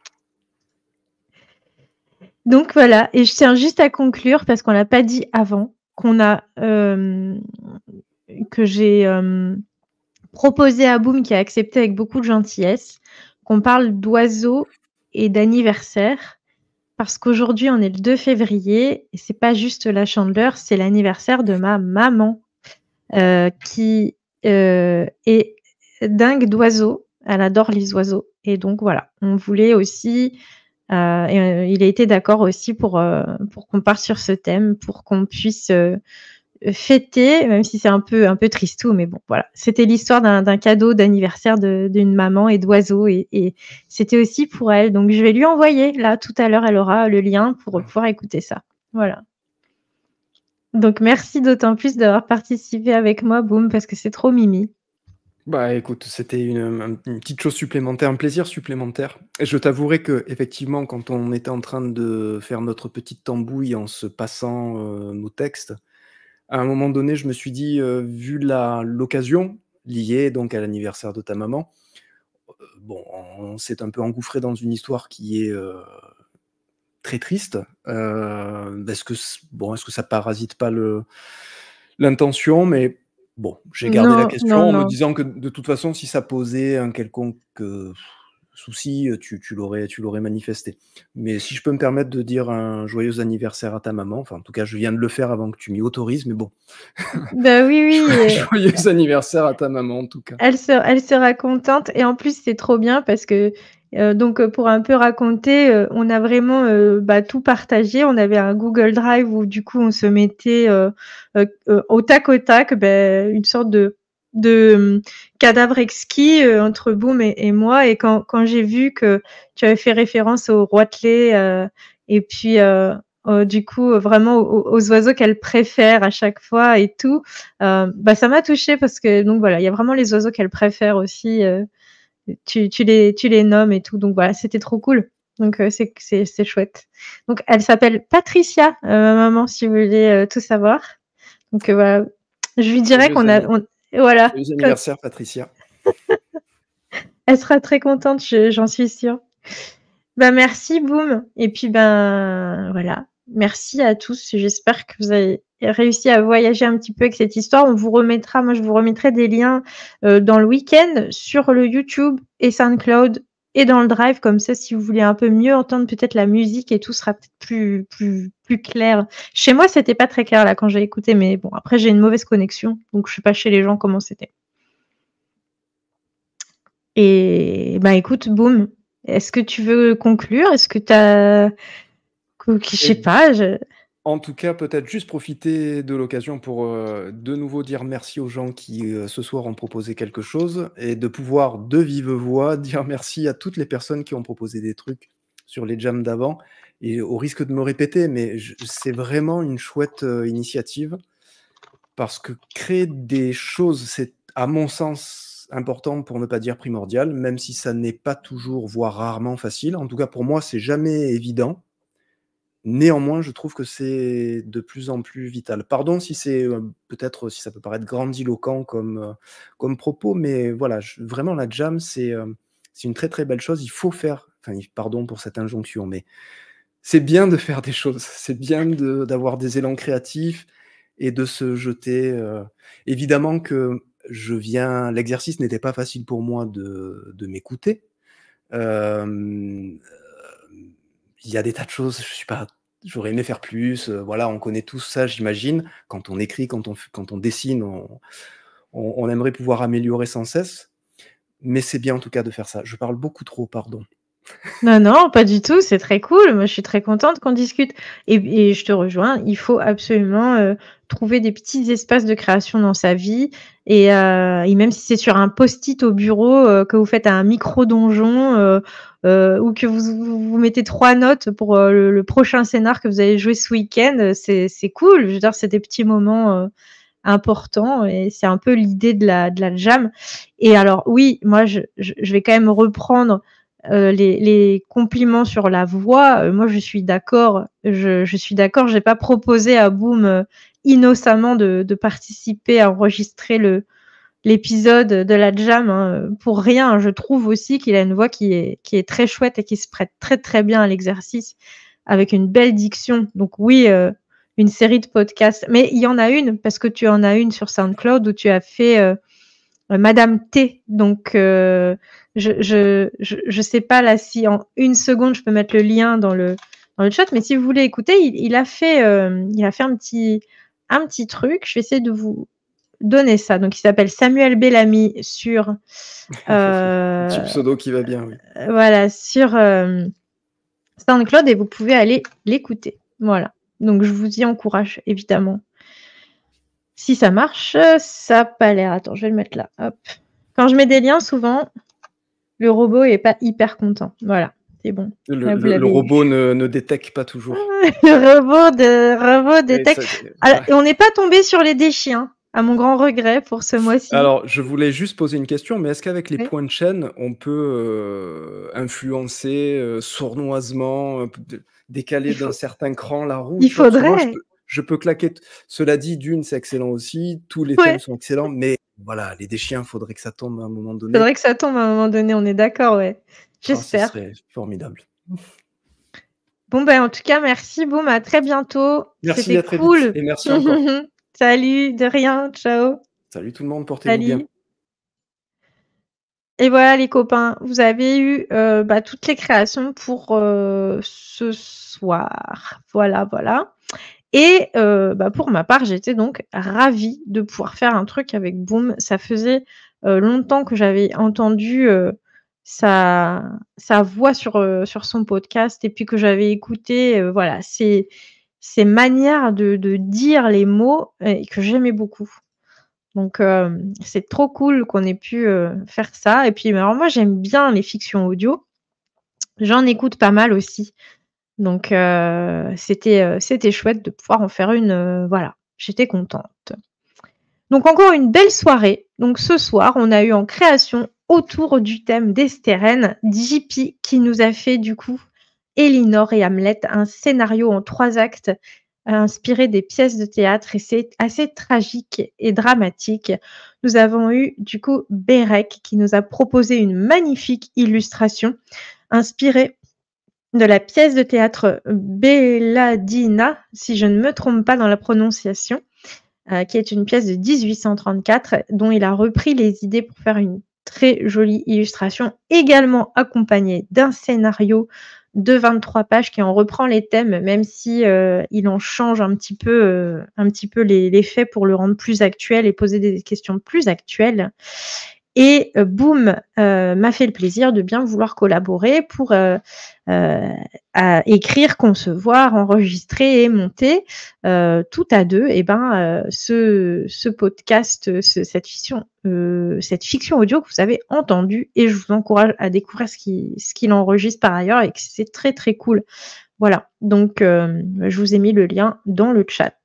Donc voilà, et je tiens juste à conclure, parce qu'on l'a pas dit avant, qu'on a euh, que j'ai euh, proposé à Boom, qui a accepté avec beaucoup de gentillesse, qu'on parle d'oiseaux et d'anniversaire. Parce qu'aujourd'hui, on est le deux février, et c'est pas juste la Chandeleur, c'est l'anniversaire de ma maman, euh, qui euh, est dingue d'oiseaux. Elle adore les oiseaux. Et donc, voilà, on voulait aussi... Euh, et, euh, il a été d'accord aussi pour, euh, pour qu'on parte sur ce thème, pour qu'on puisse euh, fêter, même si c'est un peu, un peu tristou, mais bon, voilà. C'était l'histoire d'un, d'un cadeau d'anniversaire de, d'une maman et d'oiseaux, et, et c'était aussi pour elle. Donc, je vais lui envoyer, là, tout à l'heure, elle aura le lien pour pouvoir écouter ça. Voilà. Donc, merci d'autant plus d'avoir participé avec moi, Boom, parce que c'est trop mimi. Bah écoute, c'était une, une petite chose supplémentaire, un plaisir supplémentaire. Et je t'avouerai que effectivement, quand on était en train de faire notre petite tambouille en se passant euh, nos textes, à un moment donné, je me suis dit, euh, vu la, l'occasion liée donc à l'anniversaire de ta maman, euh, bon, on s'est un peu engouffré dans une histoire qui est euh, très triste. Euh, est-ce que bon, est-ce que ça parasite pas le l'intention, mais bon, j'ai gardé Non, la question non, en me non. disant que de toute façon, si ça posait un quelconque euh, souci, tu, tu l'aurais, tu l'aurais manifesté. Mais si je peux me permettre de dire un joyeux anniversaire à ta maman, enfin en tout cas, je viens de le faire avant que tu m'y autorises, mais bon. Bah oui, oui. Joyeux, joyeux anniversaire à ta maman en tout cas. Elle, se, elle sera contente, et en plus c'est trop bien parce que euh, donc pour un peu raconter, euh, on a vraiment euh, bah, tout partagé. On avait un Google Drive où du coup on se mettait euh, euh, euh, au tac au tac, bah, une sorte de de euh, cadavre exquis euh, entre Boom et, et moi. Et quand quand j'ai vu que tu avais fait référence au roitelet euh, et puis euh, euh, du coup vraiment aux, aux oiseaux qu'elle préfère à chaque fois et tout. Euh, bah ça m'a touchée parce que donc voilà, il y a vraiment les oiseaux qu'elle préfère aussi. Euh, tu, tu les tu les nommes et tout, donc voilà, c'était trop cool. Donc euh, c'est c'est c'est chouette. Donc elle s'appelle Patricia, euh, ma maman, si vous voulez euh, tout savoir. Donc euh, voilà, Je lui dirais Joyeux qu'on a... anni- on- Voilà. Joyeux anniversaire, Patricia. Elle sera très contente, je- j'en suis sûre. Bah, merci, Boom. Et puis, ben, voilà. Merci à tous. J'espère que vous avez réussi à voyager un petit peu avec cette histoire. On vous remettra, moi, je vous remettrai des liens euh, dans le week-end sur le YouTube et SoundCloud et dans le Drive. Comme ça, si vous voulez un peu mieux entendre peut-être la musique et tout sera peut-être plus, plus, plus clair. Chez moi, c'était pas très clair là quand j'ai écouté, mais bon, après, j'ai une mauvaise connexion. Donc, je sais pas chez les gens comment c'était. Et ben, écoute, Boom. Est-ce que tu veux conclure? Est-ce que tu as... Je sais Et- pas. Je... En tout cas, peut-être juste profiter de l'occasion pour euh, de nouveau dire merci aux gens qui euh, ce soir ont proposé quelque chose et de pouvoir de vive voix dire merci à toutes les personnes qui ont proposé des trucs sur les jams d'avant. Et au risque de me répéter, mais je- c'est vraiment une chouette euh, initiative parce que créer des choses, c'est à mon sens important pour ne pas dire primordial, même si ça n'est pas toujours, voire rarement facile. En tout cas, pour moi, c'est jamais évident. Néanmoins, je trouve que c'est de plus en plus vital. Pardon si c'est euh, peut-être si ça peut paraître grandiloquent comme, euh, comme propos, mais voilà, je- vraiment la jam, c'est euh, c'est une très très belle chose. Il faut faire, enfin, il- pardon pour cette injonction, mais c'est bien de faire des choses. C'est bien de- d'avoir des élans créatifs et de se jeter. euh. Évidemment que je viens, l'exercice n'était pas facile pour moi de, de m'écouter. Euh, il y a des tas de choses, je suis pas, j'aurais aimé faire plus. euh, voilà, on connaît tous ça, j'imagine. Quand on écrit, quand on, f- quand on dessine, on, on- on aimerait pouvoir améliorer sans cesse. Mais c'est bien en tout cas de faire ça. Je parle beaucoup trop, pardon. Non, non, pas du tout. C'est très cool. Moi, je suis très contente qu'on discute. Et, et je te rejoins. Il faut absolument euh, trouver des petits espaces de création dans sa vie. Et, euh, et même si c'est sur un post-it au bureau, euh, que vous faites un micro-donjon euh, euh, ou que vous, vous, vous mettez trois notes pour euh, le, le prochain scénar que vous allez jouer ce week-end, euh, c'est c'est cool. Je veux dire, c'est des petits moments euh, importants et c'est un peu l'idée de la, de la jam. Et alors, oui, moi, je, je, je vais quand même reprendre Euh, les, les compliments sur la voix, euh, moi je suis d'accord. Je, je suis d'accord. J'ai pas proposé à Boom euh, innocemment de, de participer à enregistrer le l'épisode de la jam hein, pour rien. Je trouve aussi qu'il a une voix qui est qui est très chouette et qui se prête très très bien à l'exercice avec une belle diction. Donc oui, euh, une série de podcasts. Mais il y en a une parce que tu en as une sur SoundCloud où tu as fait euh, Madame T. Donc, euh, je, je, je, je sais pas là si en une seconde je peux mettre le lien dans le, dans le chat, mais si vous voulez écouter, il, il a fait, euh, il a fait un petit, un petit truc. Je vais essayer de vous donner ça. Donc, il s'appelle Samuel Bellamy sur, euh, Petit pseudo qui va bien, oui. voilà, sur euh, SoundCloud et vous pouvez aller l'écouter. Voilà. Donc, je vous y encourage évidemment. Si ça marche, ça n'a pas l'air. Attends, je vais le mettre là. Hop. Quand je mets des liens, souvent, le robot est pas hyper content. Voilà, c'est bon. Le, Là, vous le- le l'avez eu. robot ne, ne détecte pas toujours. Le robot de robot Ouais, détecte. ça- Ah, et on n'est pas tombé sur les déchiens, à mon grand regret pour ce mois-ci. Alors, je voulais juste poser une question, mais est-ce qu'avec les Oui. points de chaîne, on peut euh, influencer euh, sournoisement, euh, d- décaler Il faut- d'un certain cran la roue Il tu vois, parce que moi, je faudrait. peux, je peux claquer. t- Cela dit, d'une, c'est excellent aussi. Tous les Ouais. thèmes sont excellents, mais voilà, les déchiens, il faudrait que ça tombe à un moment donné. Faudrait que ça tombe à un moment donné. On est d'accord, ouais. Ah, ce J'espère. serait formidable. Bon ben, en tout cas, merci. Boum, à très bientôt. Merci, C'était à très cool. vite. Et merci encore. Salut, de rien. Ciao. Salut tout le monde, portez-vous bien. Salut. Et voilà les copains, vous avez eu euh, bah, toutes les créations pour euh, ce soir. Voilà, voilà. Et euh, bah, pour ma part, j'étais donc ravie de pouvoir faire un truc avec Boom. Ça faisait euh, longtemps que j'avais entendu euh, sa, sa voix sur, euh, sur son podcast et puis que j'avais écouté euh, voilà, ses, ses manières de, de dire les mots et que j'aimais beaucoup. Donc, euh, c'est trop cool qu'on ait pu euh, faire ça. Et puis, alors moi, j'aime bien les fictions audio. J'en écoute pas mal aussi. Donc, euh, c'était, euh, c'était chouette de pouvoir en faire une. euh, voilà, j'étais contente. Donc, encore une belle soirée. Donc, ce soir, on a eu en création autour du thème d'Estérène, J P qui nous a fait du coup Elinor et Hamlet, un scénario en trois actes inspiré des pièces de théâtre et c'est assez tragique et dramatique. Nous avons eu du coup Bérec qui nous a proposé une magnifique illustration inspirée de la pièce de théâtre Belladina, si je ne me trompe pas dans la prononciation, euh, qui est une pièce de dix-huit cent trente-quatre, dont il a repris les idées pour faire une très jolie illustration, également accompagnée d'un scénario de vingt-trois pages qui en reprend les thèmes, même si euh, il en change un petit peu, euh, un petit peu les, les faits pour le rendre plus actuel et poser des questions plus actuelles. Et euh, boum, euh, m'a fait le plaisir de bien vouloir collaborer pour euh, euh, à écrire, concevoir, enregistrer et monter euh, tout à deux. Et ben euh, ce, ce podcast, ce, cette fiction, euh, cette fiction audio que vous avez entendue, et je vous encourage à découvrir ce qu'il ce qu'il enregistre par ailleurs et que c'est très très cool. Voilà, donc euh, je vous ai mis le lien dans le chat.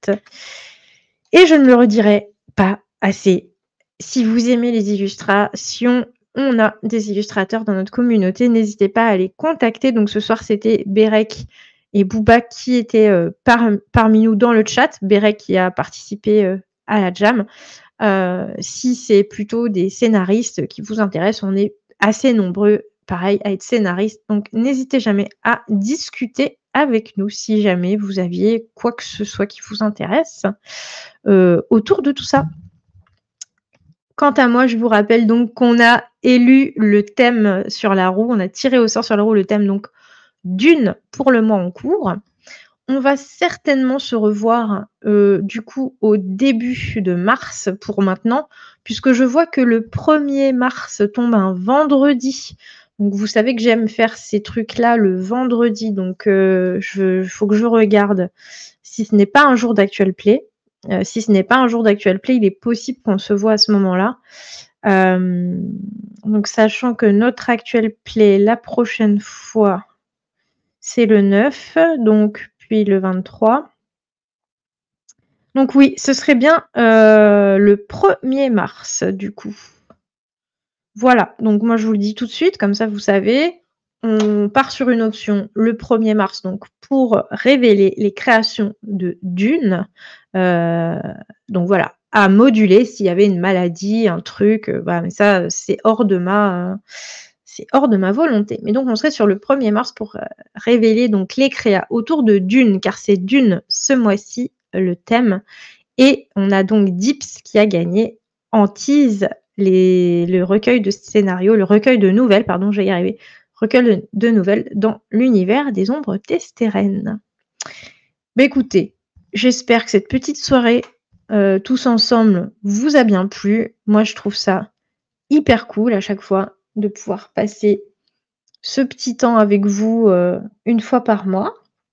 Et je ne le redirai pas assez. Si vous aimez les illustrations, on a des illustrateurs dans notre communauté. N'hésitez pas à les contacter. Donc ce soir, c'était Bérec et Bouba qui étaient euh, par, parmi nous dans le chat. Bérec qui a participé euh, à la jam. Euh, si c'est plutôt des scénaristes qui vous intéressent, on est assez nombreux, pareil, à être scénaristes. Donc n'hésitez jamais à discuter avec nous si jamais vous aviez quoi que ce soit qui vous intéresse euh, autour de tout ça. Quant à moi, je vous rappelle donc qu'on a élu le thème sur la roue, on a tiré au sort sur la roue le thème donc Dune pour le mois en cours. On va certainement se revoir euh, du coup au début de mars pour maintenant, puisque je vois que le premier mars tombe un vendredi. Donc vous savez que j'aime faire ces trucs-là le vendredi, donc il euh, faut que je regarde si ce n'est pas un jour d'actual play. Euh, si ce n'est pas un jour d'actual play, il est possible qu'on se voit à ce moment-là. Euh, donc, sachant que notre actual play, la prochaine fois, c'est le neuf, donc puis le vingt-trois. Donc oui, ce serait bien euh, le premier mars, du coup. Voilà, donc moi je vous le dis tout de suite, comme ça vous savez. On part sur une option le premier mars, donc pour révéler les créations de Dune. Euh, donc voilà, à moduler s'il y avait une maladie, un truc, euh, bah, mais ça c'est hors de ma, euh, c'est hors de ma volonté. Mais donc on serait sur le premier mars pour euh, révéler donc les créas autour de Dune, car c'est Dune ce mois-ci le thème. Et on a donc Dips qui a gagné en tease les, le recueil de scénarios, le recueil de nouvelles, pardon, je vais y arriver. Recueil de nouvelles dans l'univers des ombres testérènes. Bah écoutez, j'espère que cette petite soirée, euh, tous ensemble, vous a bien plu. Moi, je trouve ça hyper cool à chaque fois de pouvoir passer ce petit temps avec vous euh, une fois par mois.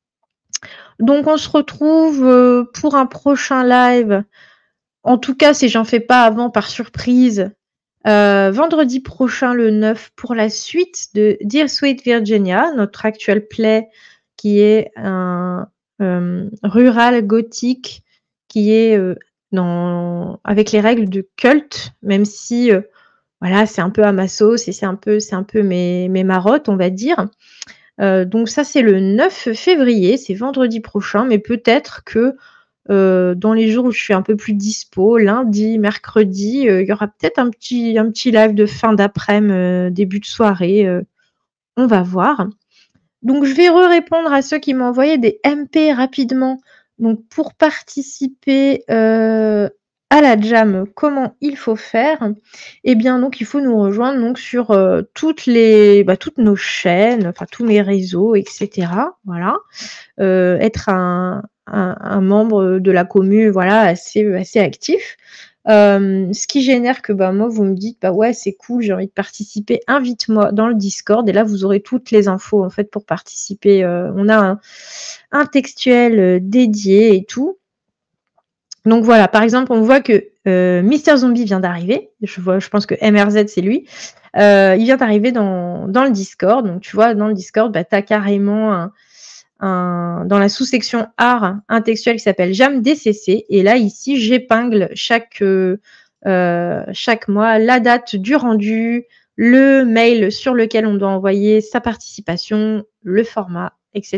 Donc, on se retrouve euh, pour un prochain live. En tout cas, si j'en fais pas avant par surprise, Euh, vendredi prochain, le neuf, pour la suite de Dear Sweet Virginia, notre actuel play qui est un euh, rural gothique qui est euh, dans, avec les règles de culte, même si euh, voilà, c'est un peu à ma sauce et c'est un peu, c'est un peu mes, mes marottes, on va dire. Euh, donc ça, c'est le neuf février, c'est vendredi prochain, mais peut-être que Euh, dans les jours où je suis un peu plus dispo, lundi, mercredi, euh, il y aura peut-être un petit, un petit live de fin d'après-midi, euh, début de soirée. Euh, on va voir. Donc, je vais répondre à ceux qui m'ont envoyé des M P rapidement. Donc, pour participer euh, à la jam, comment il faut faire? Eh bien, donc, il faut nous rejoindre donc, sur euh, toutes, les, bah, toutes nos chaînes, enfin, tous mes réseaux, et cetera. Voilà. Euh, être un, un, un membre de la commu, voilà, assez, assez actif. Euh, ce qui génère que bah, moi, vous me dites, bah ouais, c'est cool, j'ai envie de participer, invite-moi dans le Discord, et là, vous aurez toutes les infos, en fait, pour participer. Euh, on a un, un textuel euh, dédié et tout. Donc voilà, par exemple, on voit que euh, Mister Zombie vient d'arriver. Je vois, je pense que M R Z, c'est lui. Euh, il vient d'arriver dans, dans le Discord. Donc, tu vois, dans le Discord, bah, tu as carrément un, un, dans la sous-section art, un textuel qui s'appelle Jam D C C. Et là, ici, j'épingle chaque, euh, chaque mois la date du rendu, le mail sur lequel on doit envoyer sa participation, le format, et cetera.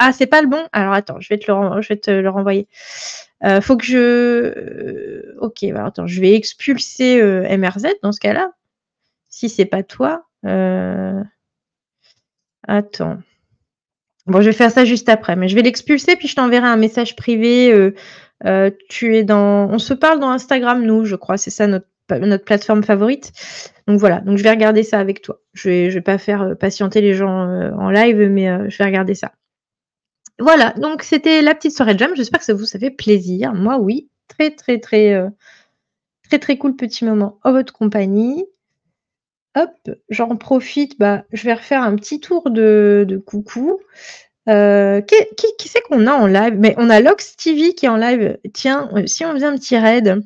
Ah, c'est pas le bon? Alors attends, je vais te le, ren- je vais te le renvoyer. Euh, faut que je... euh, Ok, bah, attends, je vais expulser euh, M R Z dans ce cas-là. Si c'est pas toi. Euh... Attends. Bon, je vais faire ça juste après, mais je vais l'expulser, puis je t'enverrai un message privé. euh, euh, tu es dans... On se parle dans Instagram, nous, je crois. C'est ça notre, notre plateforme favorite. Donc voilà, donc je vais regarder ça avec toi. Je vais, je vais pas faire euh, patienter les gens euh, en live, mais euh, je vais regarder ça. Voilà, donc c'était la petite soirée de jam. J'espère que ça vous ça fait plaisir. Moi, oui. Très, très, très, euh, très, très cool petit moment en votre compagnie. Hop, j'en profite. Bah, je vais refaire un petit tour de, de coucou. Euh, qui qui, qui c'est qu'on a en live? Mais on a Lox T V qui est en live. Tiens, euh, si on faisait un petit raid.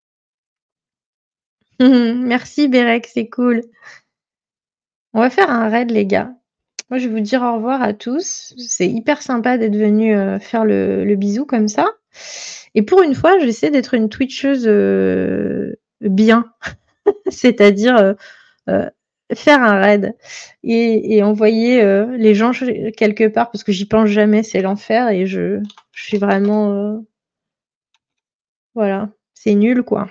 Merci Bérec, c'est cool. On va faire un raid, les gars. Moi, je vais vous dire au revoir à tous. C'est hyper sympa d'être venu euh, faire le, le bisou comme ça. Et pour une fois, j'essaie d'être une Twitcheuse euh, bien, c'est-à-dire euh, euh, faire un raid et, et envoyer euh, les gens quelque part, parce que j'y pense jamais, c'est l'enfer et je, je suis vraiment... euh, voilà, c'est nul quoi.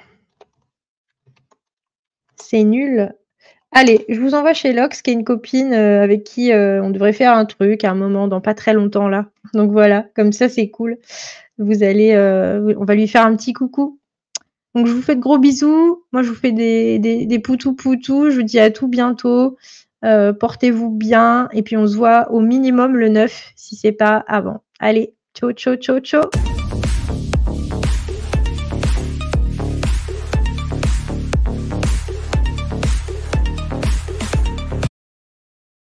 C'est nul. Allez, je vous envoie chez Lox, qui est une copine euh, avec qui euh, on devrait faire un truc à un moment, dans pas très longtemps là. Donc voilà, comme ça c'est cool. Vous allez, euh, on va lui faire un petit coucou. Donc je vous fais de gros bisous. Moi je vous fais des, des, des poutous poutous. Je vous dis à tout bientôt. Euh, portez-vous bien et puis on se voit au minimum le neuf si c'est pas avant. Allez, ciao ciao ciao ciao.